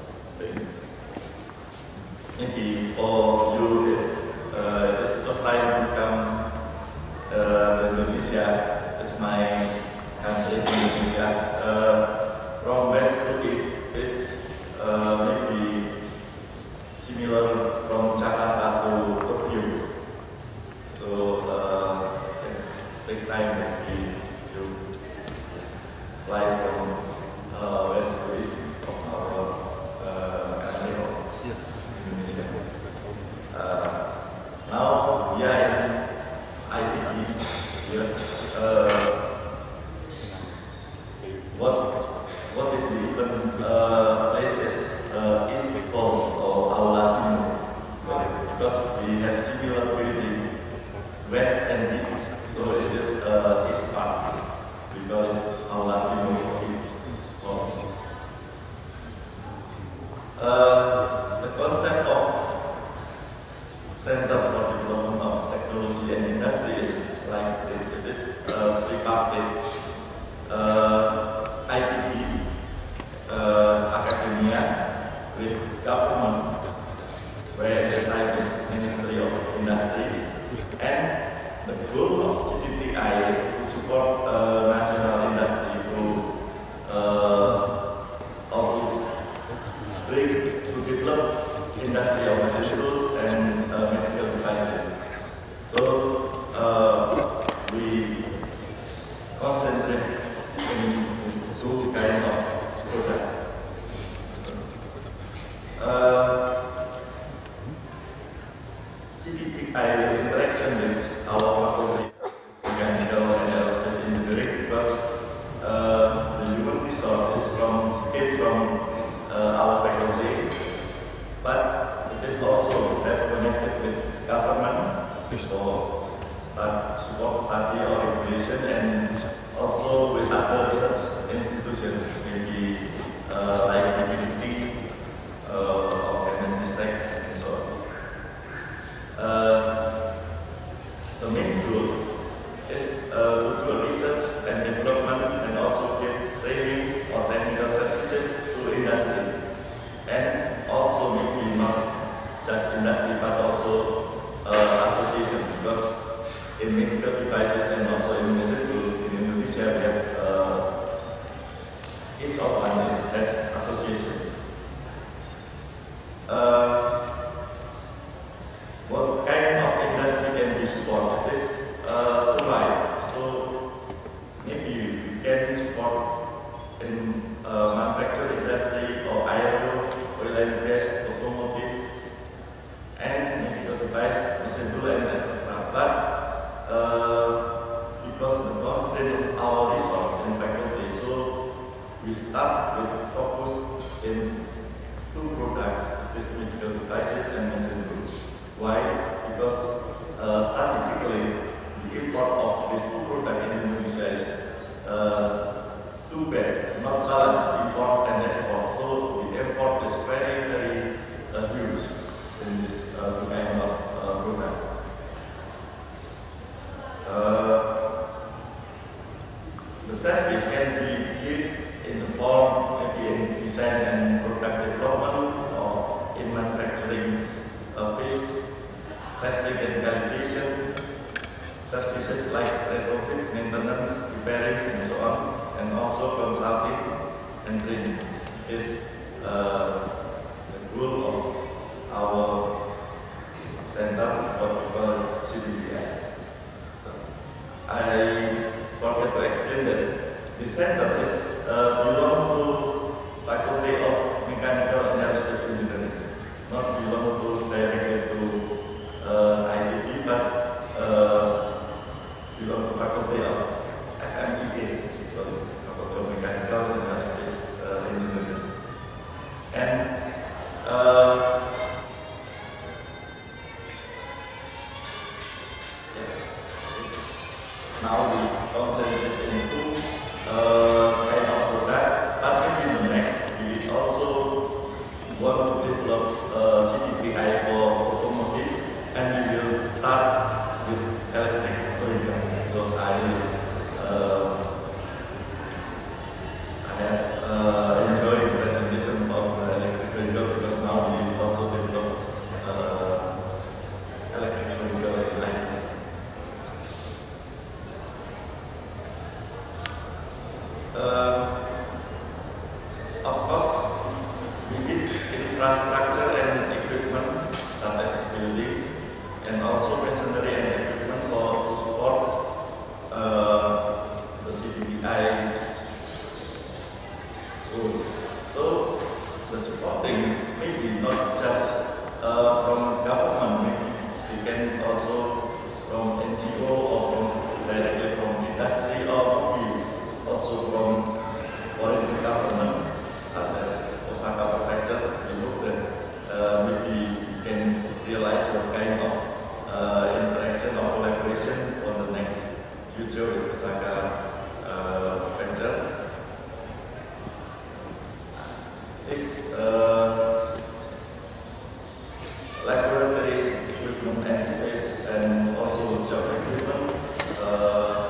Speaker 11: maybe for you, if uh, it's the first time you come uh, to Indonesia, it's my country, Indonesia. Uh, from west to east is uh, maybe similar from Jakarta to Tokyo. So uh, it's take time maybe you fly from uh, west to east of our uh, country. Indonesia. Uh, now we are in I T B here. Uh, what what is the even uh, place is uh, East Pole or Aula Timur, because we have similar building west and east, so it is uh, east part. We call it Aula Timur East Pole. Uh, the concept of Center for Development of Technology and Industry is like this. It is uh, tripartite uh, I T B, uh, academia, with government, where the time is Ministry of Industry, and the goal of C D T I is to support uh, national industry to uh, or to to develop industry of machine tools and uh, medical devices. So uh, we concentrate in these two kind of product. Uh, C D T I interaction with our faculty, mechanical and aerospace engineering, because uh, the human resources from came from uh, our faculty, but it is also have connected with government for start, support study or regulation, and also with other research institutions, maybe uh, like the U P T uh, or M N T and so on. Uh, the main goal is uh, to do research and development, and also give training or technical services to industry, and also maybe not just industry but also uh, association, because in medical devices and also in machine tool in Indonesia we have uh, each of one is, has association. Uh, what kind of industry can be supported is uh, survive. So maybe we can support in uh, manufacturing industry or aero, oil and gas, automotive, and medical device, machine tool, and et cetera. But uh, because the constraint is our resource in faculty, so we start with focus in two products, this design and product development or in manufacturing uh, phase, testing and calibration, services like retrofit, maintenance, repairing, and so on, and also consulting and training is uh, the goal of our center, what we call it C D P I. I wanted to explain that the center is uh, belong to Faculty of Mechanical and Aerospace Engineering, not belong to directly to uh, I D P, but uh, belong to Faculty of F M E A, Faculty of Mechanical and Aerospace uh, Engineering. And uh, now we concentrate into uh, kind of product, but maybe in the next we also want to develop uh, C D P I for automotive, and we will start with electric vehicle. So I uh, I have uh, enjoyed the presentation of the electric vehicle because now we also develop uh, electric vehicle in I T. Uh, of course, we need infrastructure and equipment such as building and also machinery and equipment for to support uh, the C D P I goal. So the supporting maybe not just uh, from government, maybe we can also from N G O or from directly from industry or maybe also from foreign government, such as Osaka Prefecture. We hope that uh, maybe we can realize what kind of uh, interaction or collaboration for the next future with Osaka uh, Prefecture. This uh, laboratories, equipment and space, and also job equipment. Uh,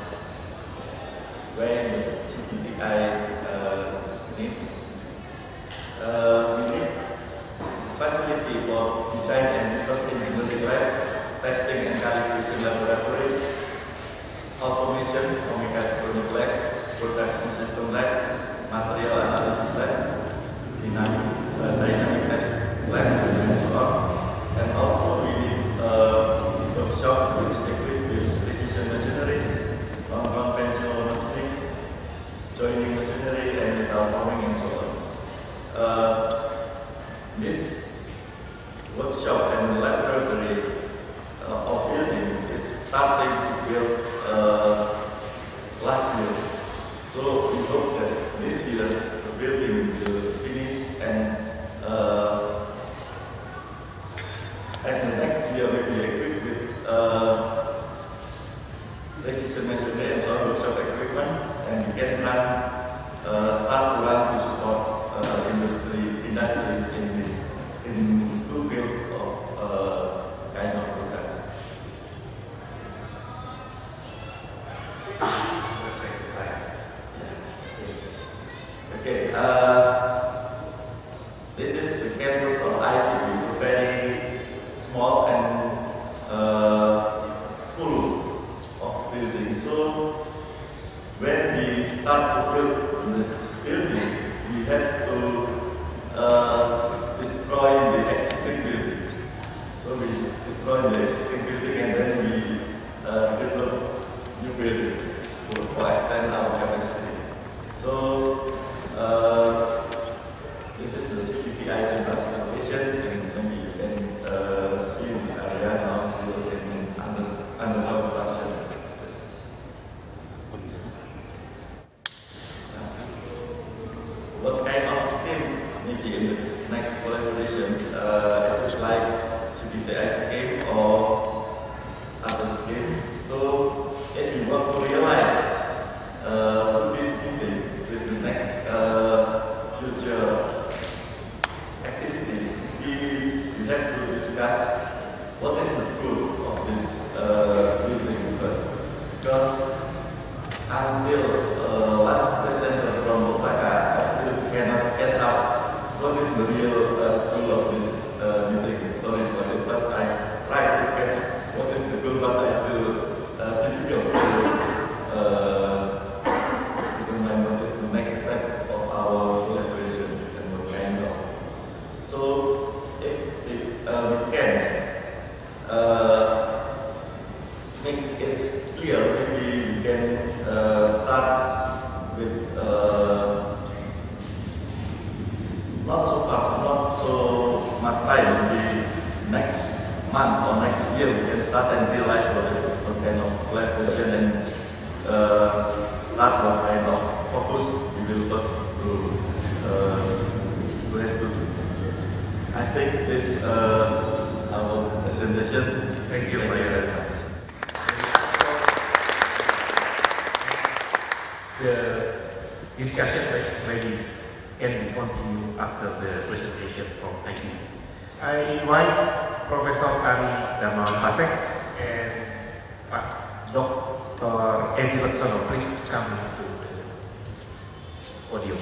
Speaker 11: where the C D P I uh, needs. Uh, we need facility for design and reverse engineering lab, testing and calibration laboratories, automation for mechatronic labs, production system lab, material analysis lab, dynamic, uh, dynamic test lab, and so on. And also we need a workshop which equipped with precision machineries, non-conventional machining, joining machinery and metal forming and so on. Uh, this workshop and laboratory uh, of building is starting to build uh, last year. So we hope that this year the building will finish and uh, and the next year will be equipped with uh, precision machinery and so on workshop equipment, and we can run, uh, start to run to support uh, industry, industries in this, in two fields of uh, kind of product. Okay, uh, this is the campus of I T B. It's very small and uh, full of buildings. So when we start to build this building, we have to uh, destroy the existing building. So we destroy the existing building and then we uh, develop new building to, for extend our capacity. So uh, this is the C D P I general location, and maybe you can uh, see the area now still in under, under construction. What kind of scheme maybe in the next collaboration? Uh, is it like C D P I scheme or other scheme? So if you want to realize uh, this meeting with the next uh, future activities, we, we have to discuss what is the goal of this uh, building first. Because until uh, last presenter from Osaka, I still cannot catch up what is the real uh, goal of this uh, meeting. Sorry for it, but I try to catch what is the goal, but I still uh, difficult to uh, remember what is the next step of our collaboration and what kind of. So if, if uh, we can uh, make it clear, maybe we can uh, start with uh, not so far, not so much time. Maybe next month or next year we can start and realize what is what kind of collaboration and uh, start what kind of focus we will first do. Uh, to have to do. I think this uh, our presentation.
Speaker 2: Thank you very much. The discussion maybe can be continued after the presentation from I T B. I invite Professor Kari Darmawan Pasek and Pak Doctor Edi Laksono, please come to the podium.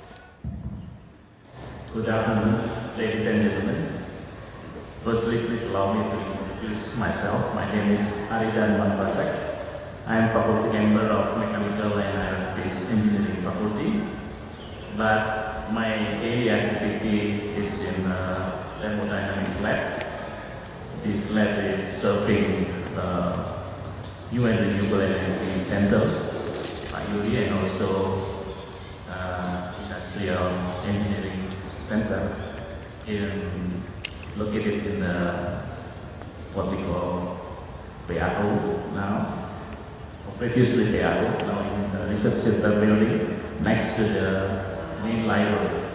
Speaker 12: Good afternoon, ladies and gentlemen. Firstly, please allow me to introduce myself. My name is Ari Darmawan Pasek. I am faculty member of Mechanical and Aerospace Engineering Faculty, but my daily activity is in uh, thermodynamics lab. This lab is serving the U N Renewable Energy Center, U R I, and also uh, Industrial Engineering Center in, located in the what we call P A O now. Previously P A O, now in the research center building next to the main library.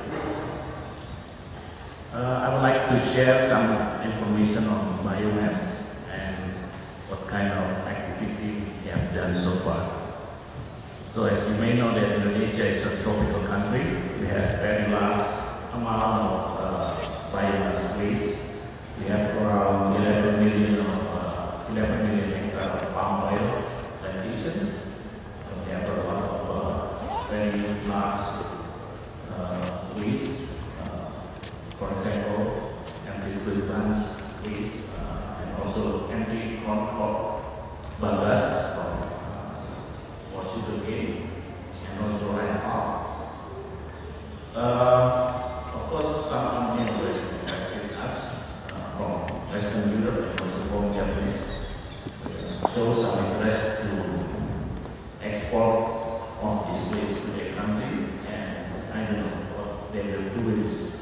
Speaker 12: Uh, I would like to share some information on biomass and what kind of activity we have done so far. So as you may know that Indonesia is a tropical country. We have very large amount of uh, biomass waste. We have around eleven million of uh, eleven million hectares of palm oil plantations. We have a lot of uh, very large uh, waste. Uh, for example, empty food plants waste, uh, and also empty corn crop bagasse from uh, sugar cane, and also rice palm. Uh, of course, some Indian have with us uh, from Western Europe and also from Japanese show some interest to export of this waste to their country, and I don't know what they will do with this.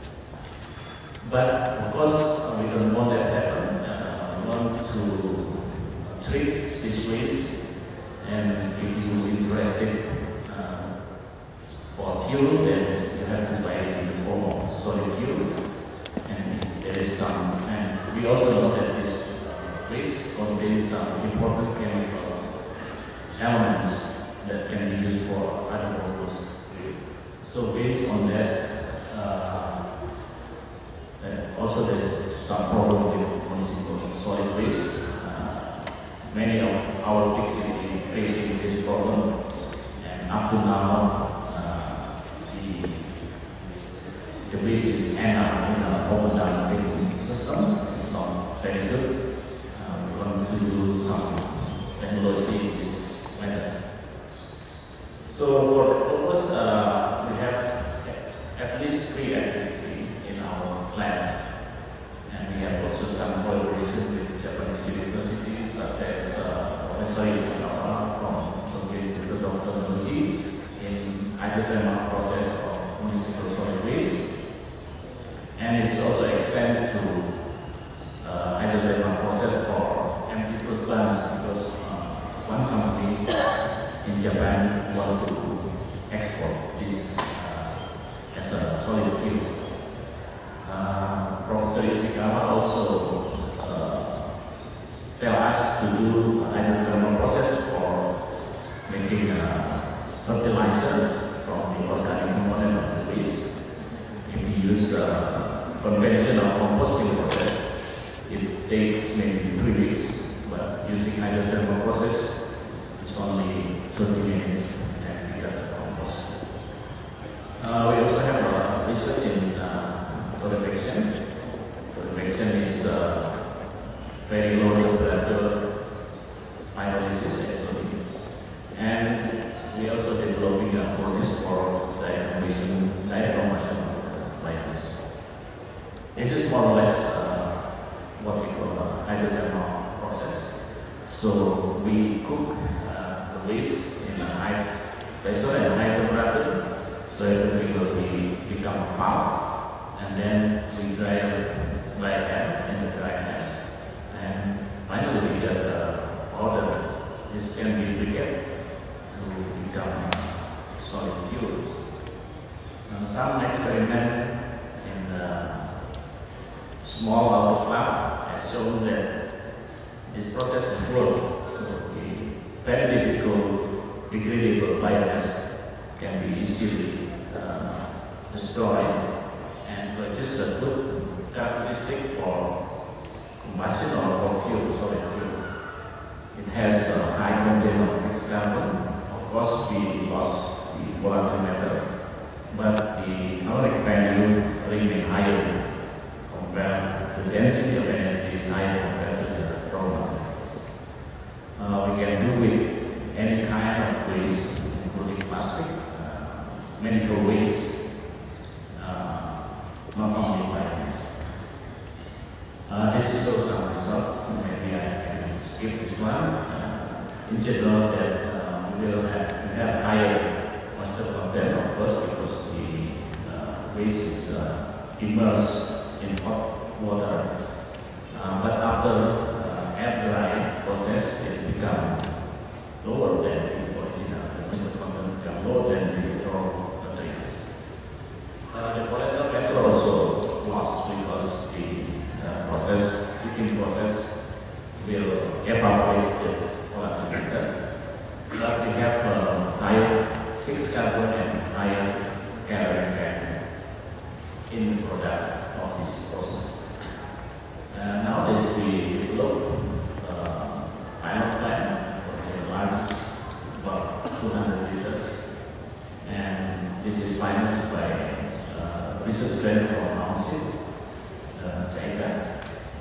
Speaker 12: But of course, we don't want that to happen. Uh, we want to treat this waste, and if you are interested uh, for fuel, then you have to buy it in the form of solid fuels, and there is some. And we also know that this waste contains some important chemical elements that can be used for other purposes. So based on that, uh, uh, also there's some problem with municipal solid waste. Uh, many of our big cities facing this problem, and up to now, uh, the, the waste is end up in an open dumping system. It's not very good. Uh, we want to do some technology in this matter. So for the purpose, uh, we have at least three activities in our lab, and we have also some collaboration with Japanese universities such as uh, Professor Ishikawa from Tokyo Institute of Technology in hydrothermal process of municipal solid waste, and it's also extended to uh, hydrothermal process for empty fruit plants, because uh, one company in Japan want to export this uh, as a solid fuel. Uh, Professor Ishikawa also uh, tell us to do a hydrothermal process for making a fertilizer from the organic component of the waste. If we use a conventional composting process, it takes maybe three weeks, but using hydrothermal process, it's only thirty minutes and we got the compost. Uh, we also have uh, research in uh, torrefaction. Torrefaction is uh, very low temperature pyrolysis actually. And we also developing a furnace for direct combustion, direct combustion of biomass. This is more or less uh, what we call a hydrothermal process. So we cook uh, the waste in a high pressure and high temperature, so everything will be become a pulp, and then we dry it by hand in the dry hand, and finally we get the powder. This can be briquetted to become solid fuels. Now, some experiment in the small autoclave has shown that this process works. So the very difficult degradable biomass can be easily uh, destroyed, and produce a good characteristic for combustion or for fuel, solid fuel. It has a high content of fixed carbon. Of course, we lost the volatile matter, but the caloric value remains higher compared to the density of energy is higher compared to the raw materials. Uh, we can do with any kind of waste, including plastic, uh, medical waste, uh, not only biomass. Uh, this is show some results. Maybe I can skip this one. Uh, in general, that uh, we will have, we have higher moisture content, of course, because the uh, waste is uh, immersed in hot water. Uh, but after uh, air dry process, it becomes lower than the original. The moisture content becomes lower than the raw materials. Uh, the volatile matter also lost because the uh, process, heating process, will evaporate the volatile matter. But we have uh, higher fixed carbon and higher caloric value in the product of this process. Uh, nowadays we develop uh, pilot plant, the largest, about two hundred liters, and this is financed by uh, research grant from Council, uh, JICA,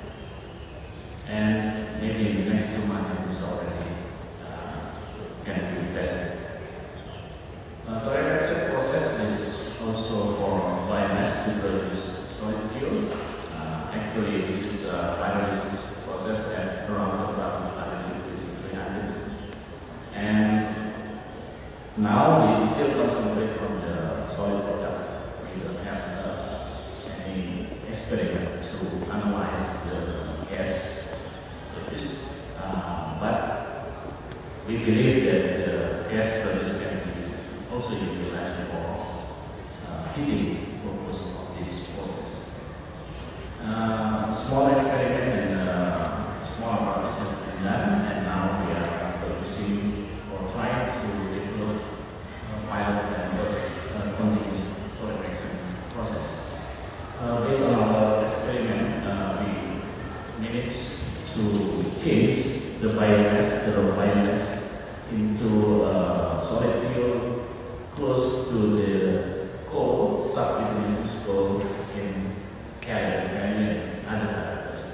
Speaker 12: and maybe in the next two months it's already uh, can be tested. Uh, the reduction process is also for biomass to produce solid fuels. Uh, actually, this is a pyrolysis process at around three hundred, and now we still concentrate on the solid product. We don't have uh, any experiment to analyze the gas produced, uh, but we believe that the gas produced can be also utilized for uh, heating purpose of this process. Uh, small experiment and uh, small applications have been done, and now we are producing or trying to develop a pilot and uh, continuous torrefaction process. Uh, based on our experiment, uh, we managed to change the biomass, the raw biomass, into uh, solid fuel close to the coal, substitute coal in caloric and other factors.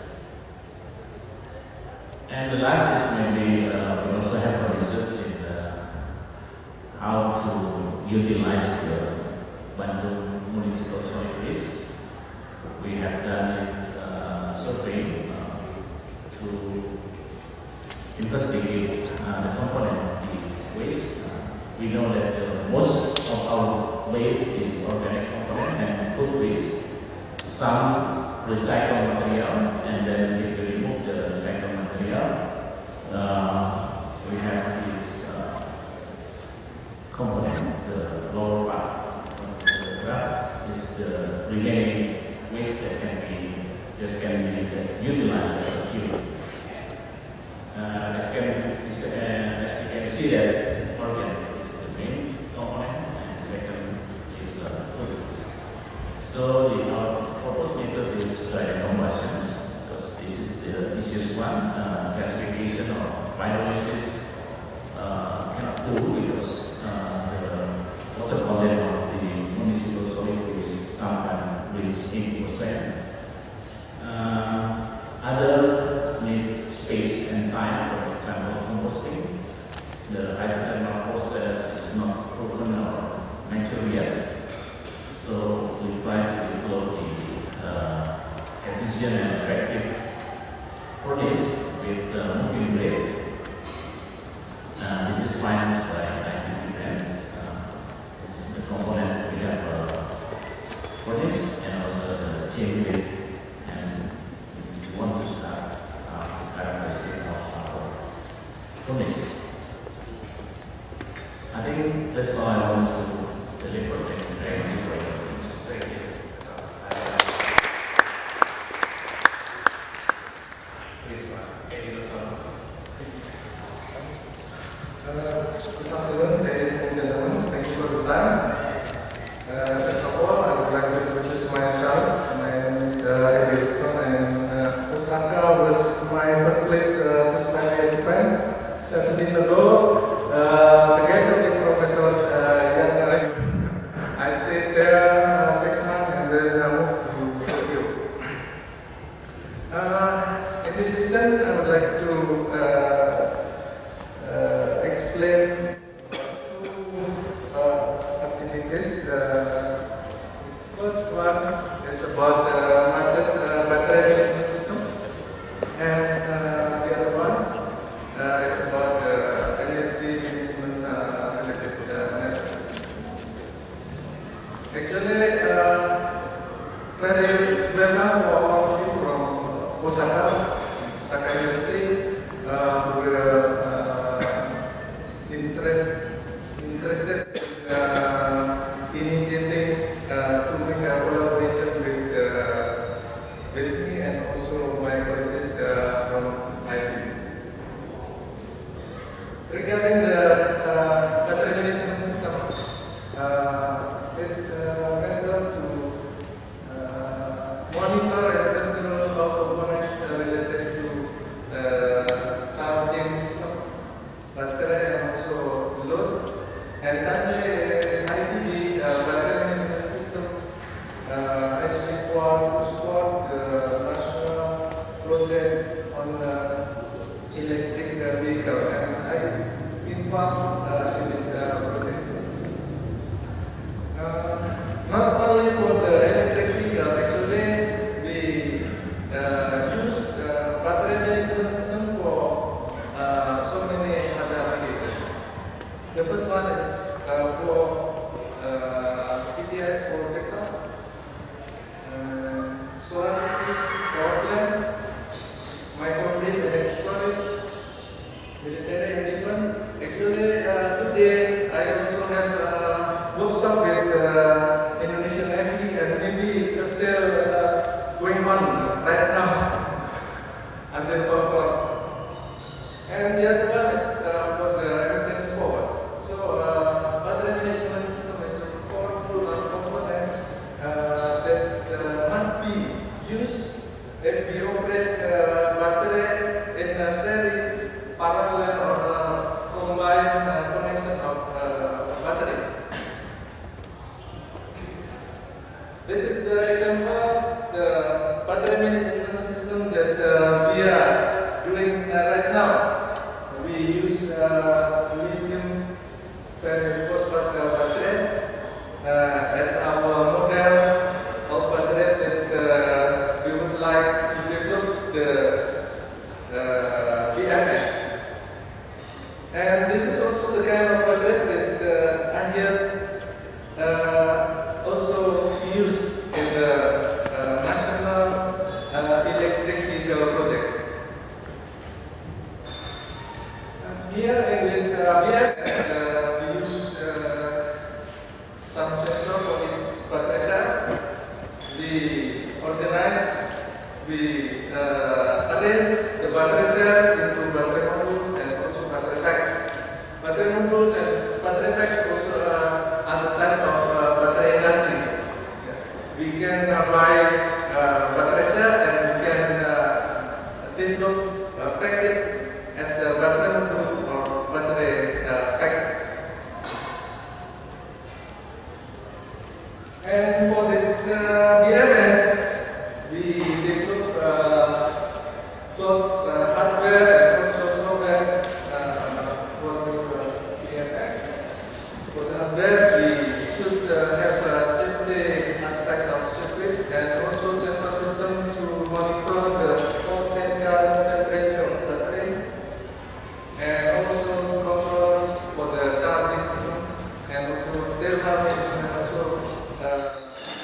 Speaker 12: And the last is maybe uh, we also have a research in uh, how to utilize the Bandung municipal solid waste. We have done a survey uh, to investigate uh, the component of the waste. Uh, we know that uh, most of our waste is organic component and food waste. Some recycled material, and then if we remove the recycled material, uh, we have this uh, component, the lower part of the graph is the remaining waste that can be that can be utilized as a fuel. Uh, as, can, as, uh, as you can see that organic is the main component, and second is uh, food. So the our proposed method is direct combustions, because this is the easiest one. Uh, gasification or pyrolysis uh, cannot do because uh, the water content of the municipal solid waste sometimes is eighty percent. Uh, other need space and time, for example, composting. The hydrothermal process is not proven or mature yet. So we try to develop the uh, efficient and effective furnace with uh, moving blade. Uh, this is financed by I D B grants. Uh, this is the component we have uh, furnace and also the chain blade. And we want to start uh, characteristic of our furnace. I think that's all I want to deliver. Thank you very much for your attention.
Speaker 2: Thank you. Please, Eddie Lozano.
Speaker 13: Good afternoon, ladies and gentlemen. Thank you for the time. Uh, first of all, I would like to introduce myself. My name is uh, Eddie Lozano, and uh, Osaka was my first place uh, to study in Japan seventeen years ago. Uh, together with Professor uh, Yan Arek, I stayed there uh, six months and then I moved to Tokyo. Uh, in this session, I would like to uh, uh, explain two uh, activities. Uh, first one is about uh, uh, battery management system, and uh, the other one uh, is about uh, energy management uh, related uh, management. Actually, uh, very welcome for all of you from Osaka, Osaka University, uh, who were uh, interest, interested in uh, initiating uh, to make a collaboration with, uh, with me and also my colleagues uh, from I B. Regarding the uh, battery management system, uh, it's uh, better to uh, monitor and control all components uh, related to uh, charging system, battery and also load. And currently in I D B, uh, battery management system uh, is required to support the national project on uh, electric uh, vehicle, and I involved uh, in this uh, project. Uh, not only for the electric vehicle, actually we uh, use uh, battery management system for uh, so many other applications. The first one is uh, for uh, P T S for backup, uh, solar P V, power plant, microgrid and electronic, military and defense. Actually, uh, today I also have a workshop with uh, Indonesian Navy, and maybe it's still uh, going on right now until four o'clock. And the other one is uh, for the emergency power. So, uh, battery management system is a powerful component uh, that uh, must be used if we operate uh, battery in a series, parallel or uh, combined uh, connection of uh, batteries. This is the example, the battery management system that uh, we are doing uh, right now. We use uh, lithium phosphate battery uh, as our model of battery that uh, we would like to develop the uh, B M S. And this is also the kind of battery that uh, I have uh, also used in the uh, National uh, Electric Vehicle Project. And here in this uh, B M S, uh, we use uh, some sensor for its battery cell. We organize, we uh, arrange the battery cells into battery modules and also battery packs. Battery modules and battery packs also uh, on the side of uh, battery industry. We can uh, buy uh, battery cell and we can uh, develop uh, package as a battery module or battery uh, pack. And for this uh, B M S, both uh, hardware and also software uh, for the P M S. For the hardware, we should uh, have a safety aspect of circuit and also sensor system to monitor the voltage, current, temperature of the battery, and also control for the charging system, and also thermal and also uh,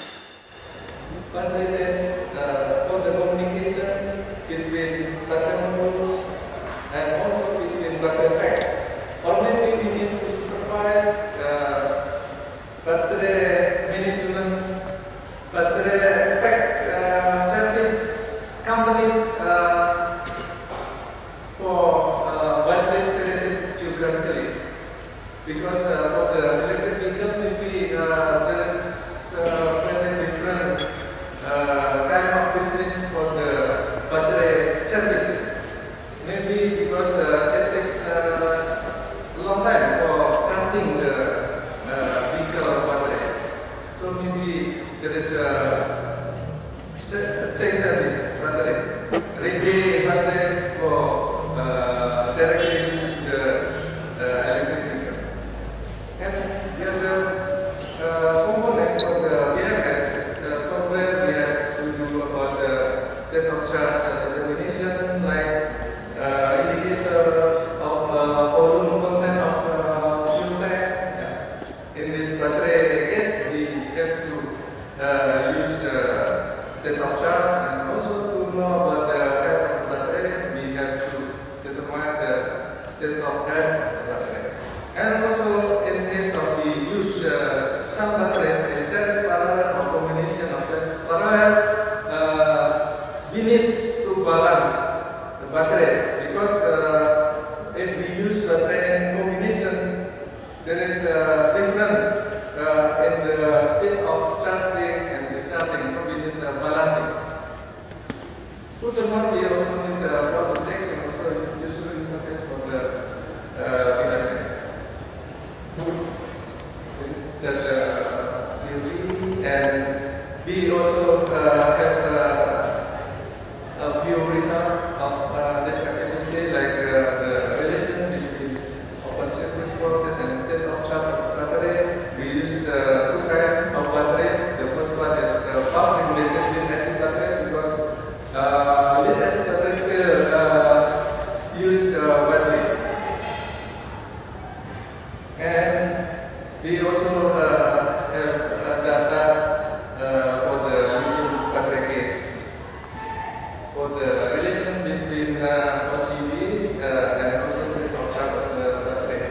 Speaker 13: facilities uh, for the communication between battery modules and also between battery packs. Or maybe we need to supervise uh, battery management, battery pack uh, service companies uh, for uh, widely spread geographically. Because uh, for the electric vehicles, maybe uh, there is uh, very different uh, kind of business for the battery services. Maybe because uh, it takes uh, a long time for charging the uh, vehicle battery. So maybe there is a change service battery, ready battery for uh, directly use the uh, electric vehicle. And the other uh, component of the B M S is uh, software we have to do about the state of charge uh, determination, like uh, indicator of uh, volume content of uh, fuel tank. Yeah. In this battery case, we have to uh, use uh, state of charge, and also to know about the type of battery, we have to determine the state of charge of the battery. And also, in case of we use uh, some batteries in series parallel or combination of series parallel, uh, we need to balance the batteries, because uh, if we use battery in combination, there is a difference uh, in the speed of charging and discharging, so we need uh, balancing. Furthermore, we also need uh, for protection, also user interface for the uh, device. It's just a theory, and we also uh, have uh, a few results of uh, this capability, like uh, the relation between open circuit voltage and state of charge of battery. We use uh, two kinds of batteries. The first one is uh, bulk regulated lead acid batteries, because uh, lead acid batteries still uh, use uh, widely. And we also uh, have uh, data uh, for the lithium battery case, for the relation between uh, O C V uh, and also state of charge of the battery.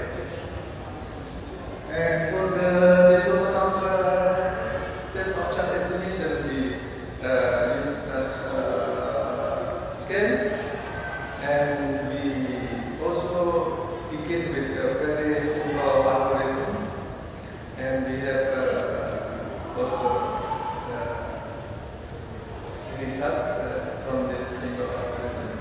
Speaker 13: And for the development of uh, state of charge estimation, we uh, use such uh, scale, and we also begin with a very simple algorithm, and we have uh, also uh, result uh, from this simple algorithm.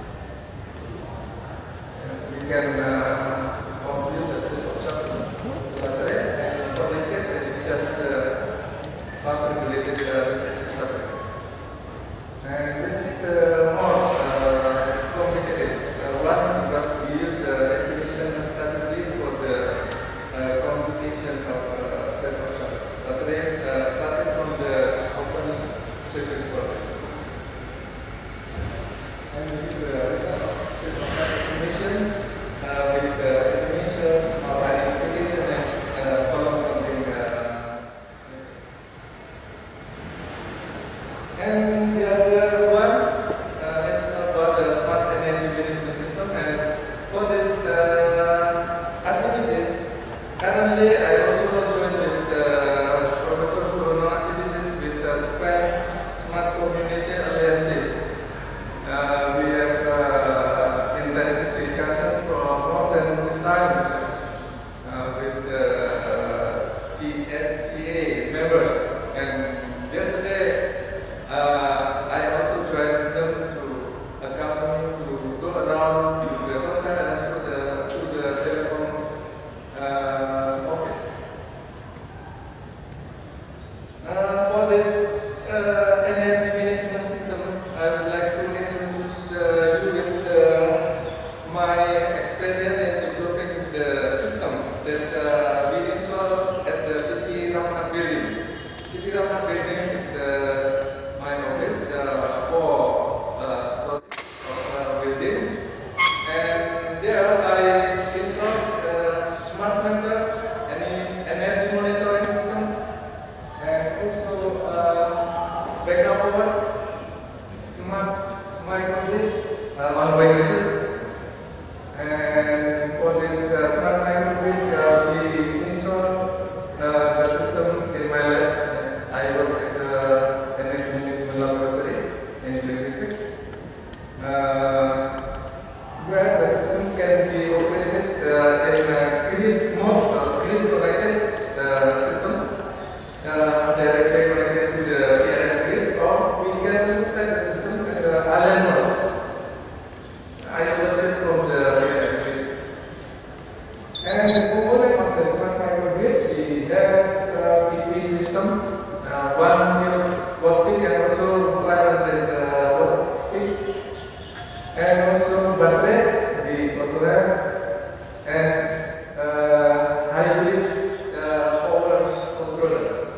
Speaker 13: And we can uh, compute the state of charge of the battery, and for this case, it's just uh, bulk-regulated uh, resistance battery. And this is uh, more uh, complicated uh, one, because we use the estimation strategy for the uh, computation of uh, state of charge battery, uh, starting from the open circuit voltage. And this is the result of state of charge estimation uh, with the estimation of identification and uh, column counting. Uh, and the other one uh, is about the smart energy management system. And for this uh, activities, currently I also joined with uh, Professor Surono activities with uh, Japan Smart Community Alliances. Uh, we have uh, intensive discussion for more than three times uh, with uh, T S C A members. And yesterday, uh, I also joined them to accompany to go around to the hotel and also the, to the telecom uh, office. Uh, for this uh, energy management system, I would like to introduce uh, building is uh, my office uh, for uh, storage of uh, building. And there I installed a smart meter and an energy monitoring system, and also uh, backup power, smart smart grid uh, on vibration. And for this uh, smart microgrid, uh, we installed uh, the system in my lab. I work at the energy management laboratory in twenty-six, uh, where the system can be operated uh, in a grid mode, uh, grid connected uh, system, uh, directly connected to the P L N grid, or we can also set the system as an island mode, isolated from the P L N grid. And the component of the smart microgrid, we have a P V system, uh, one watt peak and also five hundred uh, watt peak, and also battery we also have, and uh, hybrid uh, power controller.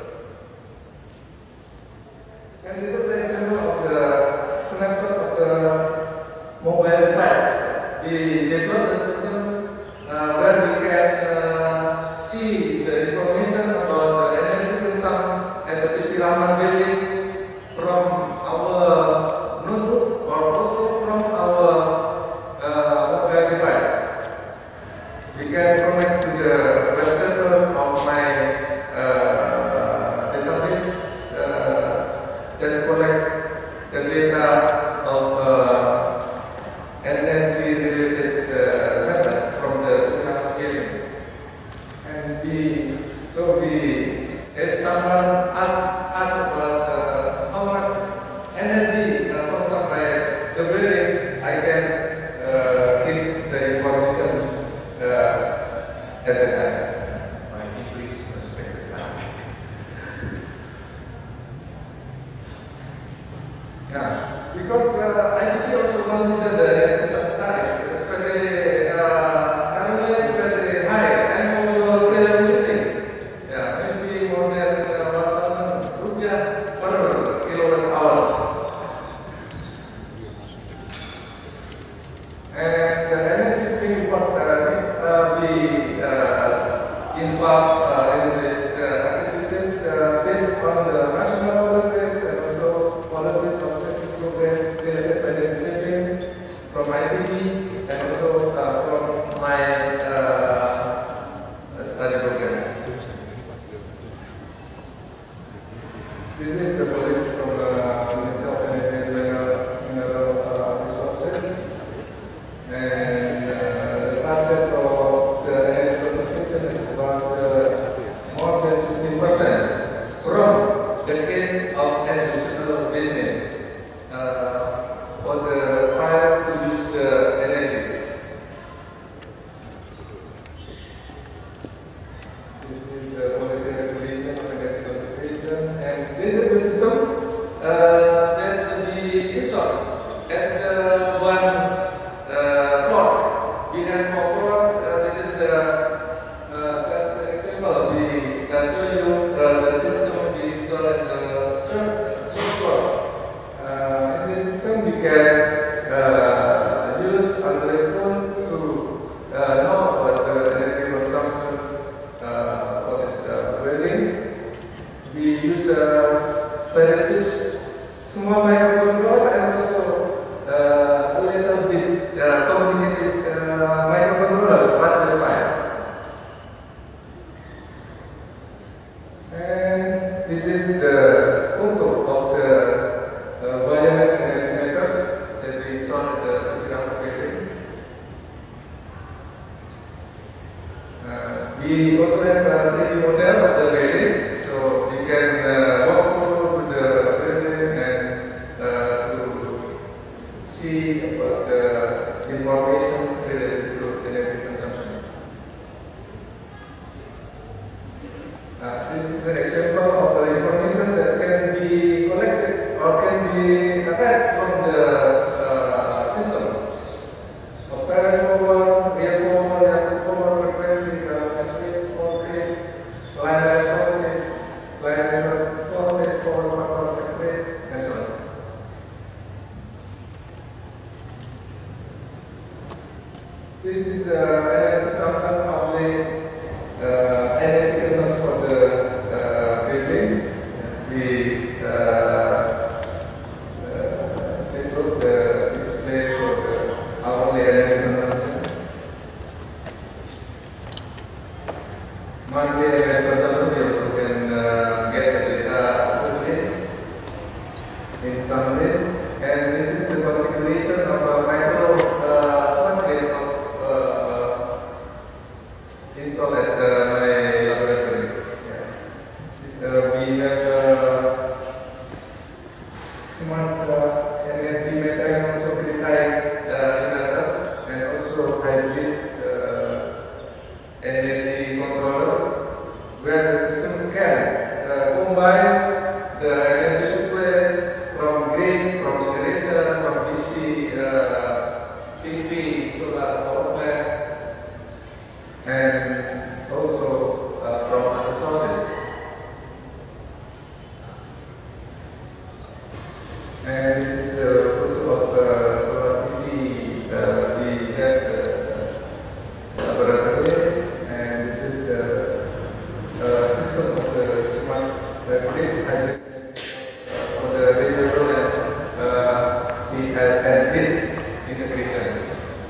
Speaker 13: And this is the example of the snapshot of the mobile device. We developed the system uh, where we can uh, see the information about the energy consumption at the T P Rahman building from our notebook or also from our uh, mobile device. We can connect to the web server of my uh, database uh, that collect the data of uh, energy related uh, matters from the building. And we, so we, if someone asks us about uh, how much energy uh, consumed by the building, I can uh, give the information uh, at the time.
Speaker 2: My English perspective.
Speaker 13: Yeah, because uh, I T P also consider the energy consumption tariff. It's very, uh, currently it's very high and also still increasing. Yeah, maybe more than uh, one thousand rupiah per kilowatt hours. And the energy stream report uh, uh, we uh, involved uh, in this uh, activities uh, based on the national policies and also policies of specific programs created by the legislature from I P B and also uh, from my uh, study program. This is the policy from the Ministry of Energy and Mineral, Mineral uh, Resources. And uh, the target of the energy conservation is about uh, more than fifty percent from the case of institutional business uh, for the style to use the energy. This is the policy regulation of energy conservation, and this is the system uh, that we installed at the one Uh, floor. We have more floor. Uh, this is the uh, just an example. We uh, show you uh, the system we installed at the third floor. Uh, in this system, we can uh, use Android phone to uh, know about the energy consumption uh, for this uh, building. We use uh, spreadsheets, small microcontroller, and also uh, a little bit Uh, complicated uh, microcontroller, Raspberry Pi. And this is the photo of the uh, wireless energy meter that we installed at the T P building. Uh, we also have a three D model of the building, so we can uh, walk through to the building and uh, to This is uh, an example of the uh, identification for the uh, building. We uh, uh, they put the display for the hourly energy consumption. Monthly energy consumption, we also can uh, get the data locally, instantly, and this is the configuration of a micro uh, smart grid of uh, installed at uh, my laboratory. Yeah. Uh, we have uh, smart uh, energy meter and also real-time uh, inverter and also hybrid uh, energy controller, where the system can uh, combine the energy supply from grid, from generator, from D C, uh, P V, solar power plant, and also uh, from other sources. And this is the photo of the solar P V uh, we have uh, laboratory, and this is the uh, system of the smart uh, grid hybrid uh, of the renewable and uh, we have and grid integration.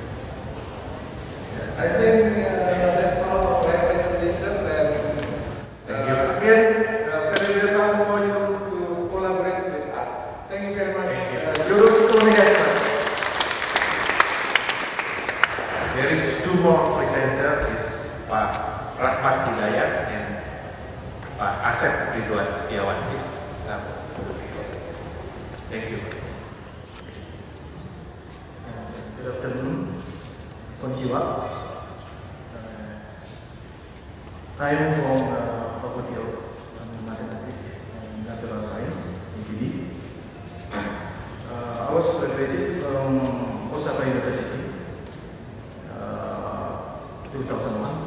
Speaker 13: I think uh, that's all of my presentation, and uh, again, uh, very welcome for you to collaborate with us. Thank you very much.
Speaker 2: Thank you.
Speaker 13: Uh, Yoroshiku onegaishimasu.
Speaker 2: There is two more presenter, is Pak Rahmat Hidayat and Pak Asep Ridwan Setiawan. Please. Uh, Thank you.
Speaker 14: Good afternoon. Konnichiwa. I am from uh, Faculty of um, Mathematics and Natural Science, U T B. Uh, I was graduated from Osaka University, uh, two thousand one.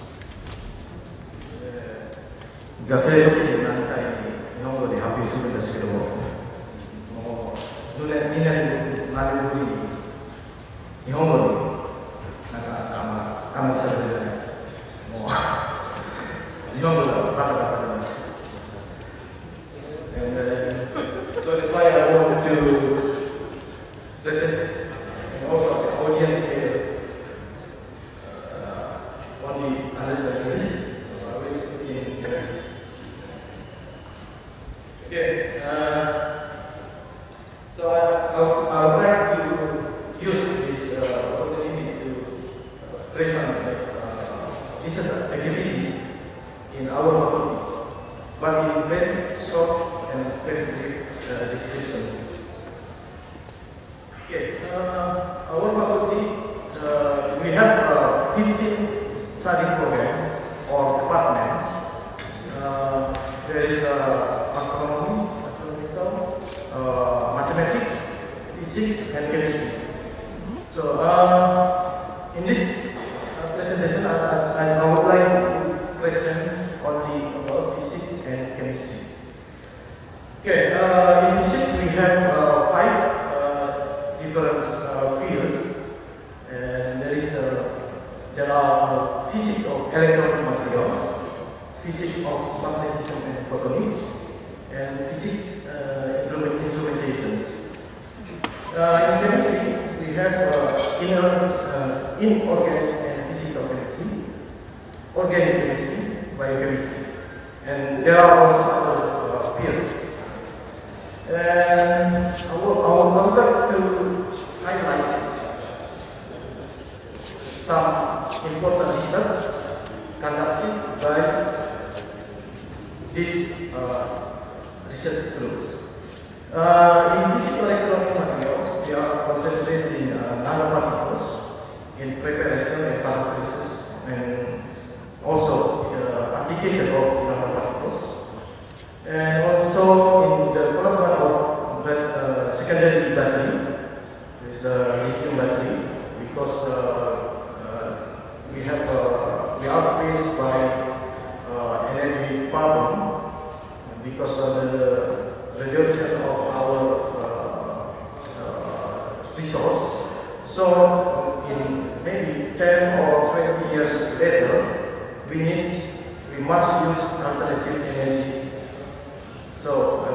Speaker 14: 学生の時に何回日本語で発表するんですけども、もうにねん、にねんまでぶりに日本語でなんかあんまりしゃべれない。もう日本語がバカバカになる。And uh, so that's why I wanted to present and also the audience here uh, only understand English. So I will speak in English. Okay. Uh, so I, I, I would like to use this uh, opportunity to uh, present uh, these activities in our faculty, but in very short and very brief uh, description. Okay, uh, our faculty, uh, we have uh, fifteen study program or departments. Uh, there is uh, astronomy, astronomical, uh, mathematics, physics, and chemistry. So, uh, in this uh, presentation, I, I, I would like to present only about physics and chemistry. Okay, uh, in physics we have uh, five uh, different uh, fields, and there is uh, there are uh, physics of electronic materials, physics of magnetism and photonics, and physics uh, instrumentations. Uh, in chemistry we have uh, inner, uh, inorganic and physical chemistry, organic chemistry, biochemistry, and there are also other uh, fields. And I would, I would like to highlight some important research conducted by these uh, research groups. Uh, in physical electronic materials, we are concentrating uh, nanoparticles in preparation and characteristics, and also uh, application of nanoparticles, and also in the development of uh, secondary battery, is the lithium battery, because uh, uh, we have uh, we are faced by uh, energy problem because of the reduction of our uh, uh, resource. So in maybe ten or twenty years later, we need, we must use alternative energy. So,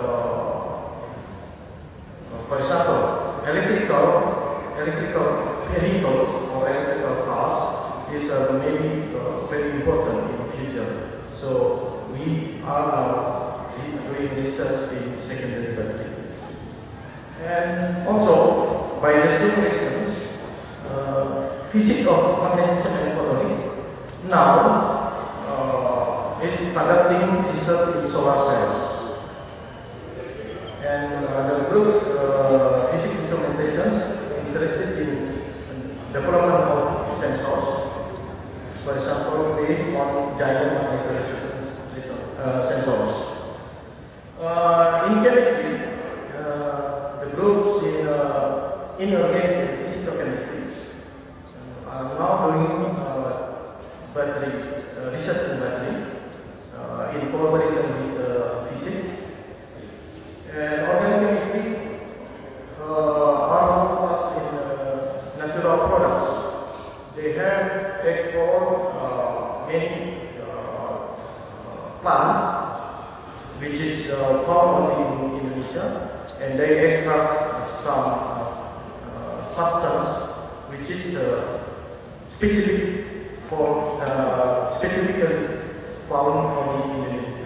Speaker 14: uh, for example, electrical, electrical vehicles or electrical cars is uh, maybe uh, very important in the future. So, we are now doing research in secondary battery. And also, by the same reasons, uh, physics of magnetism and photonics now uh, is conducting research in solar cells. And uh, the group's uh, physics instrumentations interested in development of sensors. For example, based on giant magnetic resistance uh, sensors. Uh, in chemistry, uh, the groups in uh, inorganic and physical chemistry uh, are now doing uh, battery uh, research in battery uh, in collaboration with uh, physics. And organic chemistry uh, are focused in uh, natural products. They have explored uh, many uh, plants which is uh, found only in Indonesia, and they extract some uh, substance which is uh, specific for uh, specifically found only in Indonesia.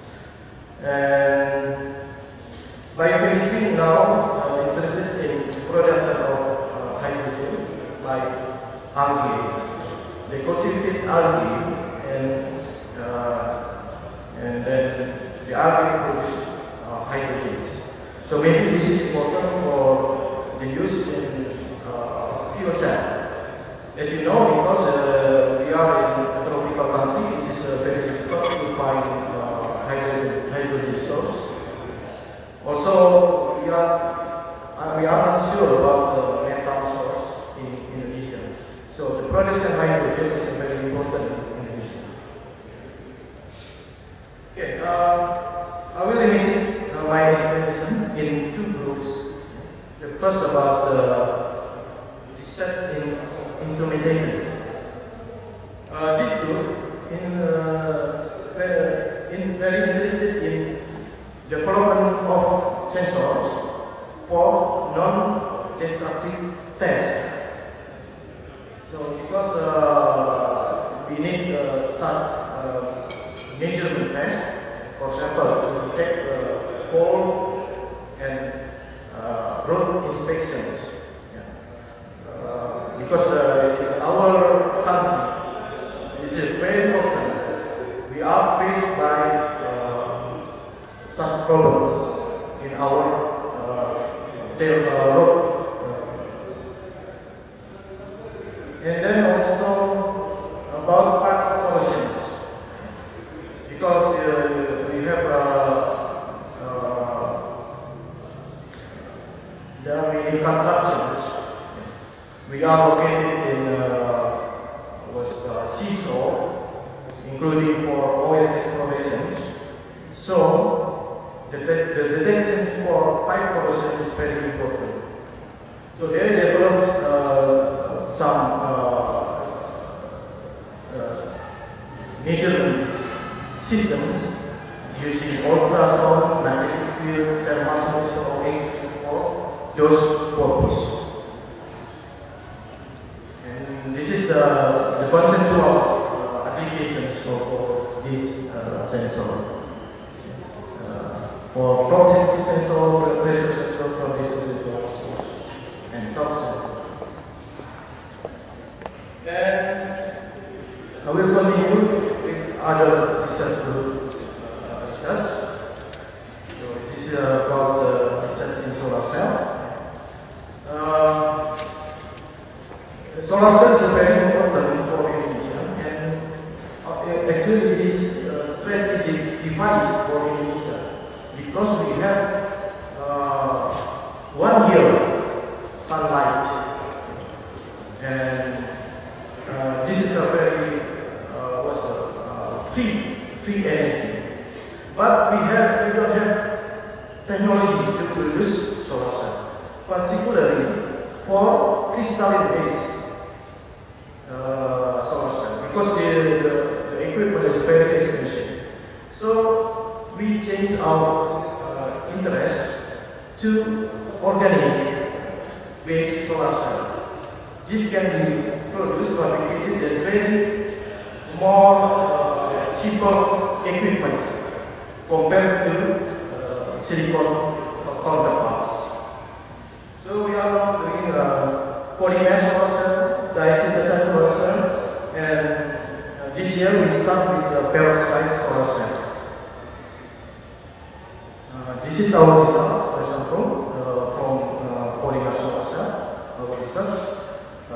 Speaker 14: And biochemistry now uh, interested in production of uh, hydrogen by algae. They cultivate algae and uh, and then the algae produce uh, hydrogen. So maybe this is important for the use in uh, fuel cell. As you know, because uh, we are in a tropical country, it is uh, very difficult to find uh, hydrogen, hydrogen source. Also, we are uh, we are not sure about the metal source in Indonesia. So the production of hydrogen is very important in Indonesia. Okay, uh, I will limit uh, my explanation in two groups. The first about uh, research in instrumentation. Uh, this group in, uh, very, in very interested in development of sensors for non-destructive tests. So because uh, we need uh, such uh, measurement tests, for example, to check uh, hole and uh, road inspections. Yeah. Uh, because uh, in our country, this is very important. We are faced by uh, such problems in our uh, uh, road. And then also about part corrosions, because uh, we have uh, uh, there are many constructions. We are located in uh, was uh, seashore, including for oil explorations. So the, the detection for pipe corrosion is very important. So they developed uh, some uh, uh, measurement systems using ultrasound, magnetic field, thermal sensor for those purposes. And this is uh, the consensual uh, applications for this uh, sensor. Uh, for proximity sensor, pressure sensor, for this sensor, and torque sensor. And I will continue with other research group uh, research. So this is about uh, research in solar cell. Uh, solar cell is very important for Indonesia, and uh, actually it is a strategic device for Indonesia because we have uh, one year sunlight, and uh, this is a very uh, what's the, uh, free free energy. But we have we don't have technology to produce solar cell, particularly for crystalline base. uh, solar cell because the, the, the equipment is very expensive. So we changed our uh, interest to organic based solar cell. This can be produced, fabricated and very more uh, simple equipment compared to uh, silicon counterparts. So we are now doing uh, polymer solar cell, dye-synthesized solar cell, and uh, this year we start with the perovskite solar cell. Uh, this is our result, for example, uh, from uh, polymer solar cell, our results. Uh,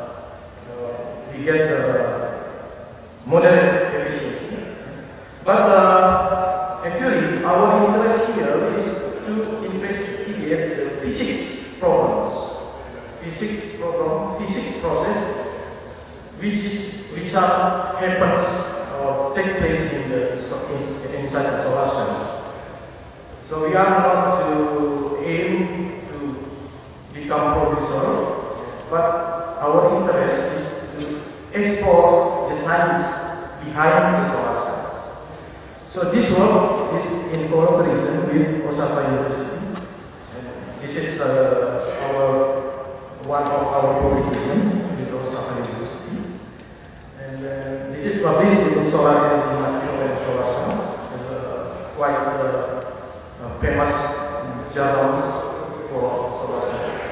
Speaker 14: uh, we get the moderate efficiency. But uh, actually, our interest here is to investigate the physics problems, physics problem, physics process, which is which are happens or take place in the in, inside the solar cells. So we are not to aim to become producer, but our interest is to explore the science behind the solar cells. So this work is in collaboration with Osaka University. And this is uh, our one of our publications with Osaka University. And uh, this is published in Solar Energy Material and Solar Cells, uh, quite uh, uh, famous journals for solar cells.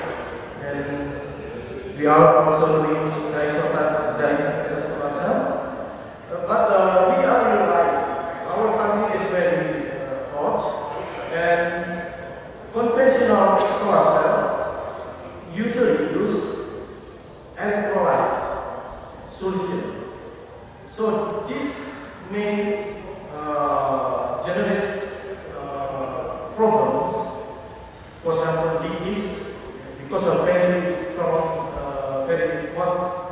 Speaker 14: And we are also doing isotope solar cell, uh, but uh, we are realized our country is very uh, hot, and conventional solar cell usually use electrolyte solution. So this may uh, generate uh, problems. For example, leakage because of very strong, uh, very hot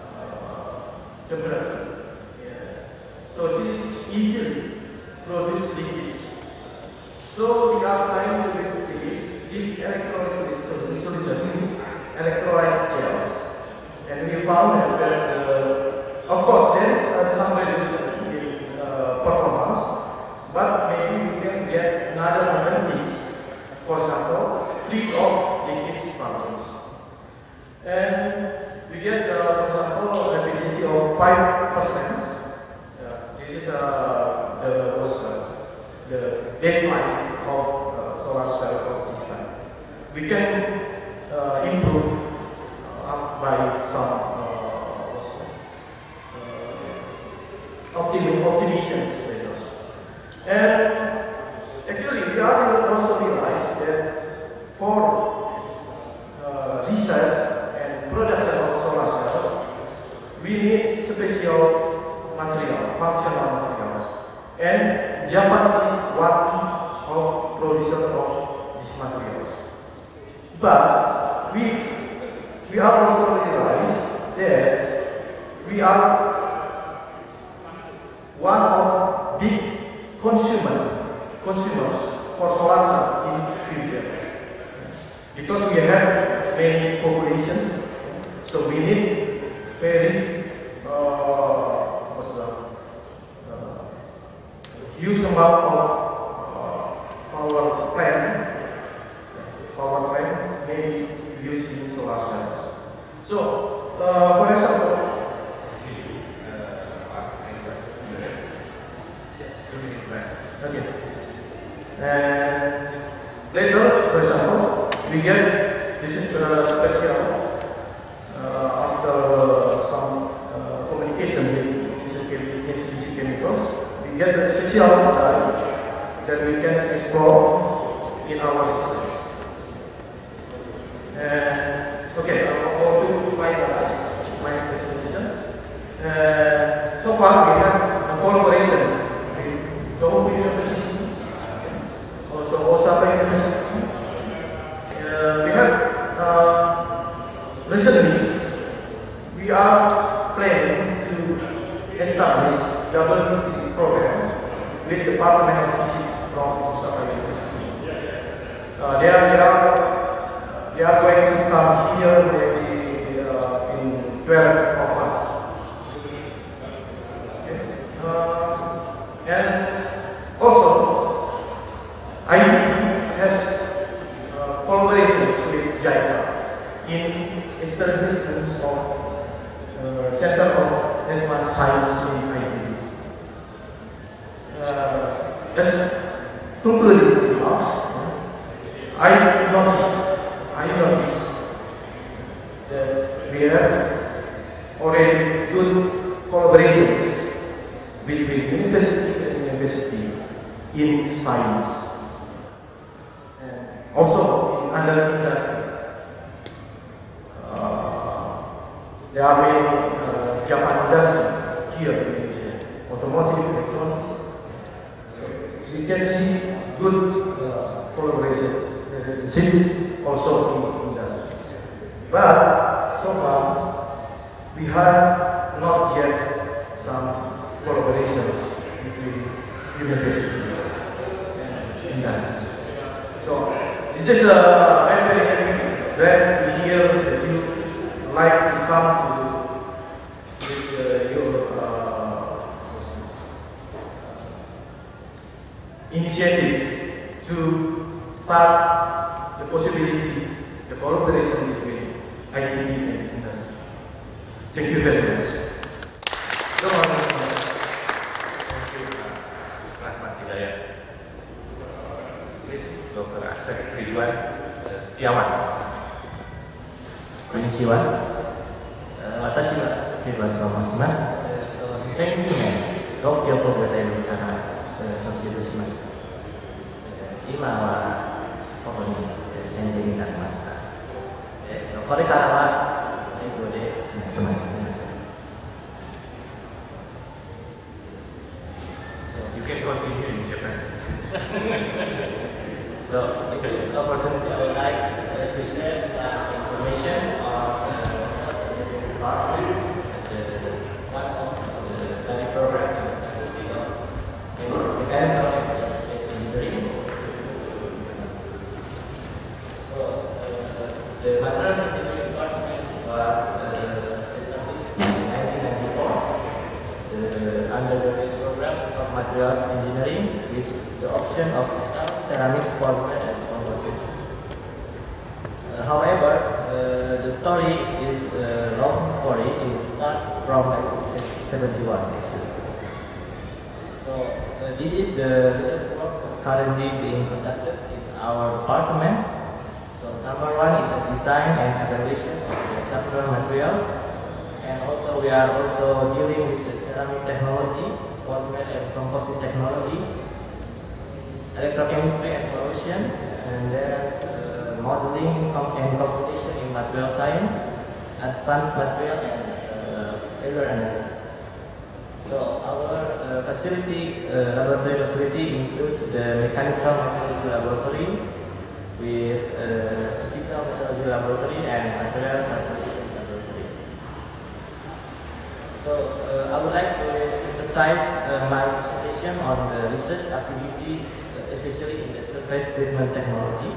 Speaker 14: uh, temperature. Yeah. So this easily produce leakage. So we are trying to replace this electrolyte solution, electrolyte gels, and we found that, uh, of course, there is uh, some reduction in uh, performance, but maybe we can get another advantage. For example, free of leakage problems, and we get, uh, for example, efficiency of five percent. Uh, this is uh, the uh, the baseline of uh, solar cell of this time. We can uh, improve uh, up by some uh, uh, optim optimizations. And actually, we are also realized that for uh, research and production of solar cells, we need special material, functional materials. And Japan is one of producer of these materials. But we we are also realize that we are one of big consumer consumers for solar cell in future, because we have many populations, so we need very uh, what's the, uh, huge amount of uh, power plant, power plant maybe using solar cells. So, uh, for example, okay. And later, for example, we get this is uh, special uh, after some uh, communication with H D C chemicals. We get a special dye that we can explore in our research. And okay, I want to finalize my presentation. Uh, so far, we have a collaboration with Tohoku University, also Osaka University. Uh, we have uh, recently we are planning to establish double program with the Department of Physics from Osaka University. Uh, they are they are they are going to come here maybe uh, in twelve of March. very much science in I T B. Uh, as concluding remarks, I noticed, I noticed that we have already good collaborations between university and university in science, and also in other industry. Uh, there are many uh, Japan industry here in Indonesia, automotive, electronics. So you can see good uh, collaboration relationship also in industry. But so far we have not yet some collaborations between university and industry. So is this uh, I'm very happy glad to hear that you like to come to with uh, your uh, initiative to start the possibility, the collaboration between I T B and industry. Thank you very much.
Speaker 2: Please, Doctor Asep Ridwan Setiawan.
Speaker 12: こんにちは。私はAsep Ridwanと申します。にせんにねん、東京工業大学から卒業しました。今はここに先生になりました。これからは英語で話します。すみません。
Speaker 2: You can continue in Japan.
Speaker 12: So, with this opportunity, I would like uh, to share some information on uh, the department, the one of the study program in the faculty of mechanical engineering. So, uh, the materials engineering department was uh, established in nineteen ninety-four uh, under the program of materials engineering, which the option of ceramics, polymer, and composites. Uh, however, uh, the story is a long story. It starts from nineteen seventy-one actually. So uh, this is the research work currently being conducted in our department. So number one is the design and evaluation of the structural materials, and also we are also dealing with the ceramic technology, polymer and composite technology, electrochemistry and corrosion, and then uh, modeling and computation in material science, advanced material and uh, failure analysis. So our uh, facility, uh, laboratory facility include the mechanical metallurgy laboratory with uh, physical metallurgy laboratory and material characterization laboratory. So uh, I would like to emphasize uh, my presentation on the research activity, especially in the surface treatment technology.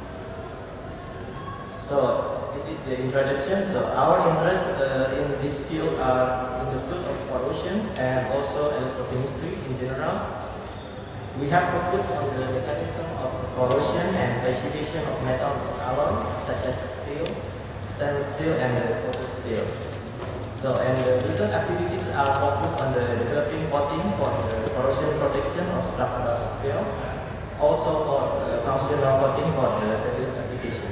Speaker 12: So this is the introduction. So our interests uh, in this field are in the field of corrosion and also electrochemistry in general. We have focused on the mechanism of corrosion and precipitation of metals of alloy, such as steel, stainless steel, and coated steel. So, and the research activities are focused on the developing coating for the corrosion protection of structural materials, also for uh, functional coating for the various application.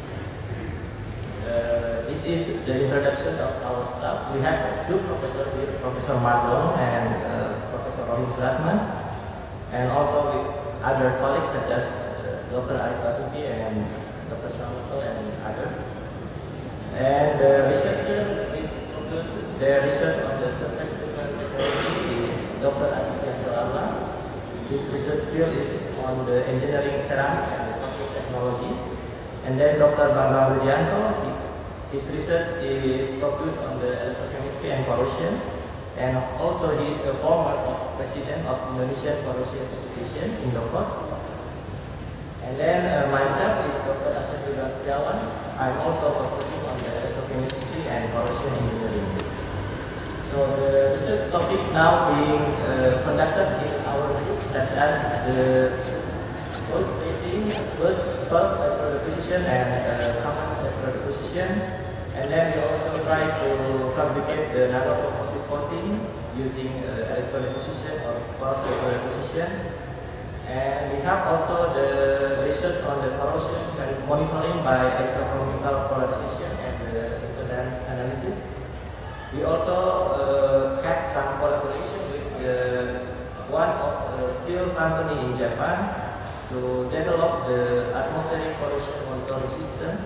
Speaker 12: Uh, this is the introduction of our staff. We have two professors here, Professor Marlon and uh, Professor Robin Suratman, and also with other colleagues such as uh, Doctor Arif Basuki and Doctor Samuel and others. And the researcher which produces their research on the surface treatment technology is Doctor Aditya Allah. His research field is on the engineering ceramic and the concrete technology. And then Doctor Bambang Widianto, his research is focused on the electrochemistry and corrosion. And also he is the former president of Indonesian Corrosion Association in Dokot. And then uh, myself is Doctor Asep Ridwan Setiawan. I'm also focusing on the electrochemistry and corrosion engineering. So the research topic now being uh, conducted in our group, such as the first rating, first first electrodeposition and uh, common electrodeposition, and then we also try to fabricate the nanocomposite supporting using uh, electronic position or pulse electronic position. And we have also the research on the corrosion and monitoring by electrochemical polarization and the impedance analysis. We also uh, had some collaboration with uh, one of the steel company in Japan to develop the atmospheric corrosion monitoring system.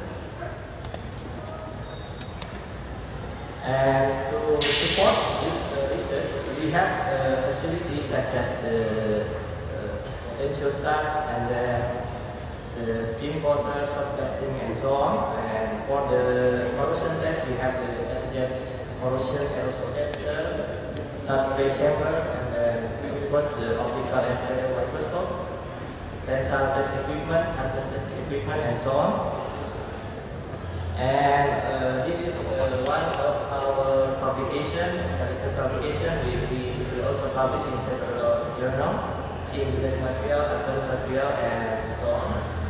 Speaker 12: And to support this uh, research, we have uh, facilities such as the uh, Ensostat and then the spin coater, shot testing, and so on. And for the corrosion test, we have the S J corrosion aerosol tester, subspray chamber, and then of course the optical and stereo microscope, tensile test equipment, test equipment, and so on. And uh, this is uh, one of our publication, selected publication. We, we, we also publish in several journals, engineering material, advanced material, and so on.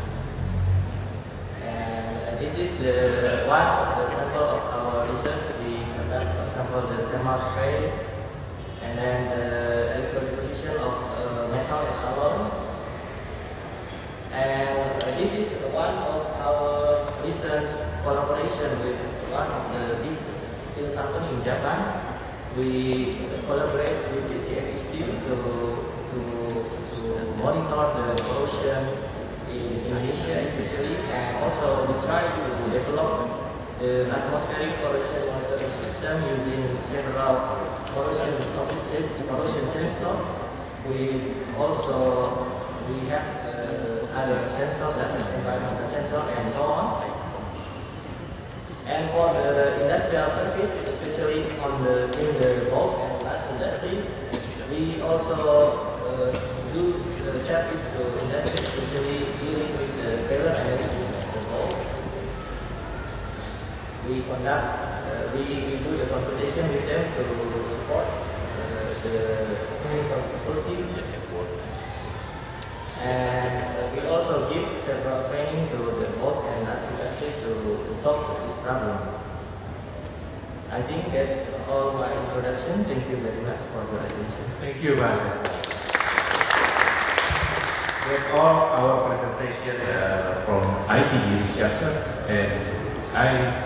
Speaker 12: And uh, this is the one of the sample of our research. We conduct, for example, the thermal spray, and then the electrodeposition of uh, metal and alloys. And uh, this is one of our research collaboration with one of the big steel company in Japan. We collaborate with the J F E Steel to, to, to monitor the corrosion in Indonesia especially, and also we try to develop the atmospheric corrosion monitoring system using several corrosion corrosion sensors. We also we have uh, other sensors such as environmental sensor and so on. And for the industrial service, especially on the in the bulk and glass industry, we also uh, do the service to industry, especially dealing with the cellular analysis of the bulk. We conduct, uh, we, we do the consultation with them to support uh, the clinical faculty. And uh, we also give several training to the bulk and glass industry to, to solve this problem. I think that's all my introduction. Thank you very much for your attention.
Speaker 2: Thank you, Baja. That's all our presentation uh, from I T B Researcher, and I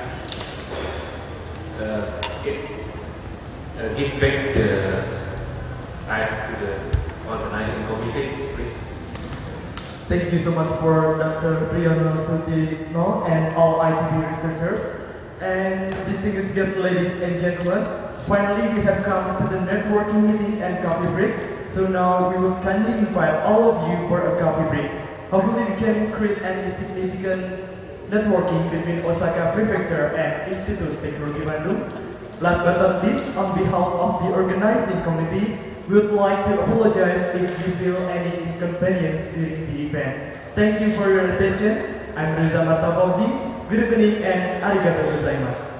Speaker 2: uh, give, uh, give back the time to the organizing committee, please.
Speaker 1: Thank you so much for Doctor Priyono Sutino and all I T B researchers. And distinguished guests, ladies and gentlemen, finally we have come to the networking meeting and coffee break. So now we will kindly invite all of you for a coffee break. Hopefully we can create any significant networking between Osaka Prefecture and Institute Teknologi Bandung. Last but not least, on behalf of the organizing committee, we would like to apologize if you feel any inconvenience during the event. Thank you for your attention. I'm Riza Marta Fauzi. Good evening and arigatou gozaimasu.